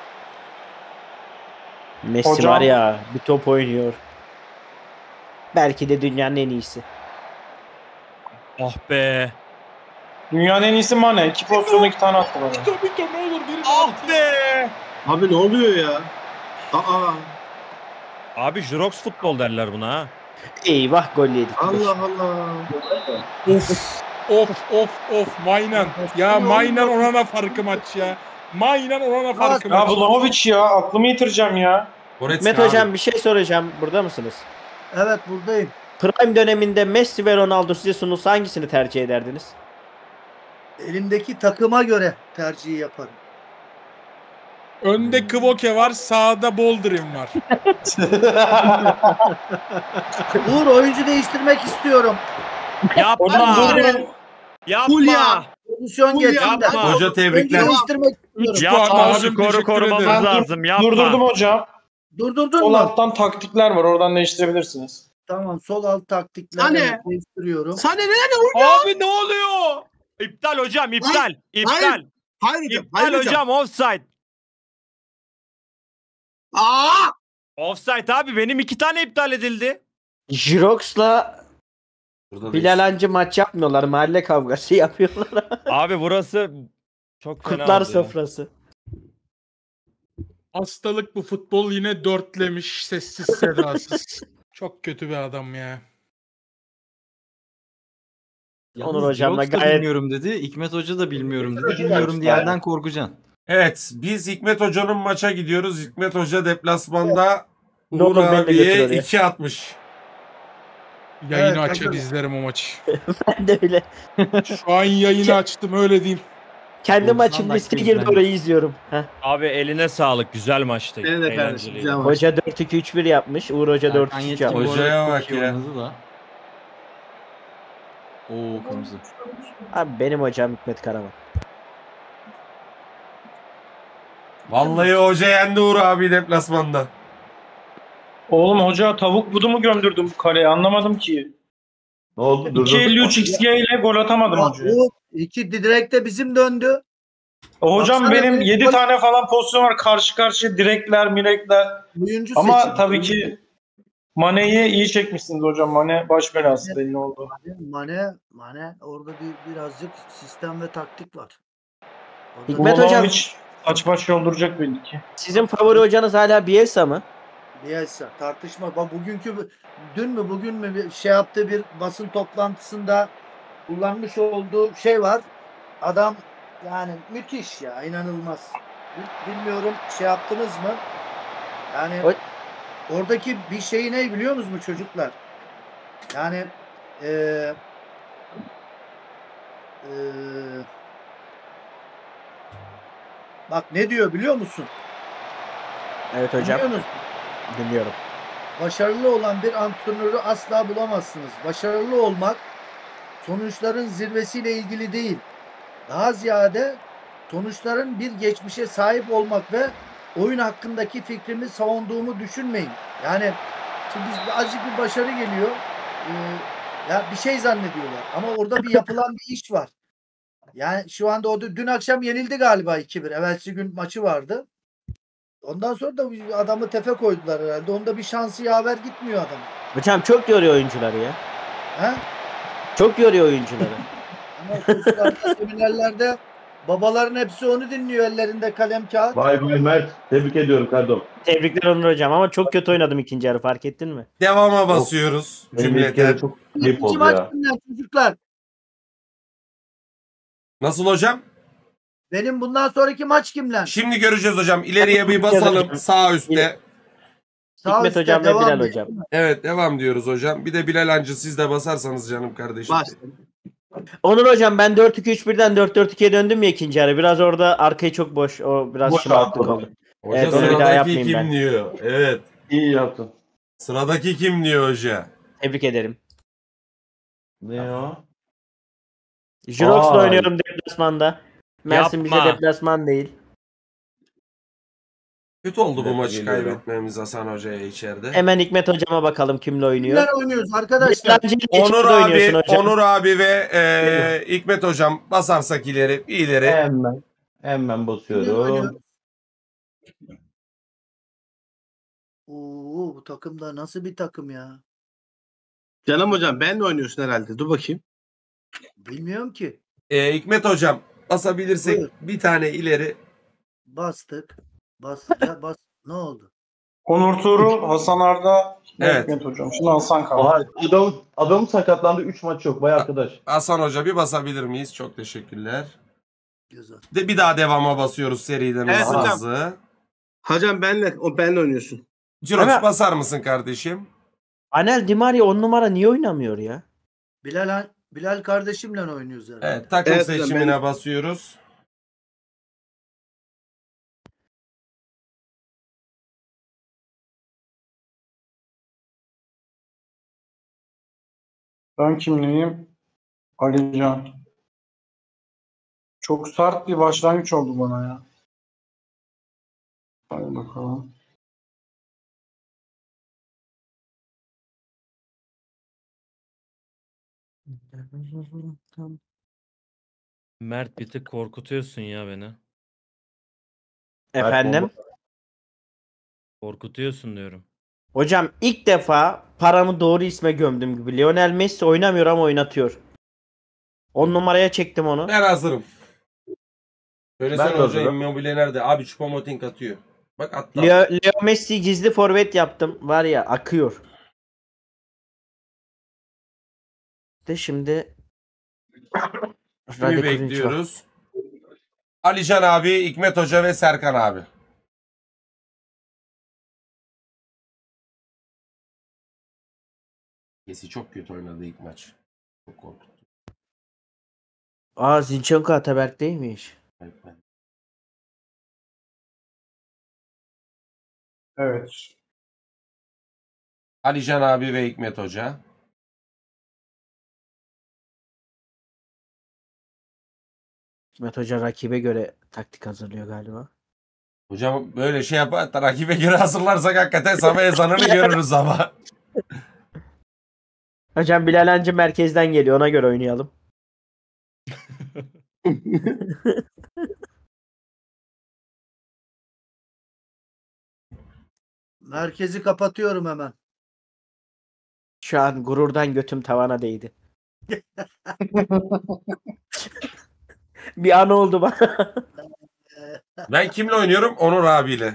Messi Hocam- var ya bir top oynuyor. Belki de dünyanın en iyisi. Ah be. Dünyanın en iyisi Mane. İki pozisyonda iki tane attı bana. Mito Mito ne olur biri Ah be. Abi ne oluyor ya? Aa. Abi Jirox futbol derler buna ha. Eyvah gol yedik. Allah Allah. Of of of of Maynan. Ya Maynan Onana farkı maç ya. Maynan Onana farkı Ya maç. Vlahovic ya. Aklımı yitireceğim ya. Goretzka Hikmet hocam abi. bir şey soracağım. Burada mısınız? Evet buradayım. Prime döneminde Messi ve Ronaldo size sunulsa hangisini tercih ederdiniz? Elimdeki takıma göre tercihi yaparım. Önde Kvoke var, sağda Boldrin var. Uğur oyuncu değiştirmek istiyorum. Hocam Yapma. durdurun. Yapma. Fulya. Pozisyon Fulya, geçsin de. yapma. Hoca Oyuncu tebrikler. değiştirmek istiyorum. puan Yapma. abim, Skoru teşekkür korumamız ederim. lazım. Yapma. Durdurdum hocam. Durdurdun Sol mu? alttan taktikler var. Oradan değiştirebilirsiniz. Tamam sol alt taktikleri Sane. evet, değiştiriyorum. Sana ne ne Abi ne oluyor? İptal hocam, iptal. İptal. Hayır. Hayır hocam. İptal Hayır hocam. hocam, offside. Aa! Offside abi, benim iki tane iptal edildi. Jirox'la Burada Bilal Hancı maç yapmıyorlar. Mahalle kavgası yapıyorlar. Abi burası çok fena Kurtlar oldu ya. sofrası. Hastalık bu futbol yine dörtlemiş sessiz sedasız. Çok kötü bir adam ya. Yalnız Onur hocamla Jirox da gayet bilmiyorum dedi. Hikmet Hoca da bilmiyorum dedi. Hikmet Hoca Bilmiyorum işte. diyenden korkacaksın. Evet, biz Hikmet Hoca'nın maça gidiyoruz. Hikmet Hoca deplasmanda Ne Uğur olur beni de götür abiye oraya. iki atmış. Yayını Evet, açar tabii. izlerim o maçı. Ben de öyle. Şu an yayını açtım öyle diyeyim. Kendi doksan maçım dakika liste girdi izlenmiş. orayı izliyorum. Heh. Abi eline sağlık. Güzel maçtı. Benim de kardeşim, Eğlenceliydi. güzel maç. Hoca dört iki üç bir yapmış. Uğur Hoca dört Serkan iki üç Yetkin bu yapmış. arada Hocaya çok bak iyi ya. oynadı da. Oo kırmızı. Abi benim hocam Hikmet Karaman. Vallahi hoca yendi Uğur abi deplasmanda. Oğlum hoca tavuk budu mu gömdürdün bu kaleye anlamadım ki. Ne oldu? Durdurduk iki elli mu? üç X G ile gol atamadım Ya hocaya. bu iki direkte bizim döndü. Hocam Baksana benim bir yedi gol- tane falan pozisyon var karşı karşıya direkler mirekler. Oyuncu Ama seçim. tabii ki Mane'yi iyi çekmişsiniz hocam. Mane baş belası belli oldu. Mane, Mane orada bir birazcık sistem ve taktik var. Orada Hikmet hocam hiç aç baş yolduracak belli ki. sizin favori hocanız hala Bielsa mı? Bielsa tartışma. Bak bugünkü dün mü bugün mü bir şey yaptığı bir basın toplantısında kullanmış olduğu şey var. Adam yani müthiş ya, inanılmaz. Bilmiyorum şey yaptınız mı? Yani O- oradaki bir şey ne biliyor musunuz çocuklar? Yani eee eee bak ne diyor biliyor musun? Evet hocam. Biliyor musun? Dinliyorum. Başarılı olan bir antrenörü asla bulamazsınız. Başarılı olmak sonuçların zirvesiyle ilgili değil. Daha ziyade sonuçların bir geçmişe sahip olmak ve oyun hakkındaki fikrimi savunduğumu düşünmeyin. Yani şimdi biz azıcık bir başarı geliyor. Ee, ya bir şey zannediyorlar. Ama orada bir yapılan bir iş var. Yani şu anda o dün akşam yenildi galiba iki bir. Evvelsi gün maçı vardı. Ondan sonra da adamı tefe koydular herhalde. Onda bir şansı yaver gitmiyor adam. Hocam çok yoruyor oyuncuları ya. He? Çok yoruyor oyuncuları. Ama kurslarda, seminerlerde babaların hepsi onu dinliyor ellerinde kalem kağıt. Vay be Mert. Tebrik ediyorum Kardom. Tebrikler Onur hocam ama çok kötü oynadım ikinci yarı, fark ettin mi? Devama basıyoruz Benim ilk cümleten. yarı çok ayıp İkinci oldu maç ya. kimler çocuklar? Nasıl hocam? Benim bundan sonraki maç kimler? Şimdi göreceğiz hocam. İleriye bir basalım sağ üstte. Sağ Hikmet üstte hocam ve devam Bilal ediyor. hocam. Evet devam diyoruz hocam. Bir de Bilal Hancı siz de basarsanız canım kardeşim. Bas. Onur hocam ben dört iki üç birden dört dört ikiye döndüm ya ikinci yarı. Biraz orada arkayı çok boş. O biraz Boş şımarıklık atladım. oldu. Hoca Evet, onu bir daha sıradaki yapmayayım kim ben. diyor? Evet. İyi yaptın. Sıradaki kim diyor hoca? Tebrik ederim. Ne o? Jirox'la Vay. oynuyorum deplasmanda. Mersin bize Yapma. deplasman değil. Kötü oldu bu Evet, maçı geliyorum. kaybetmemiz Hasan Hoca'ya içeride. Hemen Hikmet hocama bakalım kimle oynuyor. Kimler oynuyoruz arkadaşlar? Dilancı ile Onur içeride abi, oynuyorsun hocam. Onur abi ve e, Hikmet hocam basarsak ileri, ileri. Hemen. Hemen Kimler basıyorum. oynuyoruz? Oo, bu takım da nasıl bir takım ya? Canım hocam benle oynuyorsun herhalde. Dur bakayım. Bilmiyorum ki. E, Hikmet hocam basabilirsek Buyur. bir tane ileri. Bastık. Bas, ya bas. Ne oldu? Onur Tuğrul, Hasan Arda, Evet. Hikmet hocam. Şimdi Hasan kaldı. Aha, adam, adamın sakatlandı. üç maç yok. Vay arkadaş. Hasan Hoca bir basabilir miyiz? Çok teşekkürler. Güzel. De bir daha devama basıyoruz seriden Evet hızlı hocam. hızlı. Hocam benle o benle oynuyorsun. Cirox Evet. basar mısın kardeşim? Anel Di Maria on numara niye oynamıyor ya? Bilal, Bilal kardeşimle oynuyoruz herhalde. Evet, takım Evet hocam, seçimine ben- basıyoruz. Ben kimliyim? Alican. Çok sert bir başlangıç oldu bana ya. Hadi bakalım. Mert bir tık korkutuyorsun ya beni. Efendim? Korkutuyorsun diyorum. Hocam ilk defa paramı doğru isme gömdüm gibi. Lionel Messi oynamıyor ama oynatıyor. on numaraya çektim onu. Ben hazırım. Söylesene Ben de hoca hazırım. Immobile nerede? Abi Choupo-Moting atıyor. Bak attı. Leo, Leo Messi gizli forvet yaptım. Var ya akıyor. De şimdi Kimi bekliyoruz? Alican abi, Hikmet Hoca ve Serkan abi. Kesi çok kötü oynadı ilk maç. Çok korkuttu. Aa Zinchenko Ataberk değilmiş. Evet. Alican abi ve Hikmet Hoca. Hikmet Hoca rakibe göre taktik hazırlıyor galiba. Hocam böyle şey yapar da rakibe göre hazırlarsak hakikaten sabah ezanını görürüz ama. Hocam Bilal Hancı merkezden geliyor, ona göre oynayalım. Merkezi kapatıyorum hemen. Şu an gururdan götüm tavana değdi. Bir an oldu bana. Ben kimle oynuyorum? Onur abiyle.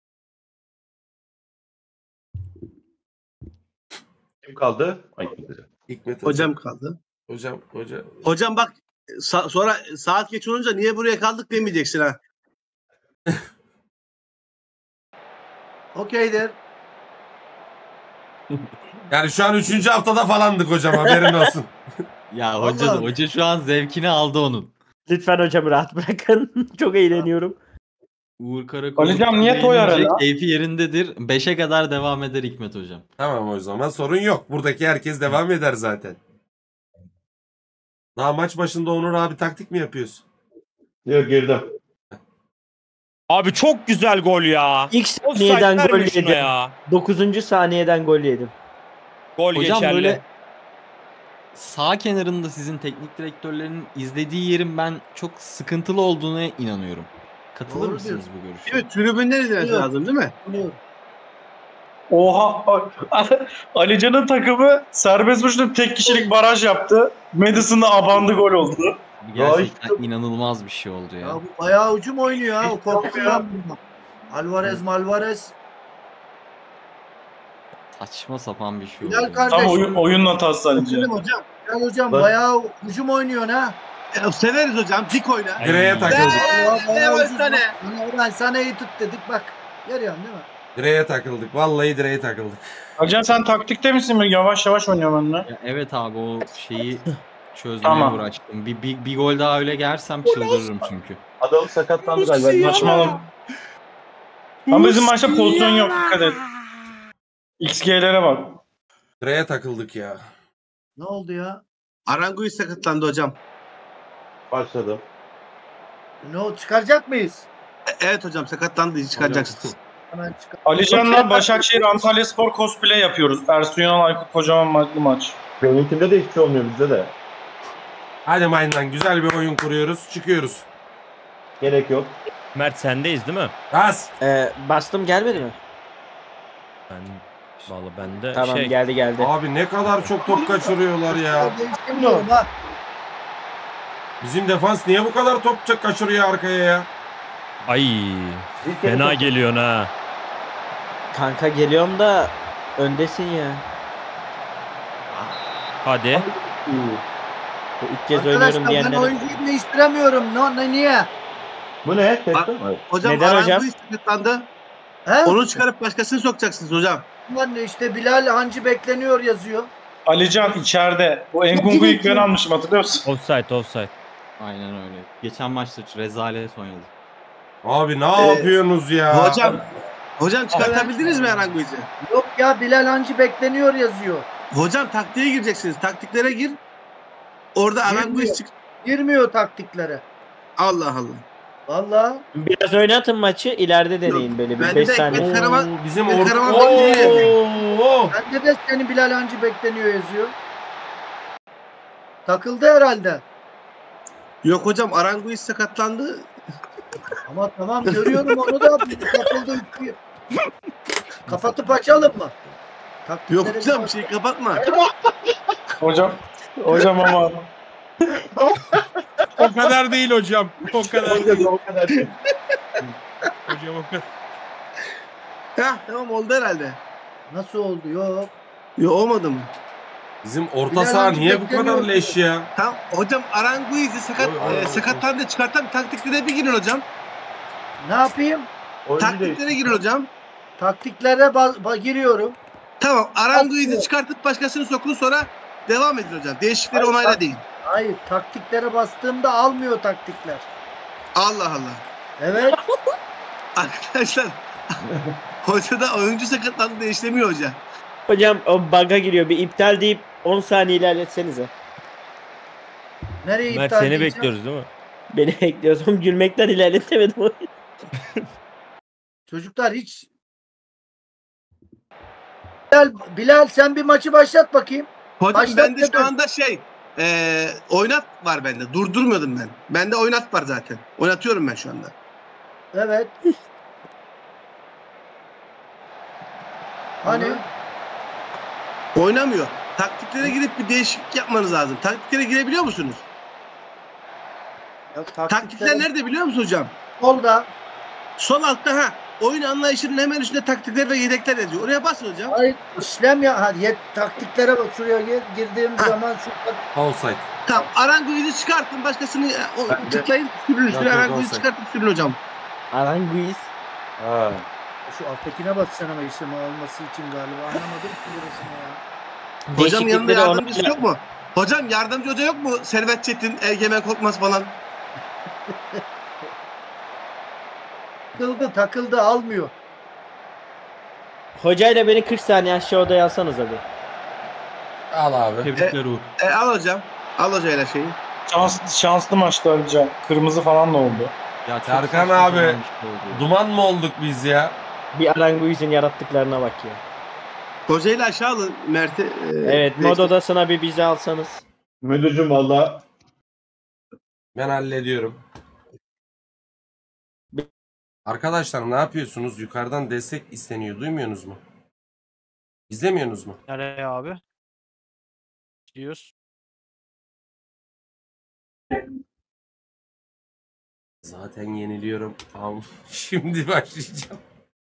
Kim kaldı? Ay, Hikmet Hoca. Hocam kaldı. Hocam, hoca. Hocam bak sa- sonra saat geç olunca niye buraya kaldık demeyeceksin ha. Okeydir. Yani şu an üçüncü haftada falandık hocam, haberin olsun. Ya hoca, Allah'ım. hoca şu an zevkini aldı onun. Lütfen hocamı rahat bırakın. Çok eğleniyorum. Uğur Karakol. Alican niye toy arada? Keyfi yerindedir. beşe kadar devam eder Hikmet hocam. Tamam, o zaman sorun yok. Buradaki herkes devam eder zaten. Daha maç başında Onur abi taktik mi yapıyorsun? Yok, girdim. Abi çok güzel gol ya. İlk Offside saniyeden gol verme şuna yedim. ya. dokuzuncu saniyeden gol yedim. Gol Hocam geçerli. böyle sağ kenarında sizin teknik direktörlerin izlediği yerin ben çok sıkıntılı olduğuna inanıyorum. Katılır Doğru mısınız diyorsun. bu görüşe? Evet, tribünler izlemesi Yok. lazım değil mi? Oha. Alican'ın takımı serbest vuruşta tek kişilik baraj yaptı. Madison'da abandı gol oldu. Gerçekten inanılmaz bir şey oldu ya. Ya bu bayağı hücum oynuyor ha. O korktum ben bundan. Alvarez Malvarez. Saçma sapan bir şey oldu. Bilal ya. kardeş. Tam oyun, oyunun hatası Alican. Söyleyeyim hocam. Bilal hocam Bak. bayağı hücum oynuyorsun ha. E, severiz hocam. Dik oyna. Direğe takıldık. Vallahi bayağı Ne hücum- tane? Sana- Ulan sana iyi tut dedik bak. Görüyorsun değil mi? Direğe takıldık. Vallahi direğe takıldık. Alican sen taktikte misin? Yavaş yavaş oynuyor benimle. Ya evet abi o şeyi çözmeye Tamam. uğraştım. Bir, bir, bir gol daha öyle gersem çıldırırım çünkü. Adam sakatlandı galiba. Saçmalama. Ama bizim maçta pozisyon yok. Dikkat et. X G'lere bak. Direğe takıldık ya. Ne oldu ya? Aranguiz sakatlandı hocam. Başladım. Ne oldu? Çıkaracak mıyız? E, evet hocam sakatlandı. Çıkaracaksınız. Hemen çıkar. Alican'la Başakşehir Antalyaspor cosplay yapıyoruz. Ersun Yanal Aykut Kocaman maçlı maç. Benimkinde de hiçbir şey olmuyor bizde de. Hadi Mayından güzel bir oyun kuruyoruz. Çıkıyoruz. Gerek yok. Mert sendeyiz değil mi? Bas. Ee, bastım gelmedi mi? Ben vallahi bende Tamam şey geldi geldi. Abi ne kadar çok top kaçırıyorlar ya. Değiştirmiyorum ha. Bizim defans niye bu kadar top çok kaçırıyor arkaya ya? ay fena geliyorsun ha. Kanka geliyorum da öndesin ya. Hadi. Bu ilk kez oynuyorum Arkadaşlar ben diyenlere. oyuncuyu değiştiremiyorum. Ne, ne niye? Bu ne? Kestin mi? Hocam Neden hocam? Aranguiz sakatlandı. He? Onu çıkarıp başkasını sokacaksınız hocam. Lan işte Bilal Hancı bekleniyor yazıyor. Alican içeride. Bu Enkungu ilk ben almışım hatırlıyor musun? Offside offside. Aynen öyle. Geçen maçta rezalet oynadı. Abi ne Ee, yapıyorsunuz ya? Hocam hocam çıkartabildiniz mi Aranguiz'i? Yok ya Bilal Hancı bekleniyor yazıyor. Hocam taktiğe gireceksiniz. Taktiklere gir. Orada Girmiyor. Aranguiz çık. Girmiyor taktiklere. Allah Allah. Vallahi. Biraz oynatın maçı ileride deneyin böyle bir Bende beş de saniye. Ekmek Karaman- Oo, bizim Ekmek orta... Karaman Oo, bekliyor. oo. Bende de senin Bilal Hancı bekleniyor yazıyor. Takıldı herhalde. Yok hocam Aranguiz sakatlandı. Ama tamam görüyorum onu da takıldı. Kapatıp açalım mı? Yok Taktikleri hocam bir şey kapatma. Hocam. Hocam ama. O kadar değil hocam. O kadar değil. O kadar değil. Hocam o kadar. Heh tamam oldu herhalde. Nasıl oldu? Yok. Yok olmadı mı? Bizim orta Bilal saha Hancı niye bu kadar beklemiyor. leş ya? Tamam hocam Aranguiz'i sakat Oy, oy, e, oy, sakattan da çıkartan taktiklere bir girin hocam. Ne yapayım? Taktiklere girin hocam. Taktiklere ba- ba- giriyorum. Tamam Aranguiz'i çıkartıp başkasını sokun sonra devam edin hocam. Değişiklikleri Hayır, onayla tak- değil. Hayır, taktiklere bastığımda almıyor taktikler. Allah Allah. Evet. Arkadaşlar hoca da oyuncu sakatlandı değiştiremiyor hoca. Hocam o bug'a giriyor. Bir iptal deyip on saniye ilerletsenize. Nereye Mert iptal seni edeceğim? bekliyoruz değil mi? Beni bekliyoruz. Oğlum gülmekten ilerletemedim. Çocuklar hiç... Bilal, Bilal sen bir maçı başlat bakayım. Hocam Başlat bende şu dedim. anda şey e, oynat var bende. Durdurmuyordum ben. Bende oynat var zaten. Oynatıyorum ben şu anda. Evet. Hani? Oynamıyor. Taktiklere girip bir değişiklik yapmanız lazım. Taktiklere girebiliyor musunuz? Ya, Taktikler nerede biliyor musun hocam? Solda. Sol altta ha. Oyun anlayışının hemen üstünde taktikler ve yedekler yazıyor. Oraya basın hocam. Hayır, işlem ya. Hadi yet, taktiklere bak şuraya gir, girdiğim zaman şu Offside. Tamam. Aranguiz'i çıkartın. Başkasını o, Ben de- tıklayın. Sürün üstüne Yok, yok, Aranguiz'i offside. çıkartıp sürün hocam. Aranguiz. Ha. şu alttakine basacaksın ama işlem olması için galiba. Anlamadım ki burasını ya. Hocam yanında Değişiklikleri yardımcısı ona- yok mu? Hocam yardımcı hoca yok mu? Servet Çetin, Egemen Korkmaz falan. Takıldı takıldı almıyor. Hocayla beni kırk saniye aşağı odaya alsanız abi. Al abi. Tebrikler Uğur. E, al hocam. Al hocayla şeyi. Şans, şanslı maçtı Alican. Kırmızı falan da oldu. Ya çok Serkan saçma abi. sapan bir şey oldu. Duman mı olduk biz ya? Bir Aranguiz'in yarattıklarına bak ya. Hocayla aşağı alın Mert'i. e, Evet, mod değiştir. odasına bir bize alsanız. Müdürcüm valla Ben hallediyorum. Arkadaşlar ne yapıyorsunuz? Yukarıdan destek isteniyor. Duymuyorsunuz mu? İzlemiyorsunuz mu? Nereye abi? Gidiyoruz. Zaten yeniliyorum. Tamam. Şimdi başlayacağım.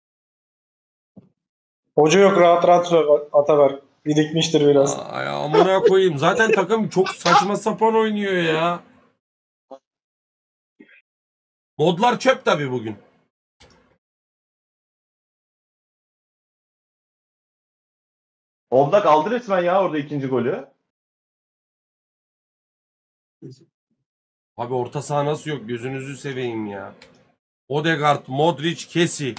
Hoca yok rahat rahat söyle Ataberk. Birikmiştir biraz. Ay amına koyayım. Zaten takım çok saçma sapan oynuyor ya. Modlar çöp tabii bugün. Oblak aldı resmen ya orada ikinci golü. Abi orta saha nasıl yok? Gözünüzü seveyim ya. Odegaard, Modric, Kesi.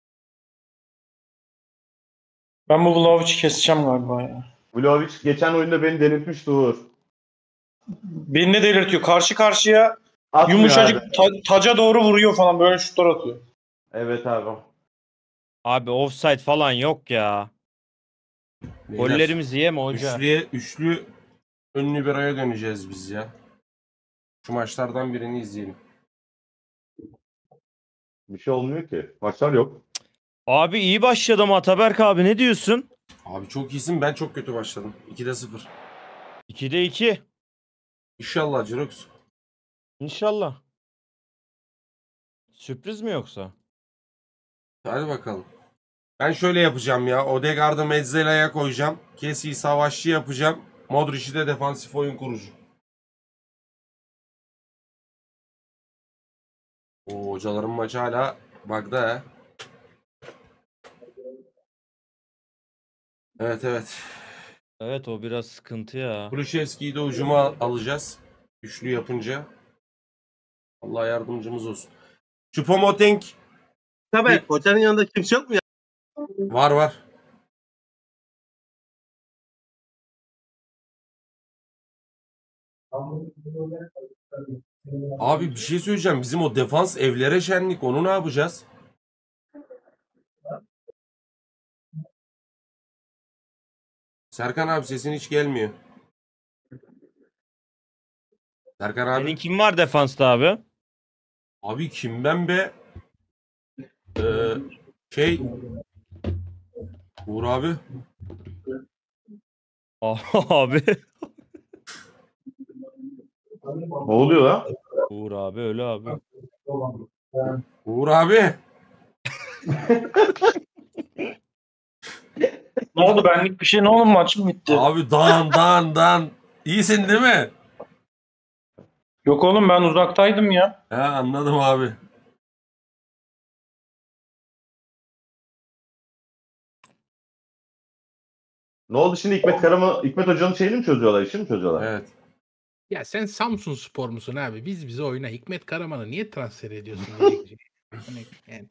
Ben bu Vlahovic'i keseceğim galiba ya. Vlahovic geçen oyunda beni delirtmişti Uğur. Beni ne delirtiyor? Karşı karşıya Atmıyor yumuşacık abi. ta- taca doğru vuruyor falan. Böyle şutlar atıyor. Evet abi. Abi offside falan yok ya. Beyler, Gollerimizi yeme hoca. Üçlüye, üçlü ünlü bir aya döneceğiz biz ya. Şu maçlardan birini izleyelim. Bir şey olmuyor ki. Maçlar yok. Abi iyi başladım Ataberk abi ne diyorsun? Abi çok iyisin. Ben çok kötü başladım. ikide sıfır. ikide iki. İnşallah Cirox. İnşallah. Sürpriz mi yoksa? Hadi bakalım. Ben şöyle yapacağım ya. Odegaard'ı Mezzela'ya koyacağım. Kesi'yi savaşçı yapacağım. Modric'i de defansif oyun kurucu. O hocaların maçı hala bug'da he. Evet evet. Evet o biraz sıkıntı ya. Kulüşevski'yi de ucuma alacağız. Üçlü yapınca. Allah yardımcımız olsun. Choupo-Moting Tabii hocanın yanında kimse yok mu ya? var var. Abi bir şey söyleyeceğim. Bizim o defans evlere şenlik. Onu ne yapacağız? Serkan abi sesin hiç gelmiyor. Serkan abi. Senin kim var defansta abi? Abi kim ben be? Ee, şey. Uğur abi. Abi. Ne oluyor lan? Uğur abi öyle abi. Uğur abi. oldu? Benlik bir şey ne oldu? Maçım bitti. Abi dağın dağın dağın. İyisin değil mi? Yok oğlum ben uzaktaydım ya. He anladım abi. Ne oldu şimdi Hikmet Karaman, Hikmet Hoca'nın şeyini mi çözüyorlar, işini mi çözüyorlar? Evet. Ya sen Samsun Spor musun abi? Biz bize oyuna Hikmet Karaman'ı niye transfer ediyorsun? Hani yani.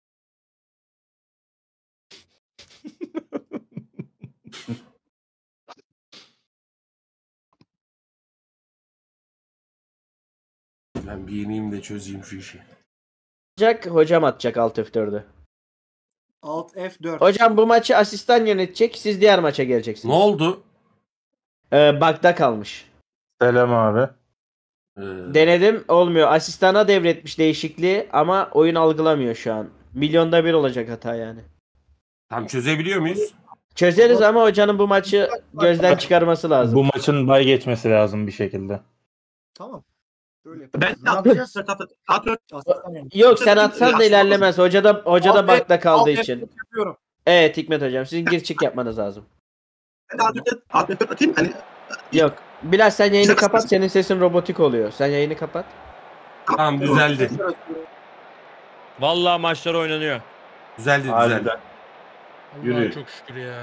Ben bir yeneyim de çözeyim şu işi. Atacak, hocam atacak alt F dördü. Alt F dört. Hocam bu maçı asistan yönetecek. Siz diğer maça geleceksiniz. Ne oldu? Ee, bug'da kalmış. Selam abi. Ee, Denedim olmuyor. Asistana devretmiş değişikliği ama oyun algılamıyor şu an. Milyonda bir olacak hata yani. Tam çözebiliyor muyuz? Çözeriz ama hocanın bu maçı gözden çıkarması lazım. Bu maçın bay geçmesi lazım bir şekilde. Tamam. Böyle Ben ne yapacağız? Yok sen atsan da ilerlemez. Hoca da hoca da Alt F- bug'da kaldığı alt F için. yapıyorum. Evet Hikmet hocam sizin gir çık yapmanız lazım. Atayım hani. Yok. Bilal sen yayını kapat. Senin sesin robotik oluyor. Sen yayını kapat. Tamam düzeldi. Vallahi maçlar oynanıyor. Düzeldi düzeldi. Harbiden. Allah'a Yürü. çok şükür ya.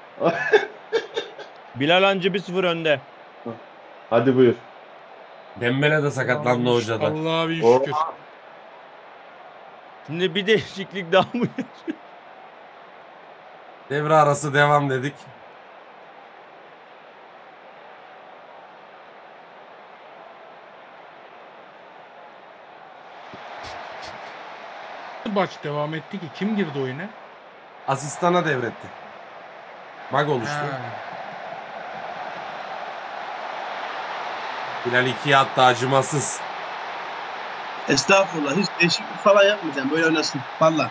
Bilal Hancı bir sıfır önde. Hadi buyur. Dembele de sakatlandı hocada. Allah'a bir Oh. şükür. Şimdi bir değişiklik daha mı? Devre arası devam dedik. Maç devam etti ki kim girdi oyuna? Asistana devretti. Bug oluştu. Ha. Bilal ikiye attı acımasız. Estağfurullah. Hiç değişiklik falan yapmayacağım. Böyle oynasın. Valla.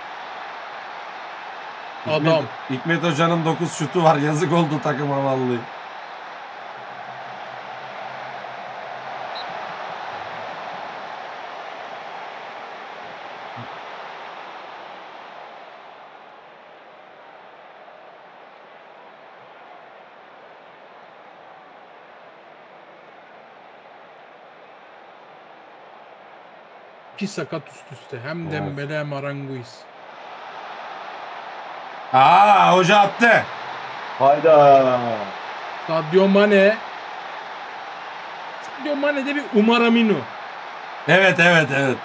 Adam. Hikmet Hoca'nın dokuz şutu var. Yazık oldu takıma vallahi. İki sakat üst üste. Hem Evet. Dembele hem Aranguiz. Aa hoca attı. Hayda. Sadio Mane. Sadio Mane de bir Umaramino. Evet evet evet.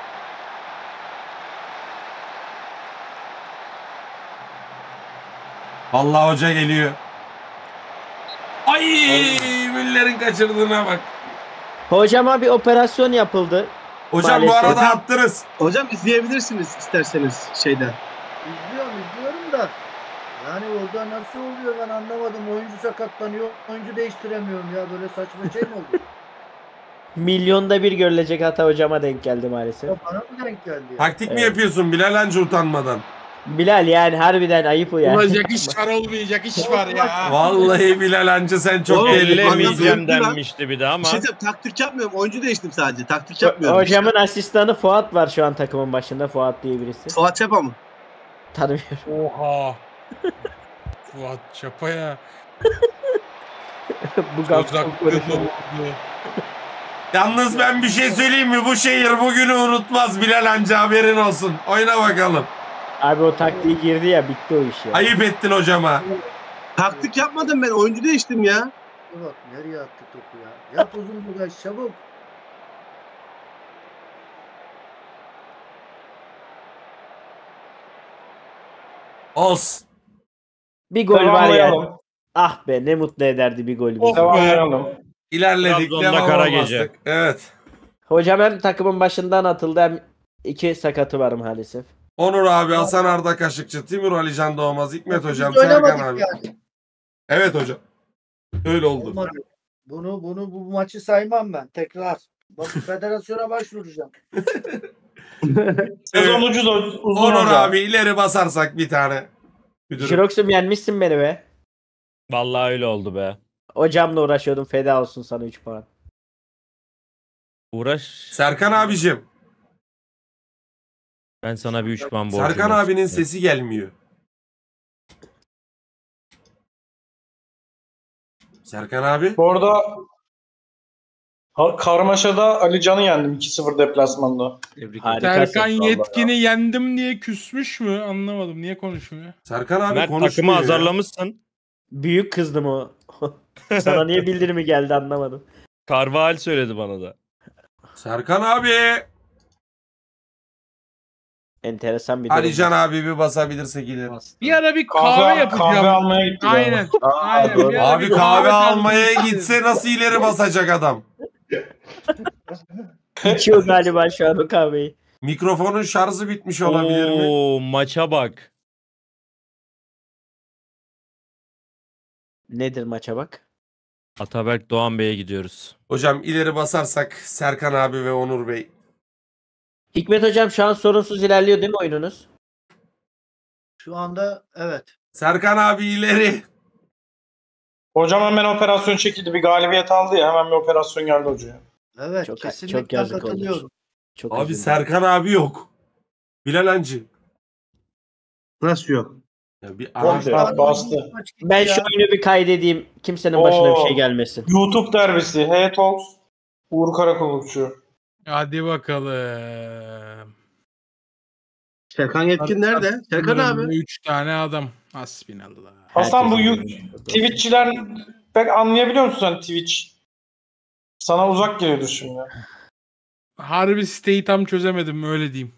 Vallahi hoca geliyor. Ay Müller'in kaçırdığına bak. Hocama bir operasyon yapıldı. Hocam bu Maalesef. arada attınız. Hocam izleyebilirsiniz isterseniz şeyden. İzliyorum izliyorum da. Yani orada nasıl oluyor ben anlamadım. Oyuncu sakatlanıyor. Oyuncu değiştiremiyorum ya. Böyle saçma şey mi oluyor? Milyonda bir görülecek hata hocama denk geldi maalesef. Ya bana mı denk geldi ya? Taktik mi Evet. yapıyorsun Bilal Hancı utanmadan? Bilal yani harbiden ayıp o yani. Olacak iş var olmayacak iş var ya. Vallahi Bilal Hancı sen çok Oğlum, tehlikeli. Ellemeyeceğim Anladım. denmişti bir de ama. Bir şey diyeyim, taktik yapmıyorum. Oyuncu değiştim sadece. Taktik yapmıyorum. Hocamın asistanı Fuat var şu an takımın başında. Fuat diye birisi. Fuat Çapa mı? Tanımıyorum. Oha. Fuat Çapa ya. Bu gaz Uzak konuşuyor. oldu. Yalnız ben bir şey söyleyeyim mi? Bu şehir bugünü unutmaz Bilal Hancı haberin olsun. Oyna bakalım. Abi o taktiği girdi ya bitti o iş ya. Ayıp ettin hocama. Taktik yapmadım ben. Oyuncu değiştim ya. Bak nereye attı topu ya? Yap uzun bugaç çabuk. Olsun. Bir gol var ya. Tamamlayalım. Ah be ne mutlu ederdi bir gol bizi. Oh. Tamamlayalım. İlerledik. Trabzon'da Devam kara olmazdık. gece. Evet. Hocam hem takımın başından atıldı hem iki sakatı var maalesef. Onur abi, Hasan Arda Kaşıkçı, Timur Ali Can Doğmaz, Hikmet hocam, Biz Serkan oynamadık abi. yani. Evet hocam. Öyle oldu. Olmadı. Bunu bunu bu maçı saymam ben. Tekrar. Bak federasyona başvuracağım. Sezon ucuz uzun Onur hocam. abi ileri basarsak bir tane. Müdürüm. Jirox'um yenmişsin beni be. Vallahi öyle oldu be. Hocamla uğraşıyordum feda olsun sana üç puan. Uğraş. Serkan abicim. Ben sana bir üç puan borcum Serkan olsun. abinin sesi gelmiyor. Serkan abi. Bu arada Ha- Karmaşa'da Ali Can'ı yendim iki sıfır deplasmanda. Serkan Yetkin'i yendim diye küsmüş mü? Anlamadım. Niye konuşmuyor? Serkan abi Mert konuşmuyor takımı ya. azarlamışsın. Büyük kızdım o. Sana niye bildirimi geldi anlamadım. Carvajal söyledi bana da. Serkan abi. Enteresan bir durum. Alican abi bir basabilirse gelir. Bir ara bir kahve, Kahve, yapacağım. kahve almaya gitti. Aynen. Aynen. Bir ara Abi bir kahve almaya tarzı- gitse nasıl ileri basacak adam? İçiyor galiba şu an o kahveyi. Mikrofonun şarjı bitmiş olabilir mi? Oo, maça bak. Nedir maça bak? Ataberk Doğan Bey'e gidiyoruz. Hocam ileri basarsak Serkan abi ve Onur Bey. Hikmet hocam şu an sorunsuz ilerliyor değil mi oyununuz? Şu anda evet. Serkan abi ileri. Hocam hemen operasyon çekildi. Bir galibiyet aldı ya. Hemen bir operasyon geldi hocaya. Evet Çok- kesinlikle çok yazık katılıyorum. olmuş. Çok Abi üzüldüm. Serkan abi yok. Bilal Hancı. Nasıl yok? Ya bir Komple. ara... Ha, bastı. Ben şu oyunu bir kaydedeyim. Kimsenin başına bir Oo. şey gelmesin. YouTube derbisi. Hey Talks. Uğur Karakullukçu. Hadi bakalım. Serkan Yetkin nerede? Serkan abi. Üç tane adam. Hasbinallah. Hasan bu Herkesin yu- bildiği. Twitch'çiler pek anlayabiliyor musun sen Twitch? Sana uzak geliyordur şimdi. Harbi siteyi tam çözemedim öyle diyeyim.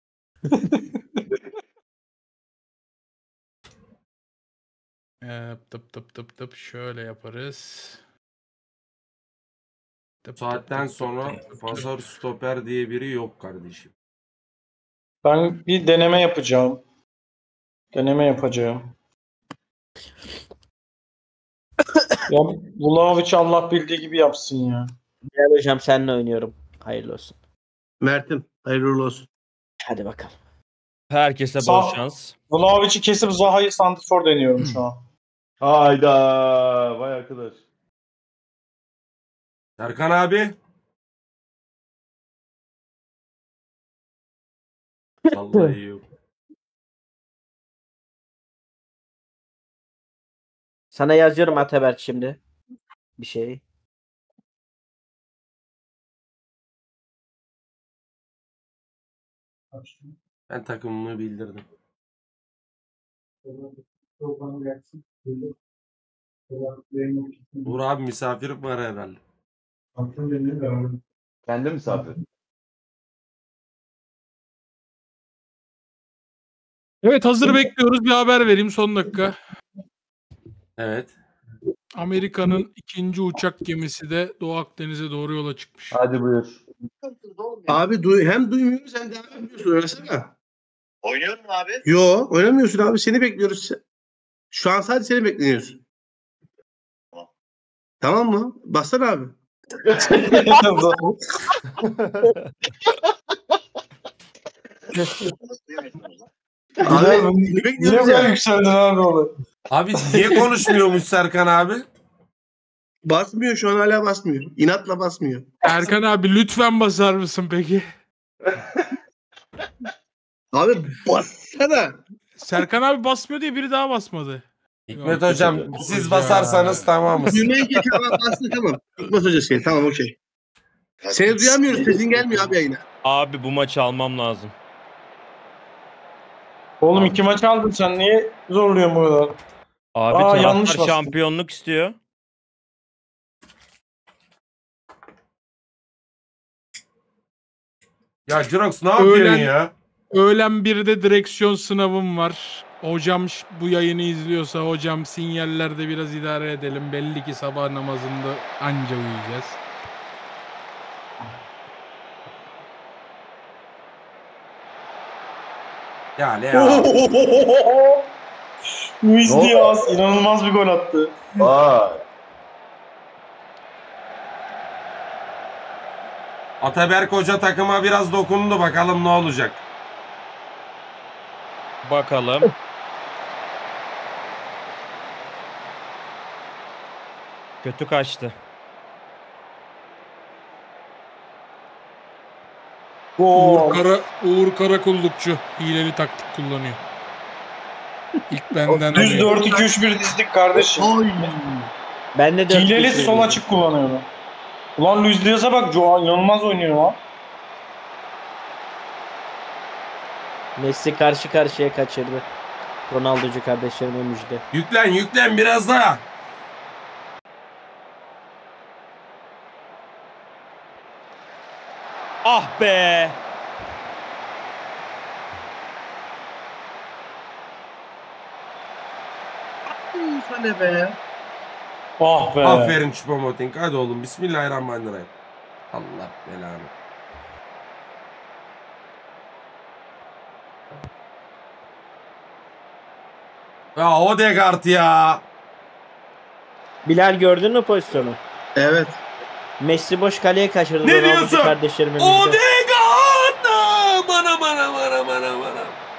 Ee, tıp tıp tıp tıp şöyle yaparız. Tıp, Saatten tıp, tıp, sonra tıp, tıp. fasör stoper diye biri yok kardeşim. Ben bir deneme yapacağım. Deneme yapacağım. Ya Vlahovic Allah bildiği gibi yapsın ya. Bilal hocam seninle oynuyorum. Hayırlı olsun. Mert'im hayırlı uğurlu olsun. Hadi bakalım. Herkese bol Sağ- şans. Vlahovic'i kesip Zaha'yı santrfor deniyorum şu an. Hayda. Vay arkadaş. Serkan abi. Vallahi yok. Sana yazıyorum Ataberk şimdi. Bir şey. Ben takımımı bildirdim. Uğur abi misafirim var herhalde. Kendi misafir. Evet hazır bekliyoruz. Bir haber vereyim son dakika. Evet. Amerika'nın ikinci uçak gemisi de Doğu Akdeniz'e doğru yola çıkmış. Hadi buyur. Abi duy hem duymuyoruz hem devam ediyorsun. Oynasana. Oynuyorum abi. Yo oynamıyorsun abi. Seni bekliyoruz. Şu an sadece seni bekliyoruz. Tamam mı? Bassana abi. Abi seni Niye bekliyoruz böyle ya. yükseldin abi oğlum? Abi niye konuşmuyormuş Serkan abi? Basmıyor şu an hala basmıyor. İnatla basmıyor. Erkan abi lütfen basar mısın peki? Abi bassana. Serkan abi basmıyor diye biri daha basmadı. Hikmet hocam siz basarsanız tamamız. Düğmeye tamam bastı tamam. Hikmet Hoca şey tamam okey. Seni duyamıyoruz. Sesin gelmiyor abi yayına. Abi bu maçı almam lazım. Oğlum iki maç aldın sen niye zorluyorsun bu kadar? Abi Aa, yanlış taraftar bastım. şampiyonluk istiyor. Ya Jirox ne yapıyorsun Öğlen- ya? Öğlen birde direksiyon sınavım var. Hocam ş- bu yayını izliyorsa hocam sinyallerde biraz idare edelim. Belli ki sabah namazında anca uyuyacağız. Ya Lea. Luis Ne oldu? Diaz inanılmaz bir gol attı. Vay. Ataberk Hoca takıma biraz dokundu. Bakalım ne olacak. Bakalım. Kötü kaçtı. Uğur, Kara, Uğur Karakullukçu hileli taktik kullanıyor. İlk benden Düz alıyor. dört iki üç bir dizdik kardeşim. Oy. Ben de dört Hileli iki sol açık kullanıyordu. Ulan Luis Diaz'a bak, Joao inanılmaz oynuyor lan. Messi karşı karşıya kaçırdı. Ronaldo'cu kardeşlerime müjde. Yüklen yüklen biraz daha. Ah be. Sana be. Ah be. Aferin Choupo-Moting. Hadi oğlum bismillahirrahmanirrahim. Allah belanı. Ya Odegaard ya. Bilal gördün mü pozisyonu? Evet. Messi boş kaleye kaçırdı. Ne Ronaldo'cu diyorsun? kardeşlerime müjde. Odegaard! Bana bana bana bana bana.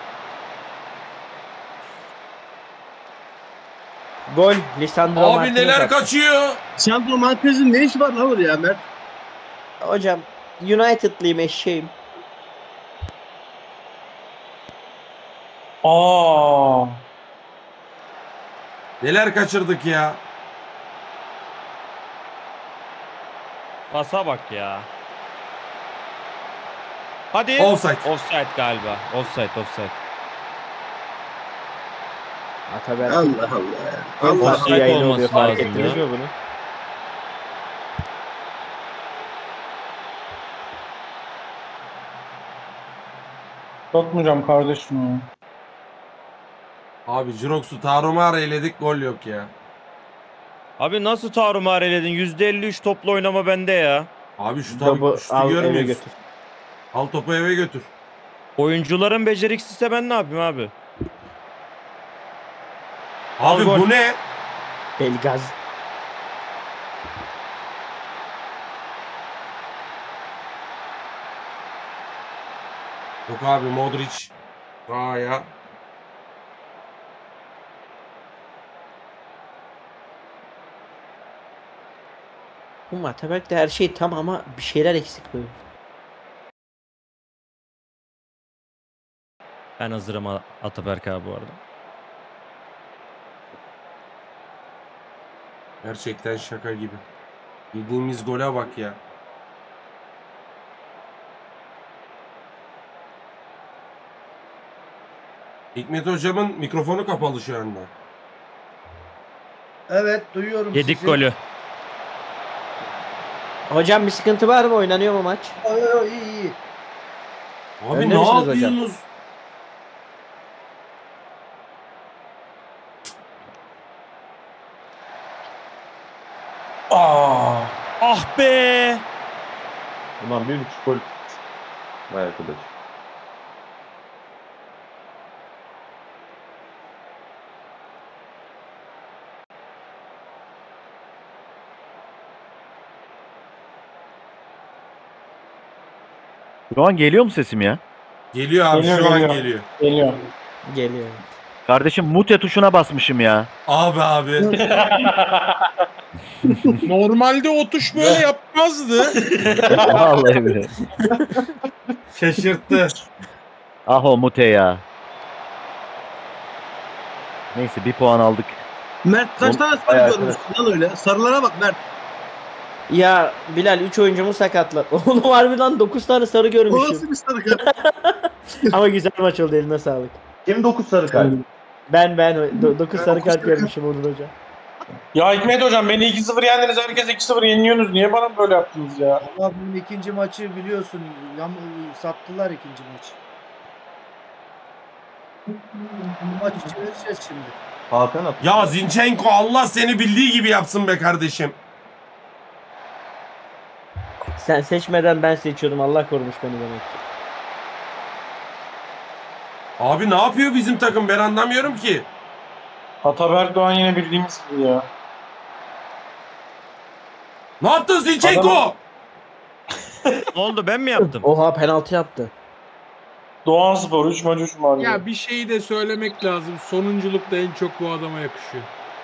Gol. Lisandro Abi Martinez neler attı. kaçıyor? Sandro Martinez'in ne işi var lan oraya Mert? Hocam United'lıyım eşeğim. Aa. Neler kaçırdık ya? Pasa bak ya. Hadi. Offside. Offside galiba. Offside, offside. Ataberk. Allah Allah. Allah Allah Allah. Yayın olması oluyor. Fark lazım ettiniz ya. mi bunu? Tutmayacağım kardeşim ya. Abi Jirox'u tarumar eyledik, gol yok ya. Abi nasıl tarumar eyledin? yüzde elli üç toplu oynama bende ya. Abi şu tabii Topu şutu al eve görmüyoruz. götür. Al topu eve götür. Oyuncuların beceriksizse ben ne yapayım abi? Abi gol. bu ne? Belgaz. Yok abi Modric. Aa ya. Bu Ataberk'te her şey tam ama bir şeyler eksik böyle. Ben hazırım A- Ataberk abi bu arada. Gerçekten şaka gibi. Yediğimiz gole bak ya. Hikmet hocamın mikrofonu kapalı şu anda. Evet duyuyorum Yedik sizi. golü. Hocam bir sıkıntı var mı? Oynanıyor mu maç? Ay, ay, iyi iyi. Abi Önde ne misiniz hocam? yapıyorsunuz? Aa. Ah be. Ulan bir buçuk gol. Vay arkadaş. Şu an geliyor mu sesim ya? Geliyor abi Geliyor, şu an geliyor. geliyor. Geliyor. Geliyor. Kardeşim mute tuşuna basmışım ya. Abi abi. Normalde o tuş böyle yapmazdı. Vallahi bile. Şaşırttı. Ah o mute ya. Neyse bir puan aldık. Mert kaç Oğlum, tane sarı bayağı görmüşsün lan öyle? Sarılara bak Mert. Ya Bilal üç oyuncumu sakatlar. Oğlum harbiden dokuz tane sarı O görmüşüm. nasıl bir sarı kart? Ama güzel maç oldu, eline sağlık. Kim dokuz sarı kart? Ben ben dokuz Ben sarı dokuz kart sarı görmüşüm Onur hocam. Ya Hikmet hocam beni iki sıfır yendiniz, herkes iki sıfır yeniliyorsunuz. Niye bana böyle yaptınız ya? Allah bunun ikinci maçı biliyorsun. Yam sattılar ikinci maçı. Bu maçı çevireceğiz şimdi. Hakan at. Ya Zinchenko Allah seni bildiği gibi yapsın be kardeşim. Sen seçmeden ben seçiyordum. Allah korumuş beni demek ki. Abi ne yapıyor bizim takım, ben anlamıyorum ki. Ataberk Doğan yine bildiğimiz gibi ya. Ne yaptın Zinchenko? Adam- Ne oldu, ben mi yaptım? Oha penaltı yaptı. Doğan Spor üç maç üç mağlup. Ya bir şeyi de söylemek lazım. Sonunculukta en çok bu adama yakışıyor.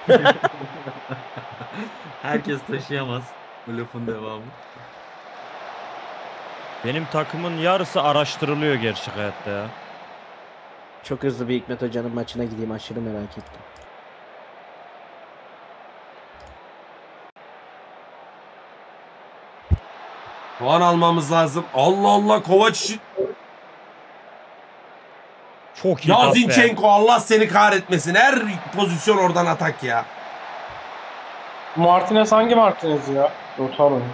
Herkes taşıyamaz. Bu lafın devamı. Benim takımın yarısı araştırılıyor gerçek hayatta ya. Çok hızlı bir Hikmet Hoca'nın maçına gideyim, aşırı merak ettim. Puan almamız lazım. Allah Allah Kovac. Çok iyi Ya pas be. Zinchenko Allah seni kahretmesin. Her pozisyon oradan atak ya. Martinez hangi Martinez ya? Lautaro.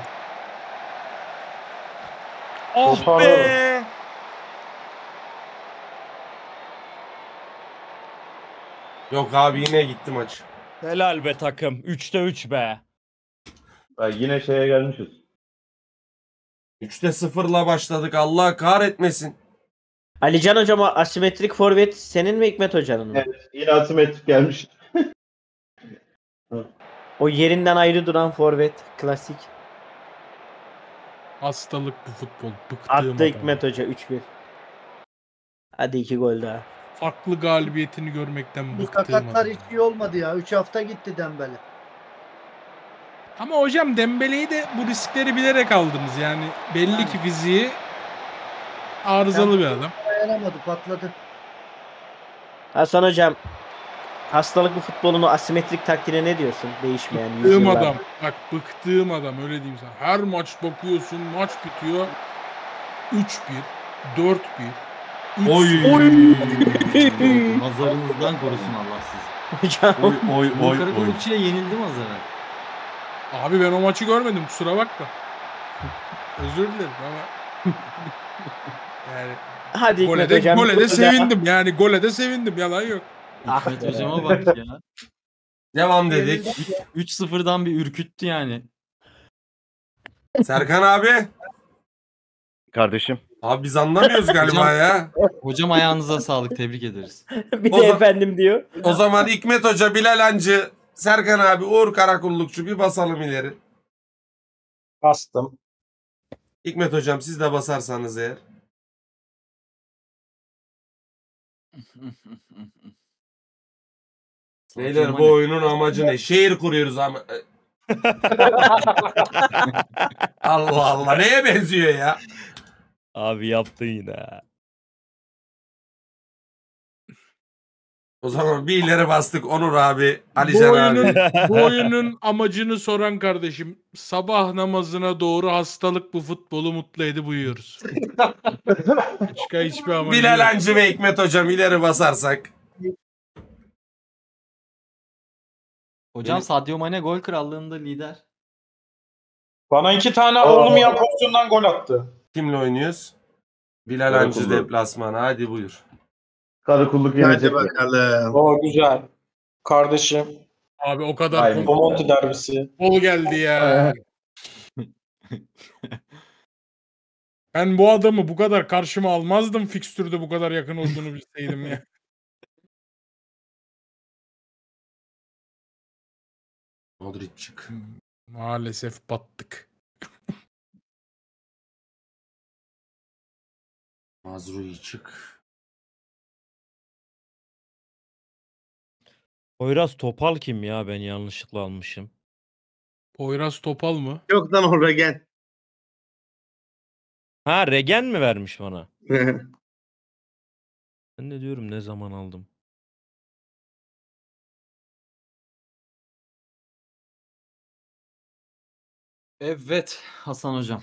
Ah be. Yok abi yine gitti maç. Helal be takım. üçte üç be. Bak yine şeye gelmişiz. üçte sıfırla başladık. Allah kahretmesin. Alican hocama asimetrik forvet senin mi Hikmet hocanın mı? Evet, yine asimetrik gelmiş. O yerinden ayrı duran forvet klasik. Hastalık bu futbol. Bıktığım Attı adam. Hikmet hoca üç bir. Hadi iki gol daha. Farklı galibiyetini görmekten Bu bıktığım sakatlar adam. hiç iyi olmadı ya. üç hafta gitti Dembele. Ama hocam Dembele'yi de bu riskleri bilerek aldınız. Yani belli ki fiziği arızalı bir adam. Dayanamadı, patladı. Hasan hocam hastalık bu futbolunu asimetrik taktiğine ne diyorsun? Değişmeyen Bıktığım yüzyıllar. adam. Bak bıktığım adam öyle diyeyim sana. Her maç bakıyorsun maç bitiyor. üç bir, dört bir. Oy. Nazarınızdan korusun Allah sizi. Hocam. Oy oy Bu oy oy. Karakulukçu'ya yenildim az evvel. Abi ben o maçı görmedim kusura bakma. Özür dilerim ama yani Hadi gole Hikmet de, hocam. gole bir de gol daha. sevindim yani gole de sevindim yalan yok. Hikmet hocama bak ya. Devam dedik. üç sıfırdan bir ürküttü yani. Serkan abi. Kardeşim. Abi biz anlamıyoruz galiba Hocam- ya. Hocam ayağınıza sağlık tebrik ederiz. Bir O de zaman- efendim diyor. O zaman Hikmet Hoca, Bilal Hancı, Serkan abi, Uğur Karakullukçu bir basalım ileri. Bastım. Hikmet Hocam siz de basarsanız eğer. Beyler bu oyunun amacı ne? Şehir kuruyoruz ama. Allah Allah neye benziyor ya? Abi yaptın yine. O zaman bir ileri bastık Onur abi, Bu Alican oyunun, abi. bu oyunun amacını soran kardeşim sabah namazına doğru hastalık bu futbolu mutlu edip uyuyoruz. Başka hiçbir amacı Bilal yok. Hancı ve Hikmet Hocam ileri basarsak. Hocam Sadio Mane gol krallığında lider. Bana iki tane Aa. olmayan pozisyondan gol attı. Kimle oynuyoruz? Bilal Karakulluk. Hancı deplasmanı. Hadi buyur. Karakulluk yenecek. Hadi bakalım. O güzel. Kardeşim. Abi o kadar Aynen. kol, Bomonti derbisi. kol geldi ya. Ben bu adamı bu kadar karşıma almazdım fikstürde bu kadar yakın olduğunu bilseydim ya. Modric çık. Maalesef battık. Mazrui çık. Poyraz Topal kim ya? Ben yanlışlıkla almışım. Poyraz Topal mı? Yok lan oraya gel. Ha Regen mi vermiş bana? Ben de diyorum ne zaman aldım. Evet Hasan hocam.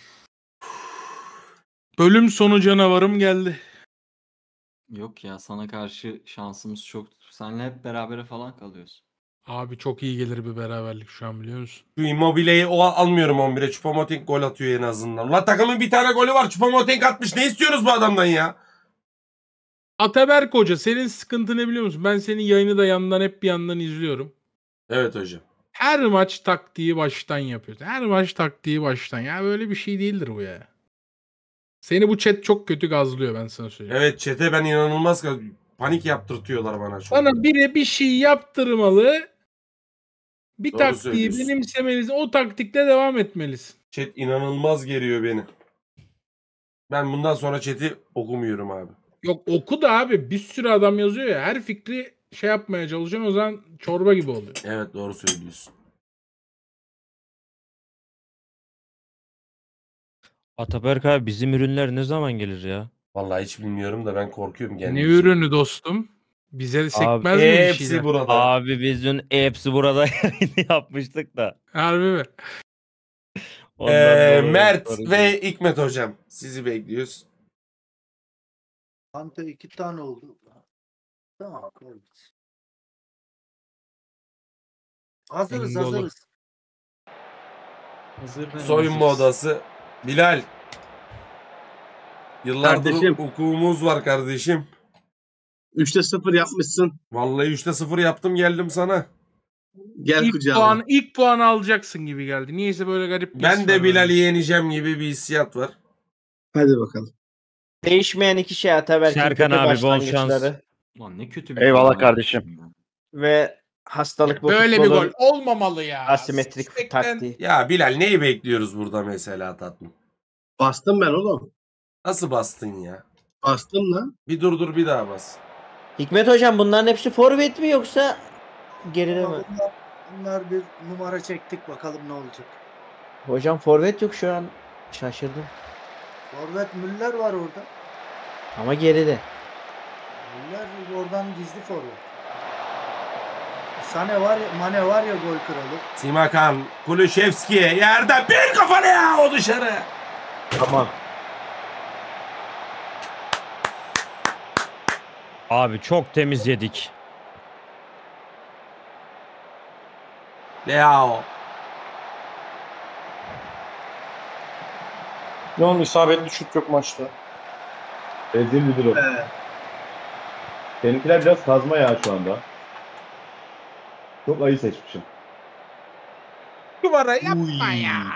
Bölüm sonu canavarım geldi. Yok ya sana karşı şansımız çok. Seninle hep berabere falan kalıyoruz. Abi çok iyi gelir bir beraberlik şu an biliyor musun? Şu Immobile'yi o almıyorum on bire. Choupo-Moting gol atıyor en azından. La takımın bir tane golü var. Choupo-Moting atmış. Ne istiyoruz bu adamdan ya? Ataberk Hoca senin sıkıntı ne biliyor musun? Ben senin yayını da yandan hep bir yandan izliyorum. Evet hocam. Her maç taktiği baştan yapıyorsun. Her maç taktiği baştan. Ya böyle bir şey değildir bu ya. Seni bu chat çok kötü gazlıyor ben sana söyleyeyim. Evet chat'e ben inanılmaz ka- panik yaptırtıyorlar bana şu an. Sana biri bir şey yaptırmalı. Bir Doğru taktiği söylüyorsun. benimsemelisin. O taktikle devam etmelisin. Chat inanılmaz geriyor beni. Ben bundan sonra chat'i okumuyorum abi. Yok oku da abi bir sürü adam yazıyor ya. Her fikri şey yapmaya çalışıyorsun o zaman çorba gibi oluyor. Evet doğru söylüyorsun. Ataberk abi bizim ürünler ne zaman gelir ya? Vallahi hiç bilmiyorum da ben korkuyorum Ne gelmeyecek. ürünü dostum? Bize sekmez mi bir Hepsi şeyler? burada. Abi biz dün hepsi burada yapmıştık da. Harbi mi? Ondan Ee, dolayı Mert soracağım. ve Hikmet hocam. Sizi bekliyoruz. Kante iki tane oldu. Tamam. Evet. Hazırız Engolo. hazırız. Hazır ve Soyunma hazırız. odası. Bilal. Yıllardır Kardeşim. hukukumuz var kardeşim. üçte sıfır yapmışsın. Vallahi üçte sıfır yaptım geldim sana. Gel İlk kucağıma. puan, ilk puan alacaksın gibi geldi. Niyeyse böyle garip bir his Ben de var Bilal'i bende. yeneceğim gibi bir hissiyat var. Hadi bakalım. Değişmeyen iki şey Ataberk'in Serkan kötü abi, bol şans. başlangıçları Lan ne kötü bir Eyvallah forma kardeşim. yapmışım ya. ve hastalık bu Böyle bir futbolun gol olmamalı ya. asimetrik Sekten- taktiği. Ya Bilal neyi bekliyoruz burada mesela tatlım? Bastım ben oğlum. Nasıl bastın ya? Bastım lan. Bir dur dur bir daha bas. Hikmet hocam bunların hepsi forvet mi yoksa geride mi? Bunlar, bunlar bir numara çektik bakalım ne olacak. Hocam forvet yok şu an. Şaşırdım. Forvet Müller var orada. Ama geride. Müller oradan gizli forvet. Sane var ya, Mane var ya gol kralı. Simakan, Kulüşevski'ye yerden bir kafanı ya o dışarı. Tamam. Abi çok temiz yedik. Leao. Ne oğlum isabetli şut yok maçta. Rezil bir durum. Ee, Seninkiler biraz kazma ya şu anda. Çok ayı seçmişim. Numara yapma Uy. ya.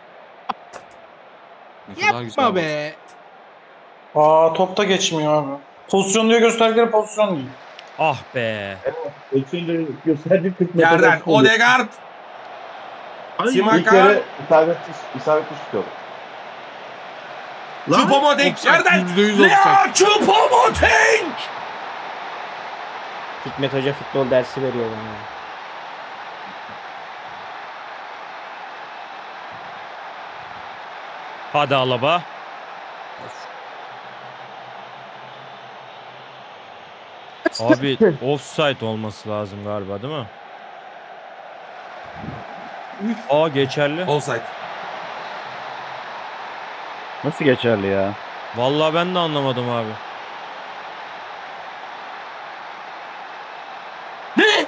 Ne kadar güzel Yapma bastı. be. Aa topta geçmiyor abi. Pozisyon diyor gösterdikleri pozisyon değil. Ah be. Şimdi gösterdiğim kırk metreden Yerden çıkıyor. Odegaard. ay, İlk Simakan. yarı isabetli, isabetli şut yok. lan. Choupo-Moting Offside, yerden. yüzde yüz Leo offside. Choupo-Moting. Hikmet hoca futbol dersi veriyor bana. Hadi Alaba. Abi offside olması lazım galiba değil mi? Aa geçerli. Offside. Nasıl geçerli ya? Vallahi ben de anlamadım abi. Ne?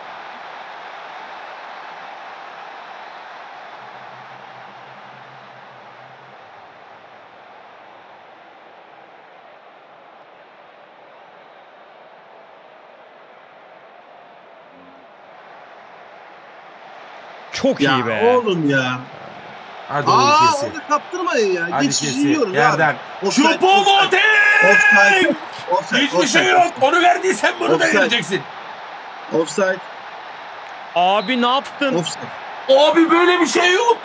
Çok Ya iyi be. oğlum ya. Hadi onu Aa kesin. onu kaptırmayın ya. Hadi Geçici kesin. yiyoruz Yerden. abi. Offside, offside, Choupo-Moting. offside, offside, Hiçbir offside, şey yok. Onu verdiysen bunu da Offside. vereceksin. Offside. Abi ne yaptın? Offside. Abi böyle bir şey yok.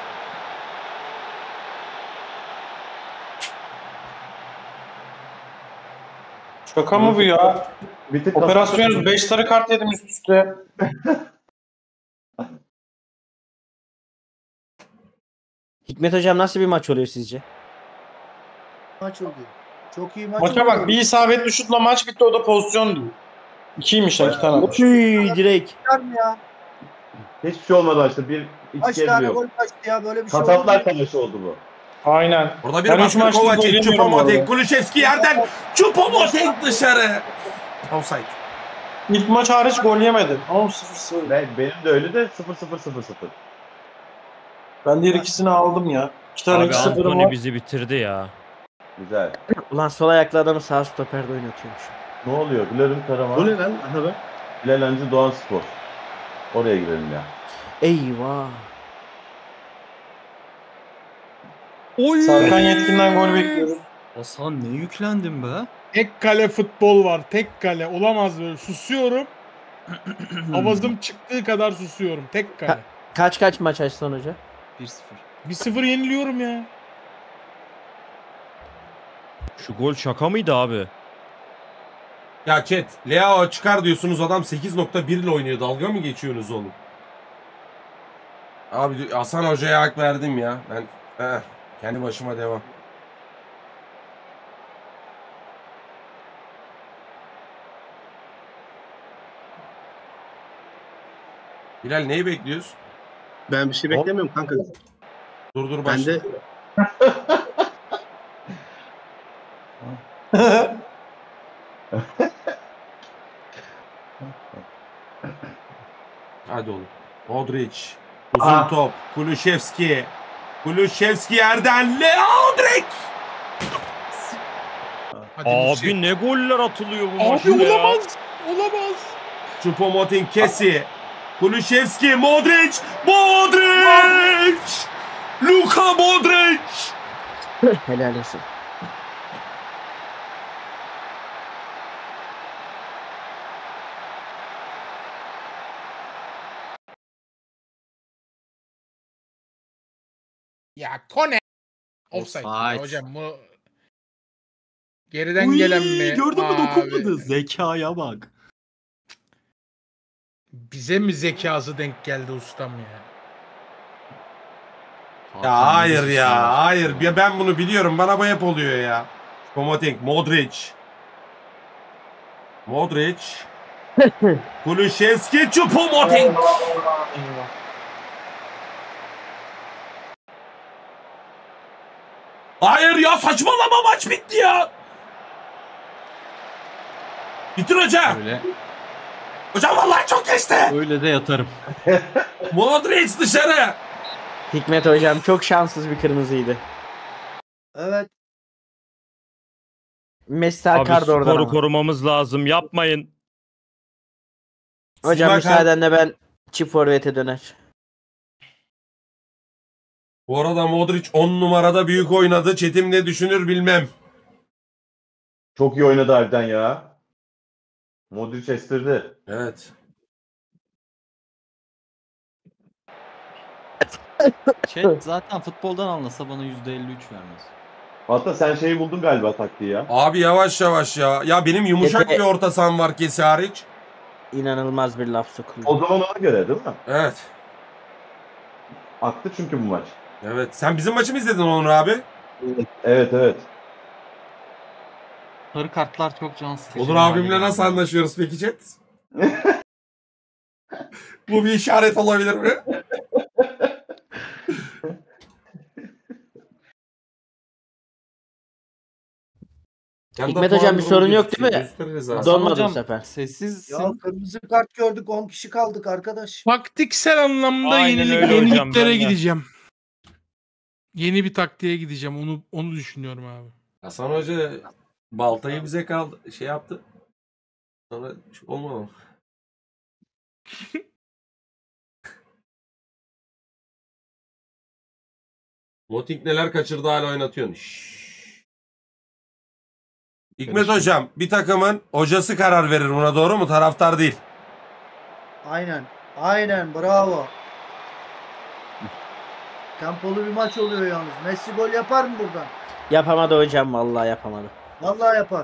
Şaka mı bu ya? Bir tık Operasyonuz beş sarı kart yedim üst üste. Hikmet hocam nasıl bir maç oluyor sizce? Maç oluyor. Çok iyi maç Maça oluyor. bak bir isabetli şutla maç bitti o da pozisyon değil. İkiymiş lan iki tane. atmış. Oy direkt. Çıkar mı ya? Hiçbir şey olmadı işte. Bir iki Kaç kez tane yok. gol kaçtı ya böyle bir şey Kasaplar oldu mu? savaşı oldu bu. Aynen. Burada bir Ben üç baskı maçtır gol Kovacic, yemiyorum bu arada. Choupo-Moting, Kulüşevski yerden. Choupo-Moting dışarı. Offside. İlk maç hariç gol yemedi. Ama sıfır sıfır. Ben, benim de öyle de sıfır sıfır sıfır sıfır. Ben diğer ikisini aldım ya. İki tane Abi iki sıfırım Antony var. bizi bitirdi ya. Güzel. Ulan sol ayaklı adamı sağ stoperde oynatıyormuş. Ne oluyor? Gülerim Bu Karaman. ne lan? Aha bak. Bilal Hancı Doğan Spor. Oraya girelim ya. Eyvah. Oy. Serkan Yetkin'den gol bekliyoruz. Hasan ne yüklendin be? Tek kale futbol var. Tek kale. Olamaz böyle. Susuyorum. Avazım çıktığı kadar susuyorum. Tek kale. Kaç kaç maç Aslan hoca? bir sıfır. bir sıfır yeniliyorum ya. Şu gol şaka mıydı abi? Ya chat, Leao çıkar diyorsunuz adam sekiz nokta bir ile oynuyor. Dalga mı geçiyorsunuz oğlum? Abi Hasan Hoca'ya hak verdim ya. Ben eh, kendi başıma devam. Bilal neyi bekliyoruz? Ben bir şey beklemiyorum kanka. Dur dur Ben başla. de Hadi oğlum. Modric. Uzun Ah. top. Kulusevski. Kulusevski yerden. Modric. Hadi Abi Musi. ne goller atılıyor bu Abi maçta ya. olamaz. Olamaz. Choupo-Moting Kesi. Kulusevski. Modric. Modric. Luka Modric. Helal olsun. Ya Kone. Offside. Offside. Hocam bu geriden gelen mi? Gördün mü, Abi, dokunmadı. Zekaya bak. bize mi zekası denk geldi ustam ya? Ya hayır ya. Hayır. Ya ben bunu biliyorum. Bana bu hep oluyor ya. Choupo-Moting. Modric. Modric. Kulusevski. Choupo-Moting. Hayır ya, saçmalama, maç bitti ya. Bitir hocam. Öyle, Hocam vallahi çok geçti. öyle de yatarım. Modric dışarı. Hikmet hocam çok şanssız bir kırmızıydı. Evet. Messi Abi akardı oradan skoru ama. korumamız lazım. Yapmayın. Hocam Simakar- müsaadenle ben çift forvete döner. Bu arada Modric on numarada büyük oynadı. Çetim ne düşünür bilmem. Çok iyi oynadı harbiden ya. Modric estirdi. Evet. Chat zaten futboldan anlasa bana yüzde elli üç vermez. Hatta sen şeyi buldun galiba taktiği ya. Abi yavaş yavaş ya. Ya benim yumuşak Ete- bir orta saham var Kesi hariç. İnanılmaz bir laf sokuldu. O zaman ona göre değil mi? Evet. Aktı çünkü bu maç. Evet. Sen bizim maçı mı izledin Onur abi? Evet evet. Sarı kartlar çok can sıkıcı. Onur abimle nasıl anlaşıyoruz peki chat? Bu bir işaret olabilir mi? Hikmet hocam bir sorun yok değil mi? Gösteririz abi. Donmadı bu hocam, sefer. Sessizsin. Ya kırmızı kart gördük, on kişi kaldık arkadaş. Taktiksel anlamda Aynen yenilik, öyle hocam, yeniliklere ben de. gideceğim. Yeni bir taktiğe gideceğim. Onu onu düşünüyorum abi. Hasan Hoca baltayı bize kaldı. Şey yaptı. Sonra olmadı. Moting neler kaçırdı hala oynatıyorsun. Şşş. Hikmet hocam bir takımın hocası karar verir buna, doğru mu? Taraftar değil. Aynen. Aynen, bravo. Tempolu bir maç oluyor yalnız. Messi gol yapar mı buradan? Yapamadı hocam, vallahi yapamadı. Vallahi yapar.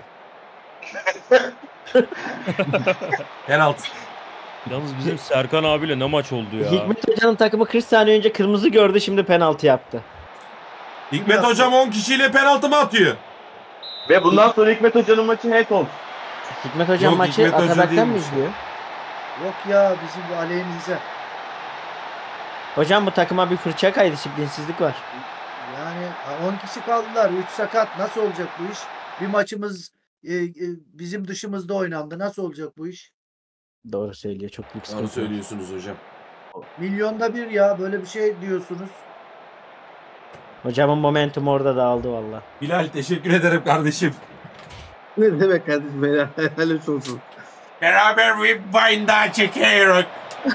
Penaltı. Yalnız bizim Serkan abiyle ne maç oldu ya. Hikmet hocanın takımı kırk saniye önce kırmızı gördü, şimdi penaltı yaptı. Hikmet hocam on kişiyle penaltı mı atıyor? Ve bundan sonra Hikmet Hoca'nın maçı head on. Hikmet hocam Yok, maçı Hikmet Hoca Atabak'tan mı değilmiş. izliyor? Yok ya, bizim bu aleyhimize. Hocam bu takıma bir fırça kaydı, disiplinsizlik var. Yani on kişi kaldılar. üç sakat. Nasıl olacak bu iş? Bir maçımız e, e, bizim dışımızda oynandı. Nasıl olacak bu iş? Doğru söylüyor, çok büyük Doğru sıkıntı. söylüyorsunuz hocam. Milyonda bir ya, böyle bir şey diyorsunuz. Hocamın momentum orada dağıldı valla. Bilal teşekkür ederim kardeşim. ne demek kardeşim, helal, helal olsun. Beraber bir wine daha çekiyoruz.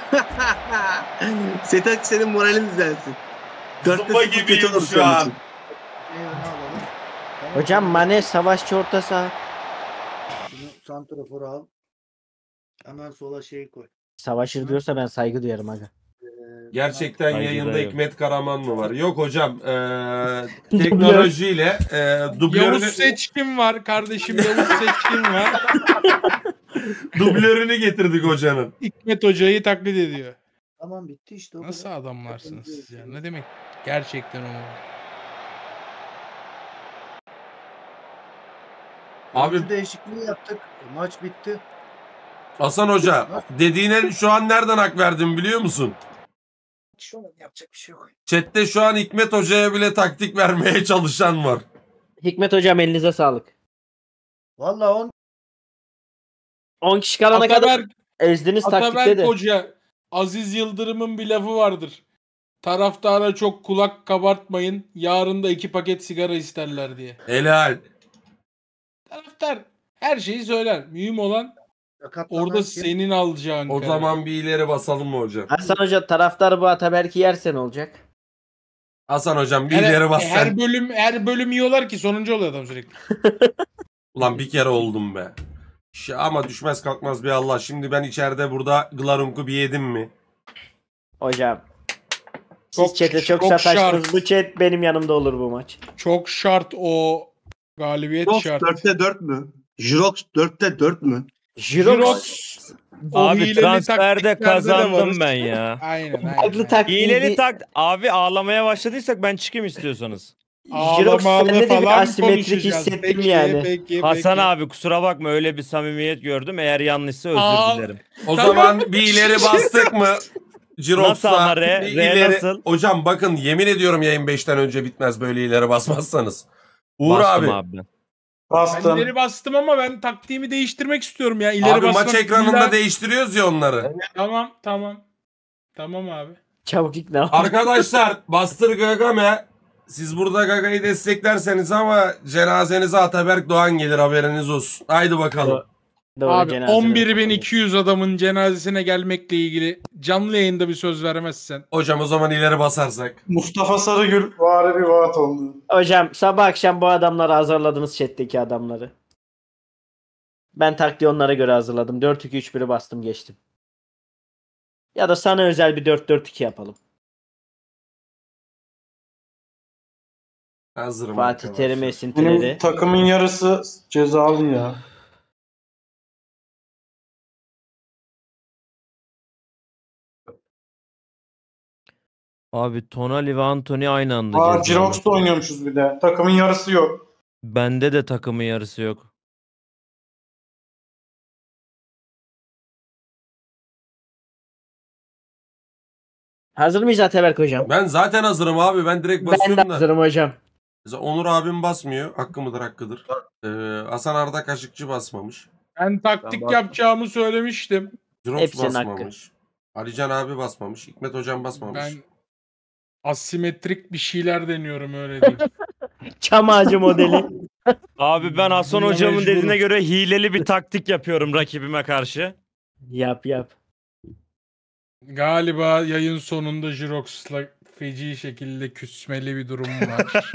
Setak senin moralin düzelsin. Zumba gibiyim şu an. Eyvallah alalım. Tamam. Hocam Mane savaşçı orta saha. Bunu santraforu al. Hemen sola şey koy. Savaşır diyorsa ben saygı duyarım aga. Gerçekten Saygı yayında duyuyorum. Hikmet Karaman mı var? Yok hocam. Eee teknolojiyle eee dublörünü, Yavuz Seçkin var kardeşim. Yavuz Seçkin var. dublörünü getirdik hocanın. Hikmet Hoca'yı taklit ediyor. Tamam, bitti işte. o Nasıl kadar. adamlarsınız siz ya? Ne demek? Gerçekten onu. Abi Oyuncu değişikliği yaptık. Maç bitti. Hasan Hoca dediğine şu an nereden hak verdim biliyor musun? Şu an yapacak bir şey yok. Chat'te şu an Hikmet Hoca'ya bile taktik vermeye çalışan var. Hikmet hocam elinize sağlık. Vallahi on on kişi kalana kadar Ataberk, ezdiniz taktikte Ataberk de. Hoca, Aziz Yıldırım'ın bir lafı vardır. Taraftara çok kulak kabartmayın. Yarın da iki paket sigara isterler diye. Helal. Taraftar her şeyi söyler. Mühim olan orada senin alacağın O karar. zaman bir ileri basalım mı hocam? Hasan Hoca taraftar bu Ataberk'i yersen olacak. Hasan hocam bir Her, ileri bas her sen. bölüm her bölüm yiyorlar ki sonuncu oluyor adam sürekli. Ulan bir kere oldum be. Ş- ama düşmez kalkmaz bir Allah. Şimdi ben içeride burada Glarunk'u bir yedim mi? Hocam. Siz Çok- chat'e çok, çok sataştınız. şart. Bu chat benim yanımda olur bu maç. Çok şart o galibiyet Jirox şart. dörtte dört mü? Jirox dörtte dört mü? Jirox. O Abi hileli transferde taktiklerde de kazandım varız. ben ya. Aynen Farklı aynen. taktiği. Hileli tak abi ağlamaya başladıysak ben çıkayım istiyorsanız. Jirox Ağlamalı sende de bir falan asimetrik konuşacağız. hissettim Peki, yani. Peki, Hasan peki. abi kusura bakma öyle bir samimiyet gördüm. Eğer yanlışsa özür Aa, dilerim. O Tamam. zaman bir ileri bastık mı? Jirox'la Nasıl ama re- bir re ileri. nasıl? Hocam bakın yemin ediyorum yayın beşten önce bitmez böyle ileri basmazsanız. Uğur Bastım abi. abi. ben. Ben Bastım. ileri bastım ama ben taktiğimi değiştirmek istiyorum ya. İleri Abi maç basmak ekranında illa- değiştiriyoruz ya onları. Tamam tamam. Tamam abi. Çabuk ikna ol. Arkadaşlar bastır Gagame. Siz burada Gaga'yı desteklerseniz ama cenazenize Ataberk Doğan gelir haberiniz olsun. Haydi bakalım. Doğru, Abi cenazene. on bir bin iki yüz adamın cenazesine gelmekle ilgili canlı yayında bir söz vermezsen. Hocam o zaman ileri basarsak. Mustafa Sarıgül vari bir vaat oldu. Hocam sabah akşam bu adamları hazırladınız chat'teki adamları. Ben taktiği onlara göre hazırladım. dört iki üç biri bastım geçtim. Ya da sana özel bir dört dört iki yapalım. Hazırım Fatih arkadaşlar. Terim esintileri. Benim takımın yarısı cezalı ya. Abi Tonali ve Anthony aynı anda Aa, cezalı. Jirox'ta oynuyormuşuz bir de. Takımın yarısı yok. Bende de takımın yarısı yok. Hazır mıyız Ataberk hocam? Ben zaten hazırım abi. Ben direkt Ben de basıyorum da. hazırım hocam. Mesela Onur abim basmıyor. Hakkı mıdır hakkıdır. Ee, Hasan Arda Kaşıkçı basmamış. Ben taktik Tamam. yapacağımı söylemiştim. Jirox Hepsinin hakkı. basmamış. Alican abi basmamış. Hikmet hocam basmamış. Ben asimetrik bir şeyler deniyorum öyle diyeyim. Çam ağacı modeli. Abi ben Hasan Buna hocamın mecburum. dediğine göre hileli bir taktik yapıyorum rakibime karşı. Yap yap. Galiba yayın sonunda Jirox'la feci şekilde küsmeli bir durum var.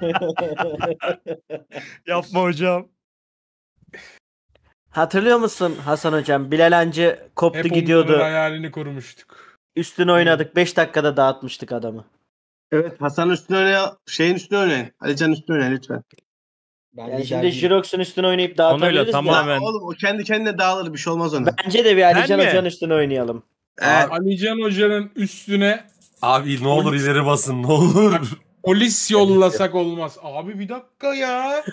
Yapma hocam. Hatırlıyor musun Hasan hocam? Bilal Hancı koptu Hep gidiyordu. onların hayalini kurmuştuk. Üstüne oynadık. beş dakikada dağıtmıştık adamı. Evet, Hasan üstüne oynayın. Şeyin üstüne oynayın. Alican üstüne oynayın lütfen. Yani şimdi Jirox'un üstüne oynayıp dağıtabiliriz Konuyla de. tamamen- Ya oğlum o kendi kendine dağılır, bir şey olmaz ona. Bence de bir Alican mi? Hoca'nın üstüne oynayalım. Evet. Alican Hoca'nın üstüne Abi ne olur ileri basın ne olur. polis yollasak olmaz. Abi bir dakika ya.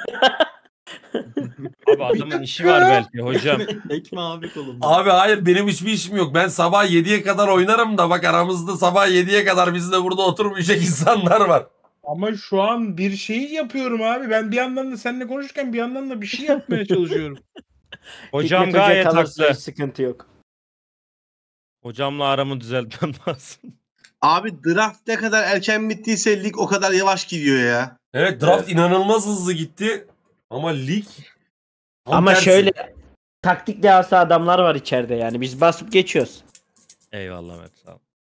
Abi adamın işi var belki hocam. Ekme abi kolum. Abi hayır benim hiçbir işim yok. Ben sabah yediye kadar oynarım da bak aramızda sabah yediye kadar bizde burada oturmayacak insanlar var. Ama şu an bir şey yapıyorum abi. Ben bir yandan da seninle konuşurken bir yandan da bir şey yapmaya çalışıyorum. Hocam Hikmet Hoca gayet kalırsa haklı. hiç sıkıntı yok. Hocamla aramı düzeltmem lazım. Abi draft ne kadar erken bittiyse lig o kadar yavaş gidiyor ya. Evet draft inanılmaz hızlı gitti. Ama lig tam Ama tersi. şöyle taktik dehası adamlar var içeride yani. Biz basıp geçiyoruz. Eyvallah Mehmet sağ ol.